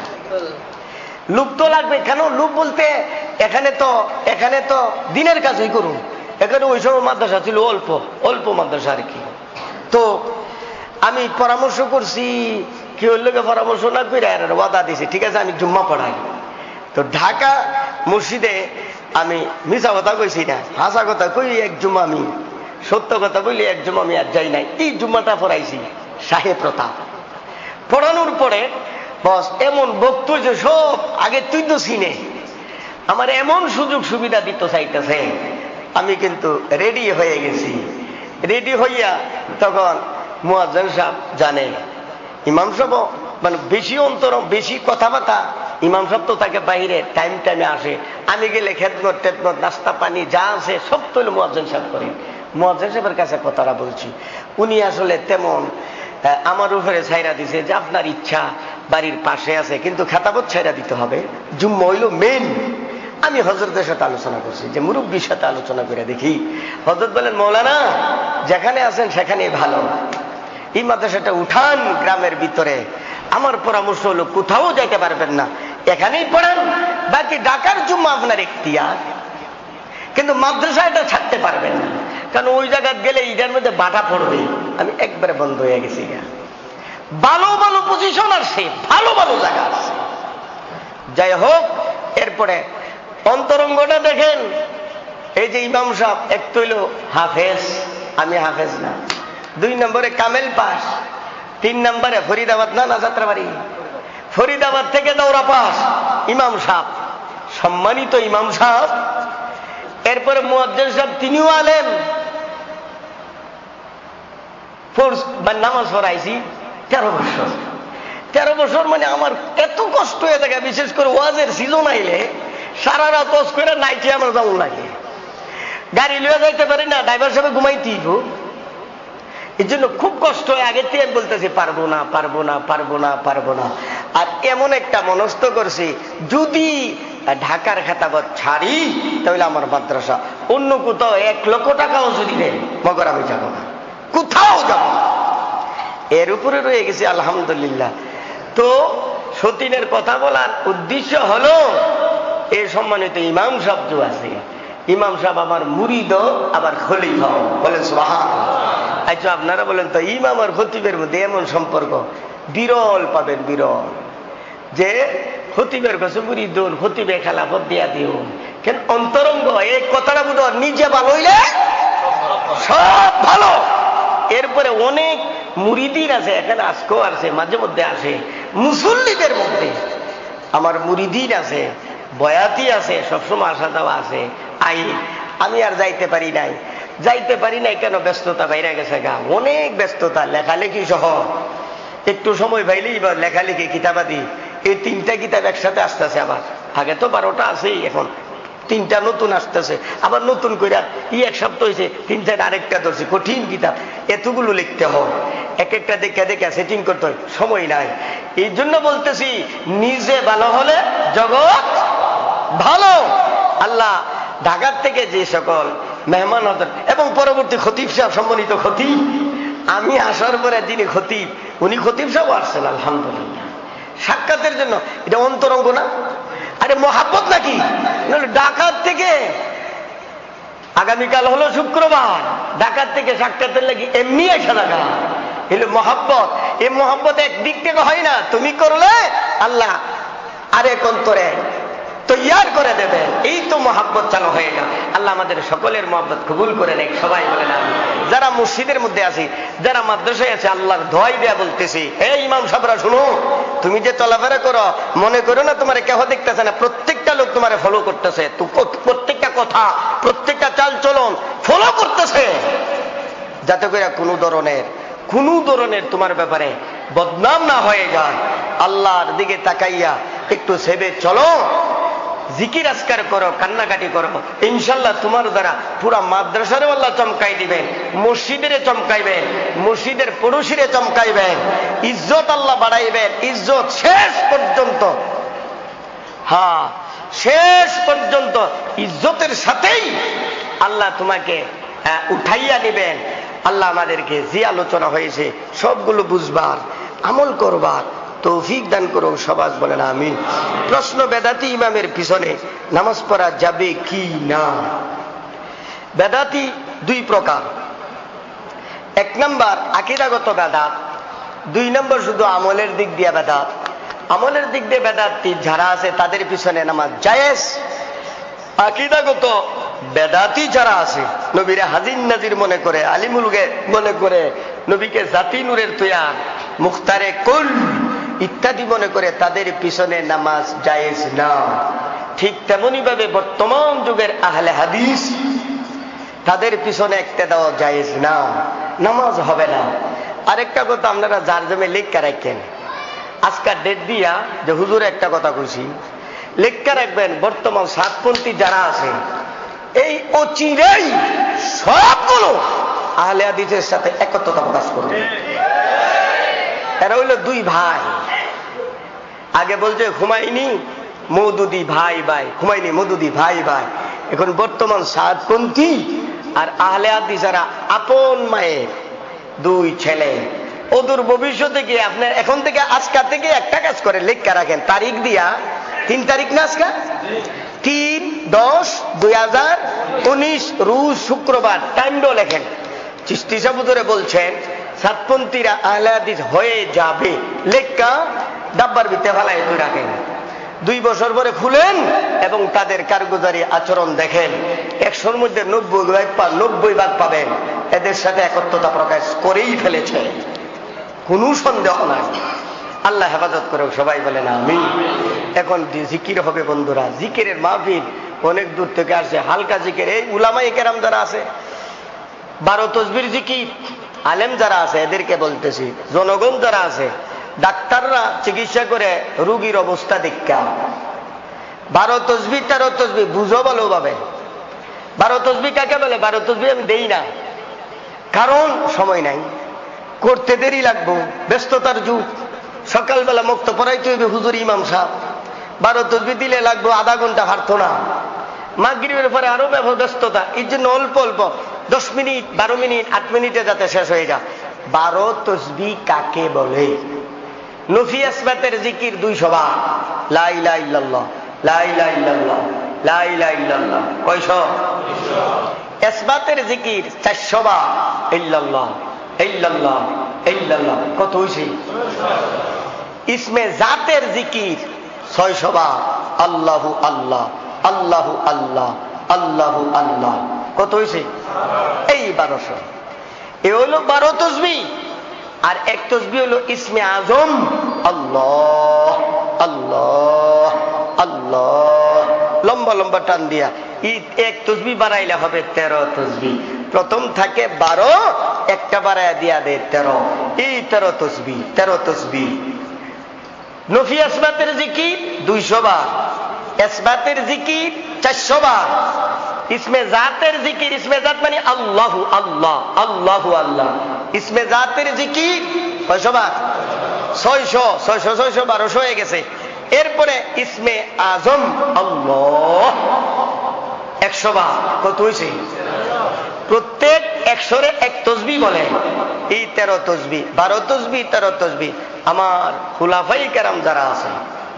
লুপ তো লাগবে। কেন লুপ বলতে, এখানে তো এখানে তো দিনের কাজই করুন, এখানে ওই সময় মাদ্রাসা ছিল অল্প অল্প মাদ্রাসা আর কি। তো আমি পরামর্শ করছি, কি হইল পরামর্শ না করে ওয়াদা দিছি, ঠিক আছে আমি জুম্মা পড়াই। তো ঢাকা মসজিদে আমি মিছা কথা কইছি না, হাসা কথা কই, এক জুম্মা আমি সত্য কথা বলি, এক জুম্মা আমি আর যাই নাই, এই জুম্মাটা পড়াইছি সাহেব প্রতাপ। পড়ানোর পরে বস এমন বক্তব্য যে সব আগে তুই তো চিনে, আমার এমন সুযোগ সুবিধা দিতে চাইতেছে, আমি কিন্তু রেডি হয়ে গেছি। রেডি হইয়া তখন মুয়াজ্জিন সাহেব জানে, ইমাম সাহেব মানে বেশি অন্তর বেশি কথাবার্তা, ইমাম সাহেব তো তাকে বাইরে টাইম টাইমে আসে, আমি গেলে খেদমত টেদমত নাস্তা পানি যা আছে সব তো মুয়াজ্জিন সাহেব করেন। মুয়াজ্জিন সাহেবের কাছে কথাটা বলছি, উনি আসলে তেমন আমার উপরে ছাইরা দিছে যে আপনার ইচ্ছা, বাড়ির পাশে আছে কিন্তু খেতাবত ছাইরা দিতে হবে, জুম্মা হইল মেন। আমি হযরতের সাথে আলোচনা করছি যে মুরব্বীর সাথে আলোচনা করে দেখি। হযরত বলেন, মৌলানা যেখানে আছেন সেখানেই ভালো, এই মাদ্রাসাটা উঠান গ্রামের ভিতরে। আমার পরামর্শ হলো কোথাও যাইতে পারবেন না, এখানেই পড়ান, বাকি ঢাকার জুম্মা আপনার এখতিয়ার, কিন্তু মাদ্রাসা এটা ছাড়তে পারবেন না, কারণ ওই জায়গা গেলে ঈদের মধ্যে বাধা পড়বে। আমি একবারে বন্ধ হয়ে গেছি। ভালো ভালো পজিশন আসছে, ভালো ভালো জায়গা আসছে। যাই হোক, এরপরে অন্তরঙ্গটা দেখেন, এই যে ইমাম সাহেব এক তৈল হাফেজ, আমি হাফেজ না, দুই নম্বরে কামেল পাস, তিন নম্বরে ফরিদাবাদ না না যাত্রাবাড়ি, ফরিদাবাদ থেকে দৌড়া পাস ইমাম সাহেব, সম্মানিত ইমাম সাহেব। এরপরে মুয়াজ্জিন সাহেব তিনিও আলেম, নামাজ পড়াইছি তেরো বছর। তেরো বছর মানে আমার এত কষ্ট হয়ে থাকে, বিশেষ করে ওয়াজের সিজন আইলে সারা রাত ওয়াজ করে নাইটে আমার যেমন লাগে, গাড়ি লিয়ে যাইতে পারি না, ড্রাইভার সাহেব ঘুমাইতেই গো, এই জন্য খুব কষ্ট হয়। আগের থেকে বলতেছি পারবো না পারবো না পারবো না পারবো না। আর এমন একটা মনস্থ করছি, যদি ঢাকার খেতাবত ছাড়ি তাহলে আমার মাদ্রাসা অন্য কোথাও এক লক্ষ টাকাও যদি দেয় মগর আমি যাবো না, কোথাও যাব না। এর উপরে রয়ে গেছি আলহামদুলিল্লাহ। তো সতীনের কথা বলার উদ্দেশ্য হলো এই সম্মানিত ইমাম সাহেব যে আছে, ইমাম সাহেব আমার মুরিদ আবার খলিফা, বলেন সুবহানাল্লাহ। আচ্ছা আপনারা বলেন তো ইমাম আর খতিবের মধ্যে এমন সম্পর্ক বিরল পাবেন, বিরল, যে খতিবের কাছে মুরিদ খতিবে খেলাফত দিয়া দিও, কেন অন্তরঙ্গ। এই কথাটা বুঝো, নিজে ভালো হইলে সব ভালো। এরপরে অনেক মুরিদিন আছে, এখানে আজকেও আছে, মাঝে মধ্যে আসে মুসল্লিদের মধ্যে আমার মুরিদিন আছে, বয়াতি আছে, সবসময় আসা যাওয়া আছে। আই আমি আর যাইতে পারি নাই, যাইতে পারি নাই কেন? ব্যস্ততা বাইরে গেছে গা, অনেক ব্যস্ততা, লেখালেখি সহ। একটু সময় পাইলেই বা লেখালেখি, কিতাবাদি, এই তিনটা কিতাব একসাথে আসতেছে। আবার আগে তো বারোটা আছেই, এখন তিনটা নতুন আসতেছে। আবার নতুন করে ই এক সপ্তাহ হয়েছে তিন চার আরেকটা ধরছে, কঠিন কিতাব, এতগুলো লিখতে হয়, এক একটা দেখে দেখে সেটিং করতে হয়, সময় নাই। এই জন্য বলতেছি নিজে ভালো হলে জগৎ ভালো। আল্লাহ ঢাকার থেকে যে সকল মেহমান হতেন এবং পরবর্তী খতিব সাহেব, সম্মানিত খতিব, আমি আসার পরে যিনি খতিব, উনি খতিব সাহেব আসছেন আলহামদুলিল্লাহ সাক্ষাতের জন্য। এটা অন্তরঙ্গ না? আরে মহাব্বত নাকি? ঢাকার থেকে আগামীকাল হলো শুক্রবার, ঢাকার থেকে সাক্ষাতের লাগি এমনি আসা ঢাকা, এলো মহাব্বত। এই মহাব্বত একদিক থেকে হয় না, তুমি করলে আল্লাহ আরেক অন্তরে তৈয়ার করে দেবে, এই তো মহাব্বত চালু হয়ে গেল। আল্লাহ আমাদের সকলের মহাব্বত কবুল করে নেই, সবাই বলেন আমিন। যারা মসজিদের মধ্যে আছি, যারা মাদ্রাসায় আছে, আল্লাহর দোয়াই দেয়া বলতেছি, এই ইমাম সাহেবরা শুনো, তুমি যে চলাফেরা করো, মনে করো না তোমার কেহ দেখতেছে না, প্রত্যেকটা লোক তোমার ফলো করতেছে, প্রত্যেকটা কথা, প্রত্যেকটা চাল চলন ফলো করতেছে, যাতে করে কোনো ধরনের কোনো ধরনের তোমার ব্যাপারে বদনাম না হয়ে যায়। আল্লাহর দিকে তাকাইয়া একটু সেবে চলো, জিকির আজকার করো, কান্নাকাটি করো, ইনশাল্লাহ তোমার দ্বারা পুরা মাদ্রাসারও আল্লাহ চমকাই দিবেন, মসজিদের চমকাইবেন, মসজিদের পড়োশিরে চমকাইবেন, ইজ্জত আল্লাহ বাড়াইবেন, ইজ্জত শেষ পর্যন্ত, হ্যাঁ শেষ পর্যন্ত ইজ্জতের সাথেই আল্লাহ তোমাকে উঠাইয়া নিবেন। আল্লাহ আমাদেরকে যে আলোচনা হয়েছে সবগুলো বুঝবার, আমল করবার তৌফিক দান করুন, সবাই বলেন আমিন। প্রশ্ন, বেদাতি ইমামের পিছনে নামাজ পড়া যাবে কি না? বেদাতি দুই প্রকার, এক নম্বর আকীদাগত বেদাত, দুই নম্বর শুধু আমলের দিক দিয়ে বেদাত। আমলের দিক দিয়ে বেদাতি যারা আছে তাদের পিছনে নামাজ জায়েজ। আকীদাগত বেদাতি যারা আছে, নবীরে হাজির নাজির মনে করে, আলিমুলকে মনে করে, নবীকে জাতি নূরের তৈয়ার, মুখতারে কুল ইত্যাদি মনে করে, তাদের পিছনে নামাজ জায়েজ না। ঠিক তেমনি ভাবে বর্তমান যুগের আহলে হাদিস, তাদের পিছনে ইক্তেদা জায়েজ না, নামাজ হবে না। আরেকটা কথা আপনারা যার জমে লেখা রাখেন, আজকাল ডেট দিয়া যে হুজুর একটা কথা কইছি, লেখা রাখবেন, বর্তমান সাতপন্থী যারা আছে এই অচিরেই সবগুলো আহলে হাদিসের সাথে একত্রতা প্রকাশ করবে। এরা হইল দুই ভাই, আগে বলছে হুমায়ুনি মওদুদি ভাই ভাই, হুমায়ুনি মওদুদি ভাই ভাই। এখন বর্তমান সাতপন্থী আর আহলে হাদিস যারা আপন মায়ের দুই ছেলে, ওদূর ভবিষ্যতে গিয়ে আপনার এখন থেকে আজকা থেকে একটা কাজ করে লেখা রাখেন, তারিখ দিয়া, তিন তারিখ না আজকা, তিন দশ দুই হাজার উনিশ রুজ শুক্রবার, টাইমটাও লেখেন। চিশতি সাহেব ধরে বলছেন সাতপন্থীরা আহলে হাদিস হয়ে যাবে, লেখা ডাব্বার ভিতরে ফেলায় তুই রাখেন। দুই বছর পরে খুলেন এবং তাদের কারগুজারি আচরণ দেখেন, একশোর মধ্যে নব্বই ভাগ নব্বই ভাগ পাবেন এদের সাথে একত্রতা প্রকাশ করেই ফেলেছে, কোনো সন্দেহ নাই। আল্লাহ হেফাজত করে, সবাই বলেন আমিন। এখন জিকির হবে বন্ধুরা, জিকিরের মাহফিল অনেক দূর থেকে আসে, হালকা জিকির। এই উলামায়ে কেরাম যারা আছে, বারো তসবির জিকির, আলেম যারা আছে এদেরকে বলতেছি, জনগণ যারা আছে, ডাক্তাররা চিকিৎসা করে রোগীর অবস্থা দেখা, বারো তসবি তেরো তসবি বুঝো ভালোভাবে। বারো তসবি কাকে বলে? বারো তসবি আমি দেই না, কারণ সময় নাই, করতে দেরি লাগবো, ব্যস্ততার যুগ, সকালবেলা মুক্ত পড়াইতে হইবে হুজুর ইমাম সাহেব, বারো তসবি দিলে লাগবো আধা ঘন্টা, হারতো না। মাগরিবের পরে আরো ব্যস্ততা, এই জন্য অল্প অল্প দশ মিনিট বারো মিনিট আট মিনিটে যাতে শেষ হয়ে যায়। বারো তসবি কাকে বলে? নফি আসবাতের জিকির দুইশো বার, লা ইলাহা ইল্লাল্লাহ, লা ইলাহা ইল্লাল্লাহ, লা ইলাহা ইল্লাল্লাহ, কয়শো? আসবাতের জিকির চারশো বার, ইল্লাল্লাহ ইল্লাল্লাহ ইল্লাল্লাহ, কত হইছে? ইসমে জাতের জিকির ছয়শো বার, আল্লাহু আল্লাহ, আল্লাহু আল্লাহ, আল্লাহু আল্লাহ, কত হইছে? এই বারোশো। এ হলো বারো তসবিহ। আর এক তসবিহ হলো ইসমে আজম, আল্লাহ আল্লাহ আল্লাহ, লম্বা লম্বা টান দিয়া। এক তসবিহ বাড়াইলে হবে তেরো তসবিহ। প্রথম থাকে বারো, একটা বাড়াইয়া দিয়া দে তেরো, এই তেরো তসবিহ, তেরো তসবিহ। নফি আসবাতের জিকির দুইশো বার, আসবাতের জিকির চারশো বার, ইসমে জাতের জিকির, ইসমে জাত মানে আল্লাহু আল্লাহ, আল্লাহু আল্লাহ, ইসমে জাতের জিকির কয়শো বার? ছয়শো, ছয়শো ছয়শো বারোশো হয়ে গেছে। এরপরে ইসমে আজম আল্লাহ একশো বার, কত হয়েছে? প্রত্যেক একশোরে এক তসবিহ বলে, এই তেরো তসবিহ, বারো তসবিহ, তেরো তসবিহ। আমার খুলাফায়ে কেরাম যারা আছে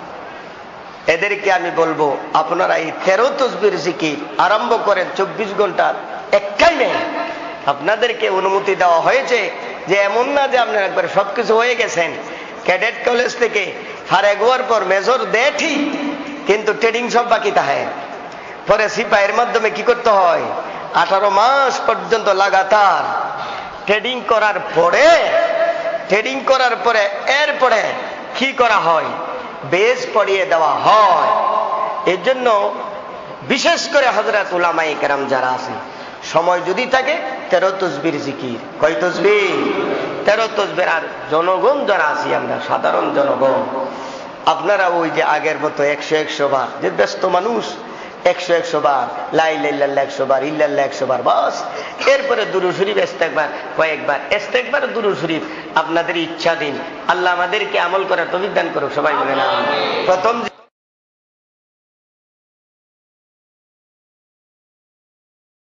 এদেরকে আমি বলবো, আপনারা এই তেরো তসবির জিকির আরম্ভ করেন চব্বিশ ঘন্টার এক টাইমে। আপনাদেরকে অনুমতি দেওয়া হয়েছে যে এমন না যে আপনারা একবার সবকিছু হয়ে গেছেন। ক্যাডেট কলেজ থেকে ফারেক হওয়ার পর মেজর দেয় ঠিক, কিন্তু ট্রেনিং সব বাকি থাকে। পরে সিপাহীর মাধ্যমে কি করতে হয়? আঠারো মাস পর্যন্ত লাগাতার ট্রেনিং করার পরে, ট্রেনিং করার পরে এরপরে কি করা হয়? বেজ পড়িয়ে দেওয়া হয়। এর জন্য বিশেষ করে হযরত উলামায়ে কেরাম যারা আছে, সময় যদি থাকে তেরো তসবির জিকির, কয় তসবিহ? তেরো তসবির। আর জনগণ যারা আছি আমরা, সাধারণ জনগণ, আপনারা ওই যে আগের মতো একশো একশো বার, যে ব্যস্ত মানুষ একশো একশো বার, লা ইলাহা ইল্লাল্লাহ একশো বার, ইল্লাল্লাহ একশো বার, বাস। এরপরে দুরূদ শরীফ ইস্তেগফার কয়েকবার, ইস্তেগফার দুরূদ শরীফ আপনাদের ইচ্ছা দিন। আল্লাহ আমাদেরকে আমল করার তৌফিক দান করুক, সবাই বলেন আমিন। প্রথম